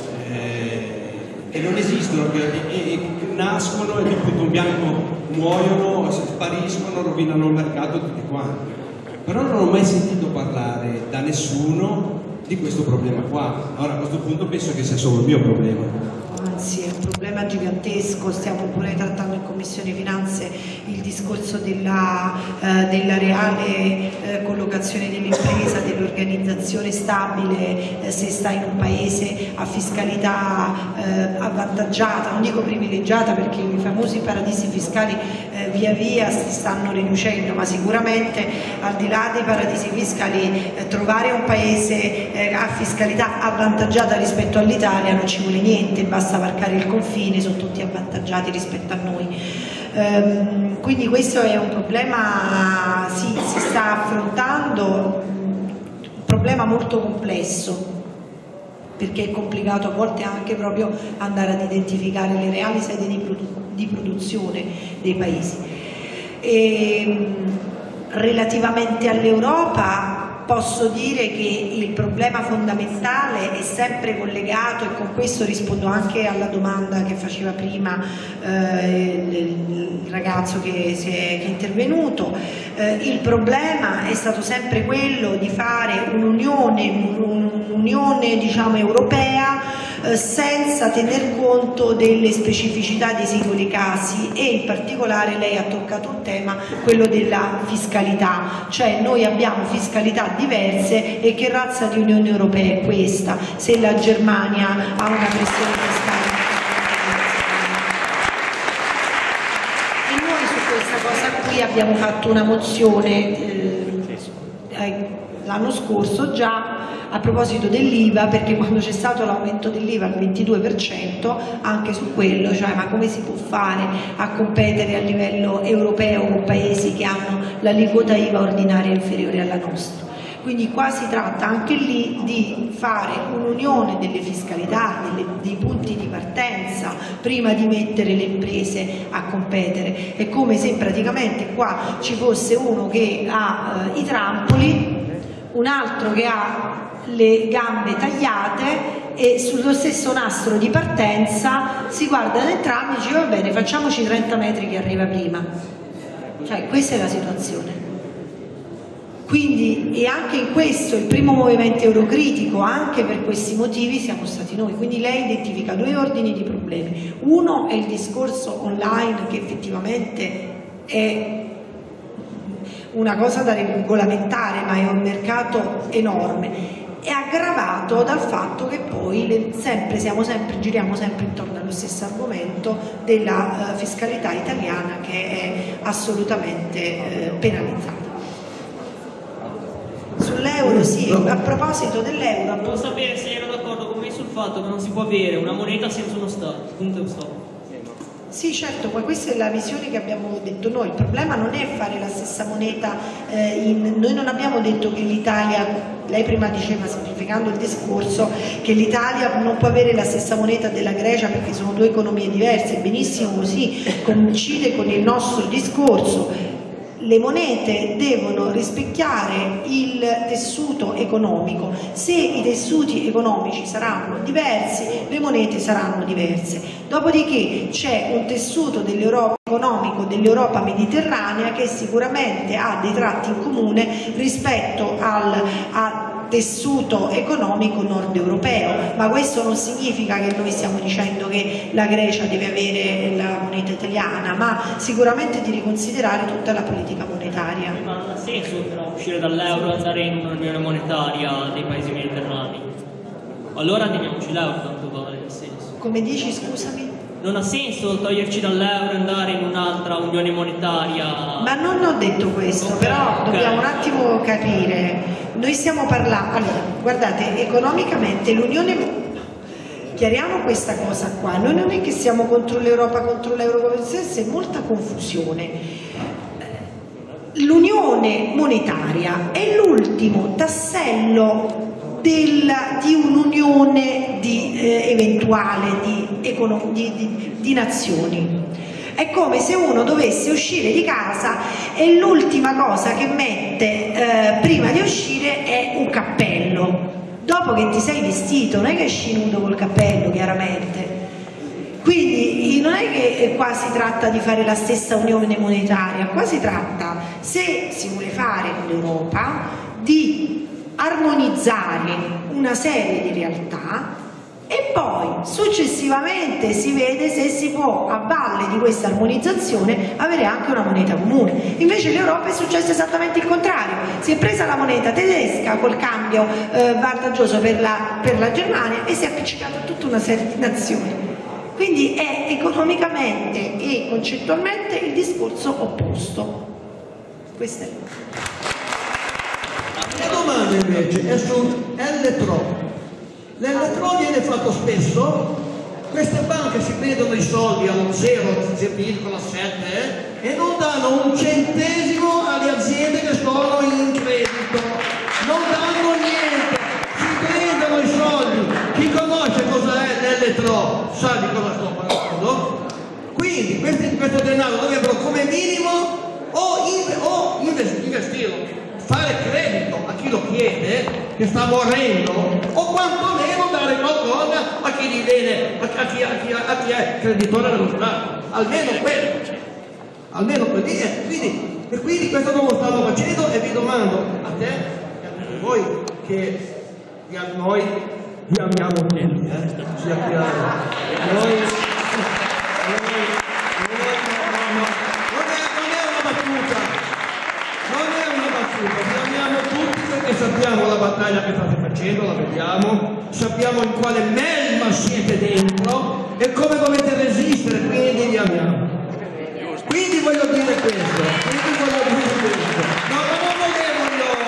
eh, che non esistono, che e, e nascono e di punto in bianco muoiono, spariscono, rovinano il mercato tutti quanti. Però non ho mai sentito parlare da nessuno di questo problema qua. Allora a questo punto penso che sia solo il mio problema. Anzi, è un problema gigantesco. Stiamo pure trattando in Commissione Finanze il discorso della, eh, della reale eh, collocazione dell'impresa, dell'organizzazione stabile, eh, se sta in un paese a fiscalità eh, avvantaggiata, non dico privilegiata, perché i famosi paradisi fiscali eh, via via si stanno riducendo, ma sicuramente al di là dei paradisi fiscali eh, trovare un paese eh, a fiscalità avvantaggiata rispetto all'Italia non ci vuole niente, basta varcare il confine, sono tutti avvantaggiati rispetto a noi. Ehm, quindi questo è un problema, sì, si sta affrontando, un problema molto complesso, perché è complicato a volte anche proprio andare ad identificare le reali sedi di, produ di produzione dei paesi. E, relativamente all'Europa posso dire che il problema fondamentale è sempre collegato, e con questo rispondo anche alla domanda che faceva prima eh, il, il ragazzo che, si è, che è intervenuto. Eh, il problema è stato sempre quello di fare un'unione, un'unione diciamo europea eh, senza tener conto delle specificità dei singoli casi, e in particolare lei ha toccato un tema, quello della fiscalità, cioè noi abbiamo fiscalità diverse, e che razza di Unione Europea è questa se la Germania ha una pressione fiscale? E noi su questa cosa qui abbiamo fatto una mozione eh, l'anno scorso già a proposito dell'I V A, perché quando c'è stato l'aumento dell'I V A al ventidue per cento, anche su quello, cioè ma come si può fare a competere a livello europeo con paesi che hanno l'aliquota I V A ordinaria inferiore alla nostra? Quindi qua si tratta anche lì di fare un'unione delle fiscalità, delle, dei punti di partenza, prima di mettere le imprese a competere. È come se praticamente qua ci fosse uno che ha eh, i trampoli, un altro che ha le gambe tagliate, e sullo stesso nastro di partenza si guardano entrambi e dice va bene, facciamoci trenta metri che arriva prima. Cioè questa è la situazione. Quindi, e anche in questo il primo movimento eurocritico, anche per questi motivi siamo stati noi. Quindi lei identifica due ordini di problemi. Uno è il discorso online, che effettivamente è una cosa da regolamentare, ma è un mercato enorme, è aggravato dal fatto che poi le, sempre, siamo sempre, giriamo sempre intorno allo stesso argomento della uh, fiscalità italiana, che è assolutamente uh, penalizzata. Sull'euro, sì, a proposito dell'euro... Volevo sapere se era d'accordo con me sul fatto che non si può avere una moneta senza uno Stato, punto e stop. Sì, certo, ma questa è la visione che abbiamo detto noi. Il problema non è fare la stessa moneta, eh, in... noi non abbiamo detto che l'Italia, lei prima diceva, semplificando il discorso, che l'Italia non può avere la stessa moneta della Grecia perché sono due economie diverse, benissimo così, coincide con il nostro discorso. Le monete devono rispecchiare il tessuto economico. Se i tessuti economici saranno diversi, le monete saranno diverse. Dopodiché c'è un tessuto dell'Europa economico dell'Europa mediterranea che sicuramente ha dei tratti in comune rispetto al a tessuto economico nord europeo, ma questo non significa che noi stiamo dicendo che la Grecia deve avere la moneta italiana, ma sicuramente di riconsiderare tutta la politica monetaria. Ma non ha senso però uscire dall'euro e andare in un'unione monetaria dei paesi mediterranei? Allora teniamoci l'euro, tanto vale, nel senso. Come dici, scusami? Non ha senso toglierci dall'euro e andare in un'altra unione monetaria. Ma non ho detto questo, okay, però okay. Dobbiamo un attimo capire. Noi stiamo parlando, allora, guardate, economicamente l'unione, chiariamo questa cosa qua, noi non è che siamo contro l'Europa, contro l'euro, c'è molta confusione. L'unione monetaria è l'ultimo tassello del, di un'unione di, eh, eventuale di, di, di, di nazioni. È come se uno dovesse uscire di casa e l'ultima cosa che mette eh, prima di uscire è un cappello. Dopo che ti sei vestito, non è che esci nudo col cappello, chiaramente. Quindi non è che qua si tratta di fare la stessa unione monetaria, qua si tratta, se si vuole fare con l'Europa, di armonizzare una serie di realtà e poi successivamente si vede se si può, a valle di questa armonizzazione, avere anche una moneta comune. Invece l'Europa è successo esattamente il contrario, si è presa la moneta tedesca col cambio eh, vantaggioso per la, per la Germania e si è appiccicata a tutta una serie di nazioni. Quindi è economicamente e concettualmente il discorso opposto. Questa è la domanda invece è sul L T R O. L'L T R O viene fatto spesso, queste banche si prendono i soldi allo zero virgola sette eh, e non danno un centesimo alle aziende che sono in credito, non danno niente, si prendono i soldi. Chi conosce cosa è l'L T R O sa di cosa sto parlando. Quindi questi, questo denaro dovrebbero come minimo o, in, o investirlo, fare credito a chi lo chiede, che sta morrendo, o quantomeno dare qualcosa a chi gli viene, a, a, chi, a, chi, a chi è creditore dello Stato, almeno quello, almeno quello. E quindi, e quindi questo non lo stanno facendo e vi domando a te e a tutti voi che a noi vi amiamo tutti, eh? Sia chiaro. Noi, noi, noi, no, no, non è, non è una battuta, non è una battuta, vi amiamo tutti perché sappiamo la battaglia che state facendo, la vediamo, sappiamo in quale melma siete dentro e come dovete resistere, quindi vi amiamo. Quindi voglio dire questo, quindi voglio dire questo. No, ma non volevo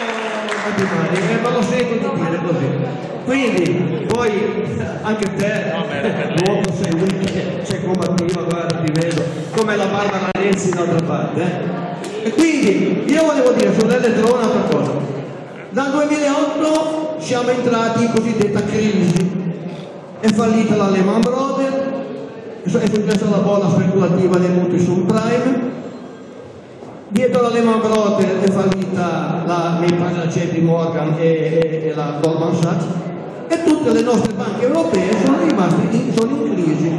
io eh, ma lo sento di dire così. Quindi, poi anche te, l'uomo sei uno che sei combattiva, guarda, ti vedo, come la Barbara Renzi d'altra parte. Eh? E quindi, io volevo dire sull'L T R O un'altra cosa. Dal duemilaotto siamo entrati in cosiddetta crisi, è fallita la Lehman Brothers, è successa la bolla speculativa dei mutui subprime, dietro la Lehman Brothers è fallita la, mi pare la J P Morgan e, e, e la Goldman Sachs, e tutte le nostre banche europee sono rimaste in, sono in crisi.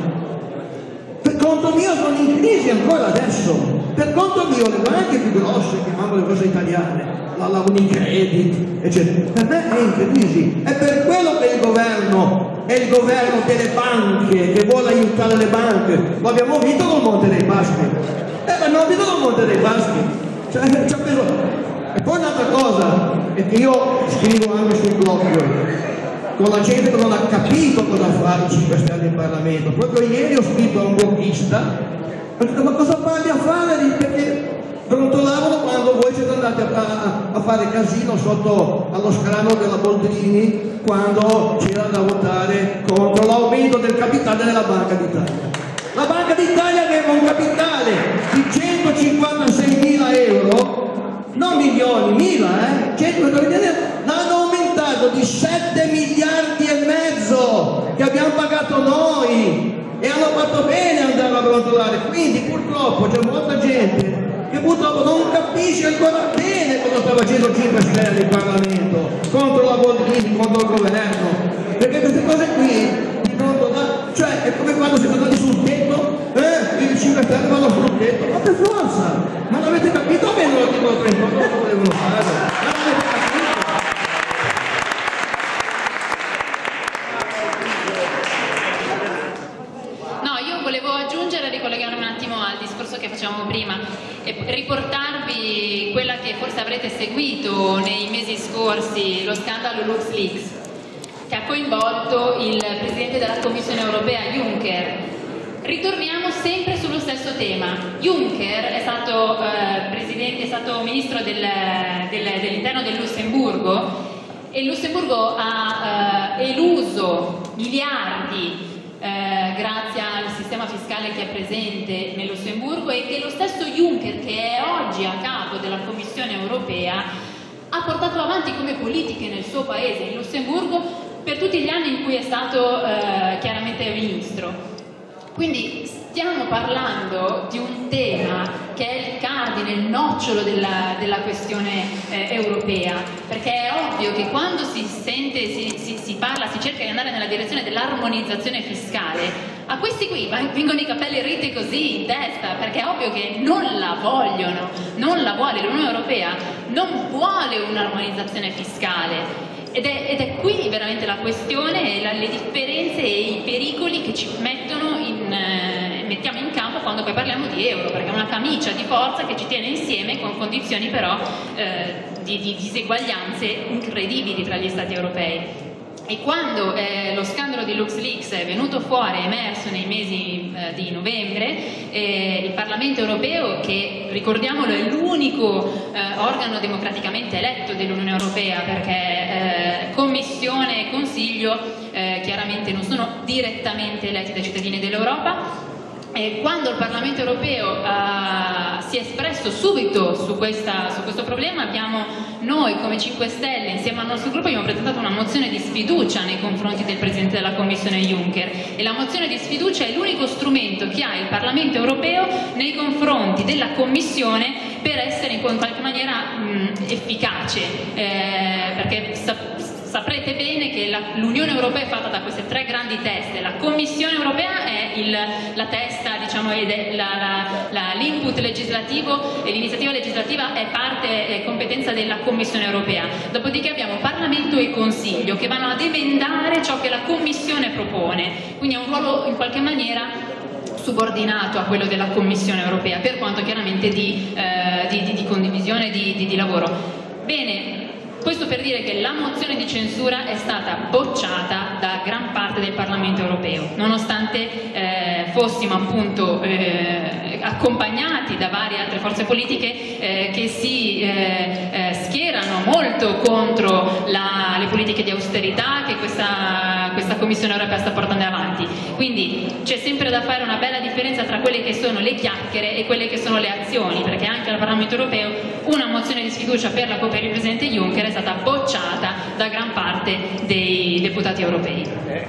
Per conto mio sono in crisi ancora adesso, per conto mio le banche più grosse, chiamiamole le cose italiane, la, la Unicredit, eccetera, per me è in crisi, è per quello che il governo è il governo delle banche, che vuole aiutare le banche. Lo abbiamo visto col Monte dei Paschi, eh, l'abbiamo visto col Monte dei Paschi, cioè, cioè, e poi un'altra cosa è che io scrivo anche sul blog con la gente che non ha capito cosa fare i cinque Stelle in Parlamento. Proprio ieri ho scritto a un bloggista, ho detto, ma cosa parli a fare? Perché brontolavano quando voi siete andati a, a, a fare casino sotto allo scranno della Boldrini quando c'era da votare contro l'aumento del capitale della Banca d'Italia. La Banca d'Italia aveva un capitale di centocinquantaseimila euro, non milioni, mila, eh? centocinquantaseimila euro, l'hanno aumentato di sette miliardi e mezzo che abbiamo pagato noi e hanno fatto bene andare a brontolare. Quindi purtroppo c'è molta gente che purtroppo non capisce ancora bene cosa sta facendo il cinque Stelle in Parlamento contro la Boldrini, contro il governo, perché queste cose qui di brontolare, cioè è come quando siete andati sul tetto, eh, i cinque Stelle vanno sul tetto, ma per forza, ma l'avete capito bene l'articolo trentotto cosa volevano fare? Ma l'avete capito? Ricolleghiamo un attimo al discorso che facevamo prima e riportarvi quella che forse avrete seguito nei mesi scorsi, lo scandalo LuxLeaks, che ha coinvolto il Presidente della Commissione Europea Juncker. Ritorniamo sempre sullo stesso tema. Juncker è stato, eh, presidente, è stato ministro del, del, dell'interno del Lussemburgo e il Lussemburgo ha eh, eluso miliardi Eh, grazie al sistema fiscale che è presente nel Lussemburgo e che lo stesso Juncker, che è oggi a capo della Commissione Europea, ha portato avanti come politiche nel suo paese, in Lussemburgo, per tutti gli anni in cui è stato eh, chiaramente ministro. Quindi stiamo parlando di un tema che è il cardine, il nocciolo della, della questione eh, europea, perché è ovvio che quando si sente, si, si, si parla, si cerca di andare nella direzione dell'armonizzazione fiscale, a questi qui vengono i capelli ritti così in testa, perché è ovvio che non la vogliono, non la vuole, l'Unione Europea non vuole un'armonizzazione fiscale. ed, è, ed è qui veramente la questione, la, le differenze e i pericoli che ci mettono in, eh, mettiamo in campo quando poi parliamo di euro, perché è una camicia di forza che ci tiene insieme con condizioni però eh, di, di diseguaglianze incredibili tra gli Stati europei. E quando eh, lo scandalo di LuxLeaks è venuto fuori, è emerso nei mesi eh, di novembre, eh, il Parlamento europeo, che ricordiamolo è l'unico eh, organo democraticamente eletto dell'Unione Europea, perché eh, Commissione e Consiglio eh, chiaramente non sono direttamente eletti dai cittadini dell'Europa. E quando il Parlamento europeo uh, si è espresso subito su, questa, su questo problema, abbiamo noi come cinque Stelle insieme al nostro gruppo abbiamo presentato una mozione di sfiducia nei confronti del Presidente della Commissione Juncker, e la mozione di sfiducia è l'unico strumento che ha il Parlamento europeo nei confronti della Commissione per essere in qualche maniera mh, efficace, eh, perché sap- saprete bene che l'Unione Europea è fatta da queste tre grandi teste. La Commissione Europea è il, la testa, diciamo, ed è l'input legislativo, e l'iniziativa legislativa è parte, è competenza della Commissione Europea. Dopodiché abbiamo Parlamento e Consiglio che vanno ad emendare ciò che la Commissione propone, quindi è un ruolo in qualche maniera subordinato a quello della Commissione Europea, per quanto chiaramente di, eh, di, di, di condivisione di, di, di lavoro. Bene. Questo per dire che la mozione di censura è stata bocciata da gran parte del Parlamento europeo, nonostante eh, fossimo appunto eh, accompagnati da varie altre forze politiche eh, che si eh, eh, schierano molto contro la, le politiche di austerità che questa, questa Commissione europea sta portando avanti. Quindi c'è sempre da fare una bella differenza tra quelle che sono le chiacchiere e quelle che sono le azioni, perché anche al Parlamento europeo una mozione di sfiducia per, la, per il Presidente Juncker è stata bocciata da gran parte dei deputati europei.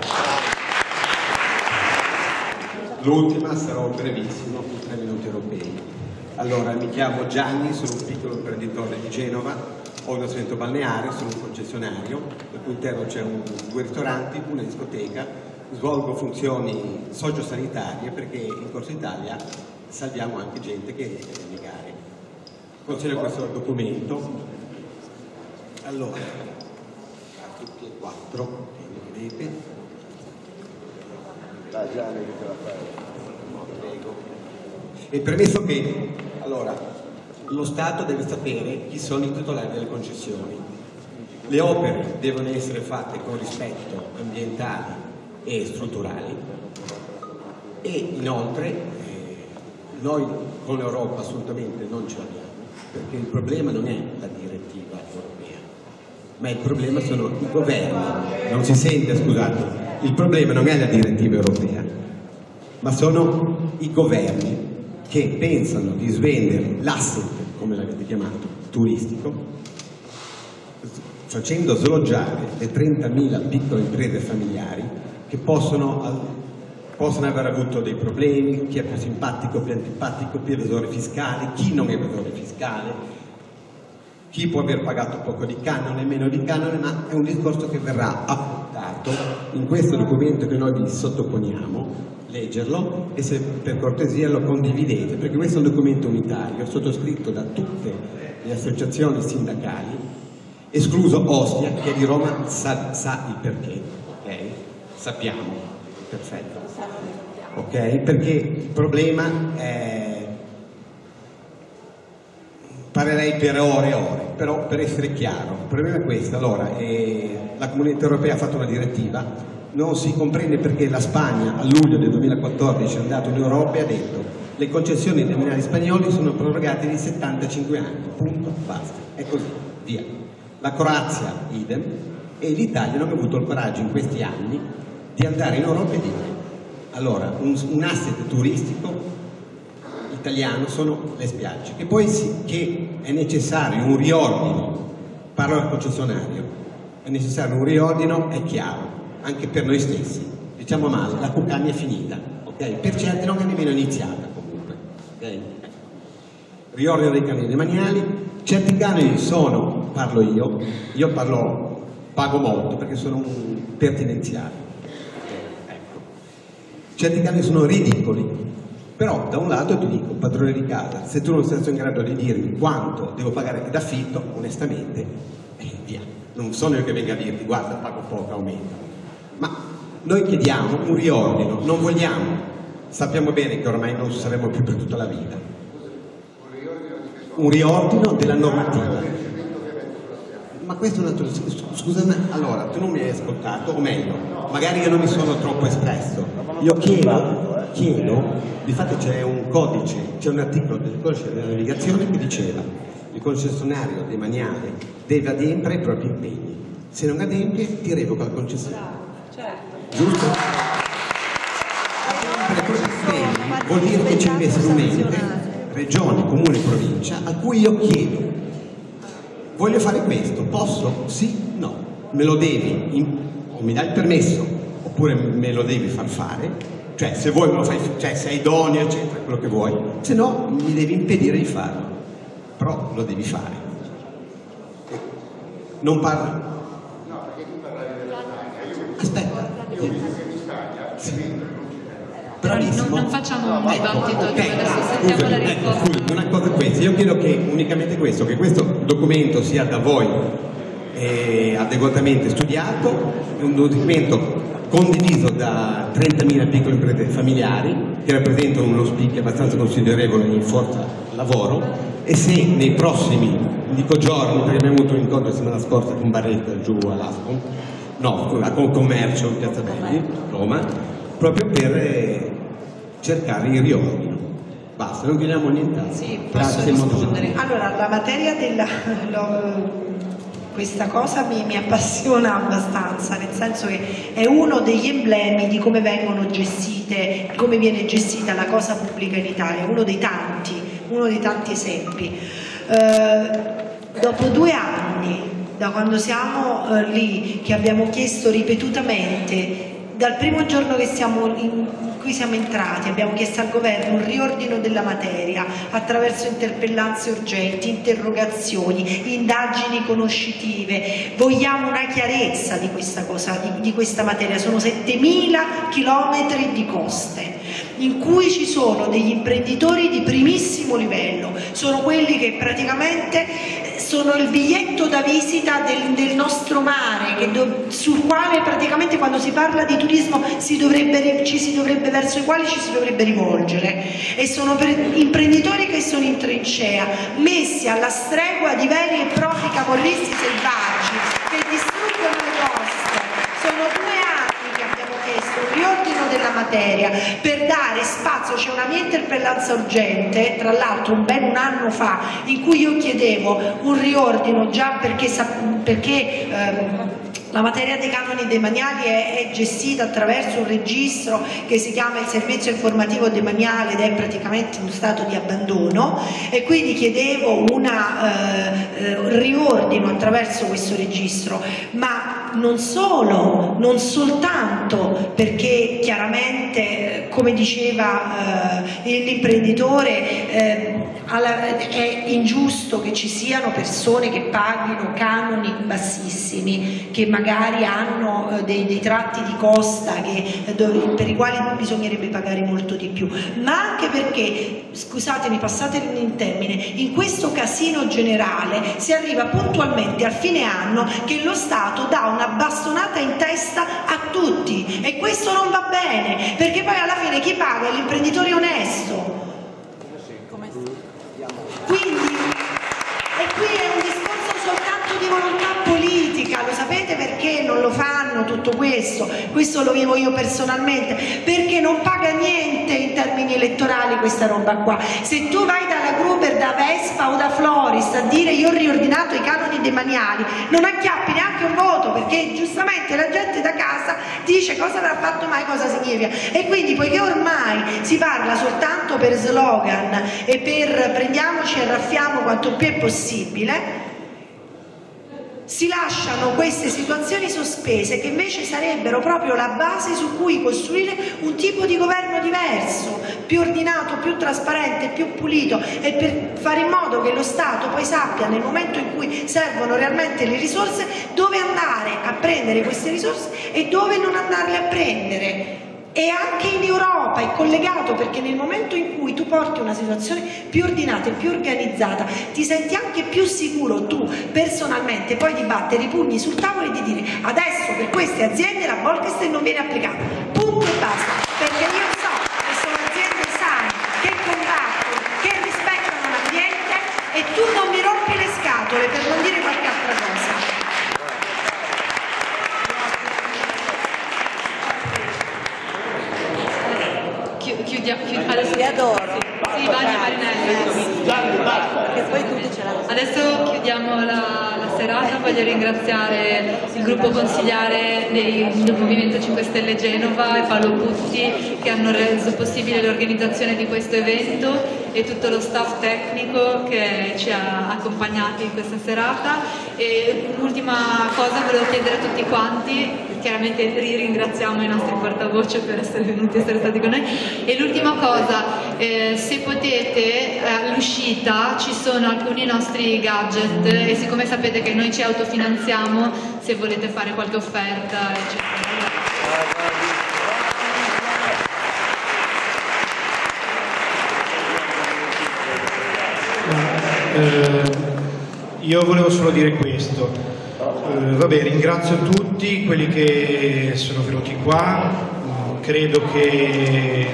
L'ultima, sarò brevissimo, con tre minuti europei. Allora, mi chiamo Gianni, sono un piccolo imprenditore di Genova, ho un assento balneare, sono un concessionario, al cui interno c'è un, due ristoranti, una discoteca, svolgo funzioni sociosanitarie perché in Corso Italia salviamo anche gente che rischia di negare. Consiglio questo documento. Allora, a tutti e quattro, che vedete. Dai Gianni che te la fai. No, prego. E premesso che, allora, lo Stato deve sapere chi sono i titolari delle concessioni. Le opere devono essere fatte con rispetto ambientali e strutturali, e inoltre eh, noi con l'Europa assolutamente non ce l'abbiamo, perché il problema non è la direttiva europea, ma il problema sono i governi. Non si sente, scusate, il problema non è la direttiva europea, ma sono i governi che pensano di svendere l'asset, come l'avete chiamato, turistico, facendo sloggiare le trentamila piccole imprese familiari che possono, possono aver avuto dei problemi, chi è più simpatico, più antipatico, più evasore fiscale, chi non è evasore fiscale, chi può aver pagato poco di canone, meno di canone, ma è un discorso che verrà affrontato in questo documento che noi vi sottoponiamo, leggerlo, e se per cortesia lo condividete, perché questo è un documento unitario, sottoscritto da tutte le associazioni sindacali, escluso Ostia, che è di Roma, sa, sa il perché, ok? Sappiamo, perfetto, ok? Perché il problema è... parlerei per ore e ore, però per essere chiaro, il problema è questo. Allora, eh, la Comunità Europea ha fatto una direttiva, non si comprende perché la Spagna a luglio del duemilaquattordici è andata in Europa e ha detto le concessioni dei mineri spagnoli sono prorogate di settantacinque anni, punto, basta, è così, via. La Croazia idem, e l'Italia non ha avuto il coraggio in questi anni di andare in Europa e dire allora un, un asset turistico italiano sono le spiagge, che poi sì, che è necessario un riordino, parlo al concessionario, è necessario un riordino, è chiaro, anche per noi stessi, diciamo male, la cuccagna è finita, ok? Per certi non è nemmeno iniziata comunque, ok? Riordino dei canoni demaniali, certi canoni sono, parlo io, io parlo, pago molto perché sono un pertinenziale, ecco. Certi canoni sono ridicoli, però da un lato ti dico, padrone di casa, se tu non sei in grado di dirmi quanto devo pagare d'affitto, onestamente, eh, via. non sono io che vengo a dirti guarda pago poco, aumenta, ma noi chiediamo un riordino, non vogliamo, sappiamo bene che ormai non saremo più per tutta la vita, un riordino della normativa. Ma questo è un altro, scusami, allora tu non mi hai ascoltato, o meglio, magari io non mi sono troppo espresso, io chiedo, chiedo, difatti c'è un codice, c'è un articolo del codice della navigazione che diceva il concessionario demaniale deve adempiere ai propri impegni, se non adempie ti revoca il concessionario. Giusto? Adempiere ai propri impegni vuol dire che c'è invece un ente, regione, comune, provincia, a cui io chiedo voglio fare questo, posso? Sì? No. Me lo devi, in, o mi dai il permesso, oppure me lo devi far fare, cioè se vuoi me lo fai, cioè sei idoneo, eccetera, quello che vuoi, se no mi devi impedire di farlo, però lo devi fare. Non parlo. Aspetta. Sì. Non, non facciamo un dibattito, ecco, okay. Adesso sentiamo la risposta. Ecco, una cosa è questa, io chiedo che unicamente questo, che questo documento sia da voi eh, adeguatamente studiato, è un documento condiviso da trentamila piccole imprese familiari che rappresentano uno spicchio abbastanza considerevole in forza lavoro, e se nei prossimi, dico giorni, perché abbiamo avuto un incontro la settimana scorsa con Barretta giù all'Ascom, no, a Commercio in Piazza Belli, Roma, proprio per eh, cercare il riordino. Basta, non chiediamo nient'altro. Sì, posso rispondere. Allora, la materia della... Lo, questa cosa mi, mi appassiona abbastanza, nel senso che è uno degli emblemi di come vengono gestite, come viene gestita la cosa pubblica in Italia, uno dei tanti, uno dei tanti esempi. Eh, dopo due anni, da quando siamo eh, lì, che abbiamo chiesto ripetutamente, dal primo giorno che siamo in cui siamo entrati, abbiamo chiesto al governo un riordino della materia attraverso interpellanze urgenti, interrogazioni, indagini conoscitive. Vogliamo una chiarezza di questa cosa, di, di questa materia. Sono settemila chilometri di coste in cui ci sono degli imprenditori di primissimo livello, sono quelli che praticamente sono il biglietto da visita del, del nostro mare, che do, sul quale praticamente quando si parla di turismo si dovrebbe, ci si dovrebbe, verso i quali ci si dovrebbe rivolgere, e sono per, imprenditori che sono in trincea, messi alla stregua di veri e propri camorristi selvaggi che distruggono le coste. Sono due anni che abbiamo chiesto un riordino della materia per dare spazio. C'è una mia interpellanza urgente, tra l'altro un bel un anno fa, in cui io chiedevo un riordino già perché, perché ehm, la materia dei canoni demaniali è, è gestita attraverso un registro che si chiama il servizio informativo demaniale ed è praticamente in stato di abbandono, e quindi chiedevo un eh, riordino attraverso questo registro, ma non solo, non soltanto perché chiaramente, come diceva eh, l'imprenditore, eh, è ingiusto che ci siano persone che paghino canoni bassissimi, che magari hanno eh, dei, dei tratti di costa che, eh, per i quali bisognerebbe pagare molto di più, ma anche perché, scusatemi, passatemi in termine, in questo casino generale si arriva puntualmente al fine anno che lo Stato dà una bastonata in testa a tutti, e questo non va bene, perché poi alla fine chi paga è l'imprenditore onesto. Quindi, e qui è un discorso soltanto di volontà politica, lo sapete perché non lo fanno tutto questo? Questo lo vivo io personalmente, perché non paga niente in termini elettorali questa roba qua. Se tu vai dalla Gruber, da Vespa o da Florist a dire io ho riordinato i canoni demaniali, non acchiappi neanche un voto, perché giustamente la gente da casa dice cosa avrà fatto mai, cosa significa. E quindi, poiché ormai si parla soltanto per slogan e per prendiamoci e raffiamo quanto più è possibile, si lasciano queste situazioni sospese che invece sarebbero proprio la base su cui costruire un tipo di governo diverso, più ordinato, più trasparente, più pulito, e per fare in modo che lo Stato poi sappia, nel momento in cui servono realmente le risorse, dove andare a prendere queste risorse e dove non andarle a prendere. E anche in Europa è collegato, perché nel momento in cui tu porti una situazione più ordinata e più organizzata ti senti anche più sicuro tu personalmente poi di battere i pugni sul tavolo e di dire adesso per queste aziende la Bolkestein non viene applicata, punto e basta, perché io so che sono aziende sane, che combattono, che rispettano l'ambiente e tu non mi rompi le scatole, per non dire qualche altra cosa. Chiudiamo, chiudiamo. Adesso... Ti adoro. Sì, Vania Marinelli. Perché poi tutti ce l'hanno. Adesso chiudiamo la, la serata, voglio ringraziare il gruppo consigliare dei, del Movimento cinque Stelle Genova e Paolo Putti che hanno reso possibile l'organizzazione di questo evento e tutto lo staff tecnico che ci ha accompagnati in questa serata. E un'ultima cosa volevo chiedere a tutti quanti, chiaramente ringraziamo i nostri portavoce per essere venuti e essere stati con noi, e l'ultima cosa, eh, se potete, all'uscita ci sono alcuni nostri gadget e siccome sapete che noi ci autofinanziamo, se volete fare qualche offerta eccetera. Eh, io volevo solo dire questo, eh, vabbè, ringrazio tutti quelli che sono venuti qua, credo che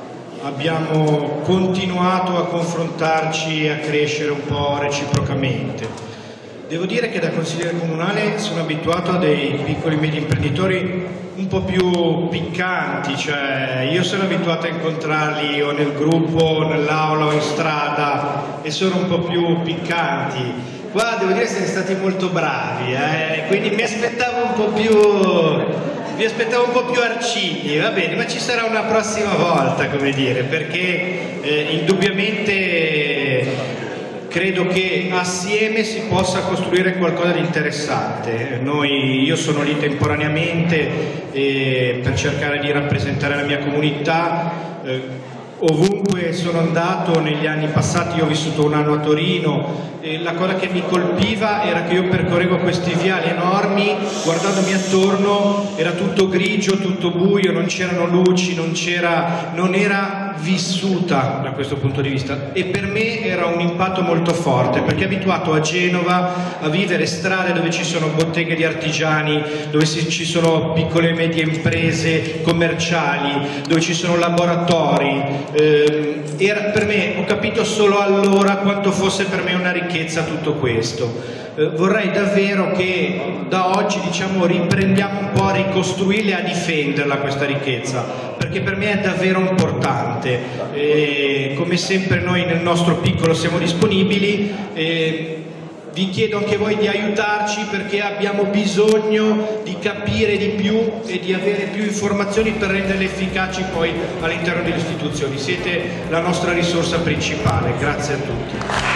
abbiamo continuato a confrontarci e a crescere un po' reciprocamente. Devo dire che da consigliere comunale sono abituato a dei piccoli e medi imprenditori un po' più piccanti, cioè io sono abituato a incontrarli o nel gruppo, o nell'aula o in strada e sono un po' più piccanti. Qua devo dire che siete stati molto bravi, eh? Quindi mi aspettavo un po' più... Vi aspettavo un po' più arcigni, va bene, ma ci sarà una prossima volta, come dire, perché eh, indubbiamente credo che assieme si possa costruire qualcosa di interessante. Noi, io sono lì temporaneamente eh, per cercare di rappresentare la mia comunità. Eh, ovunque sono andato negli anni passati, io ho vissuto un anno a Torino e la cosa che mi colpiva era che io percorrevo questi viali enormi, guardandomi attorno era tutto grigio, tutto buio, non c'erano luci, non c'era, non era vissuta da questo punto di vista, e per me era un impatto molto forte perché abituato a Genova a vivere strade dove ci sono botteghe di artigiani, dove ci sono piccole e medie imprese commerciali, dove ci sono laboratori. Eh, era, per me, ho capito solo allora quanto fosse per me una ricchezza tutto questo. Eh, vorrei davvero che da oggi, diciamo, riprendiamo un po' a ricostruirla e a difenderla questa ricchezza, perché per me è davvero importante. Eh, come sempre noi nel nostro piccolo siamo disponibili. Eh, Vi chiedo anche voi di aiutarci perché abbiamo bisogno di capire di più e di avere più informazioni per renderle efficaci poi all'interno delle istituzioni. Siete la nostra risorsa principale. Grazie a tutti.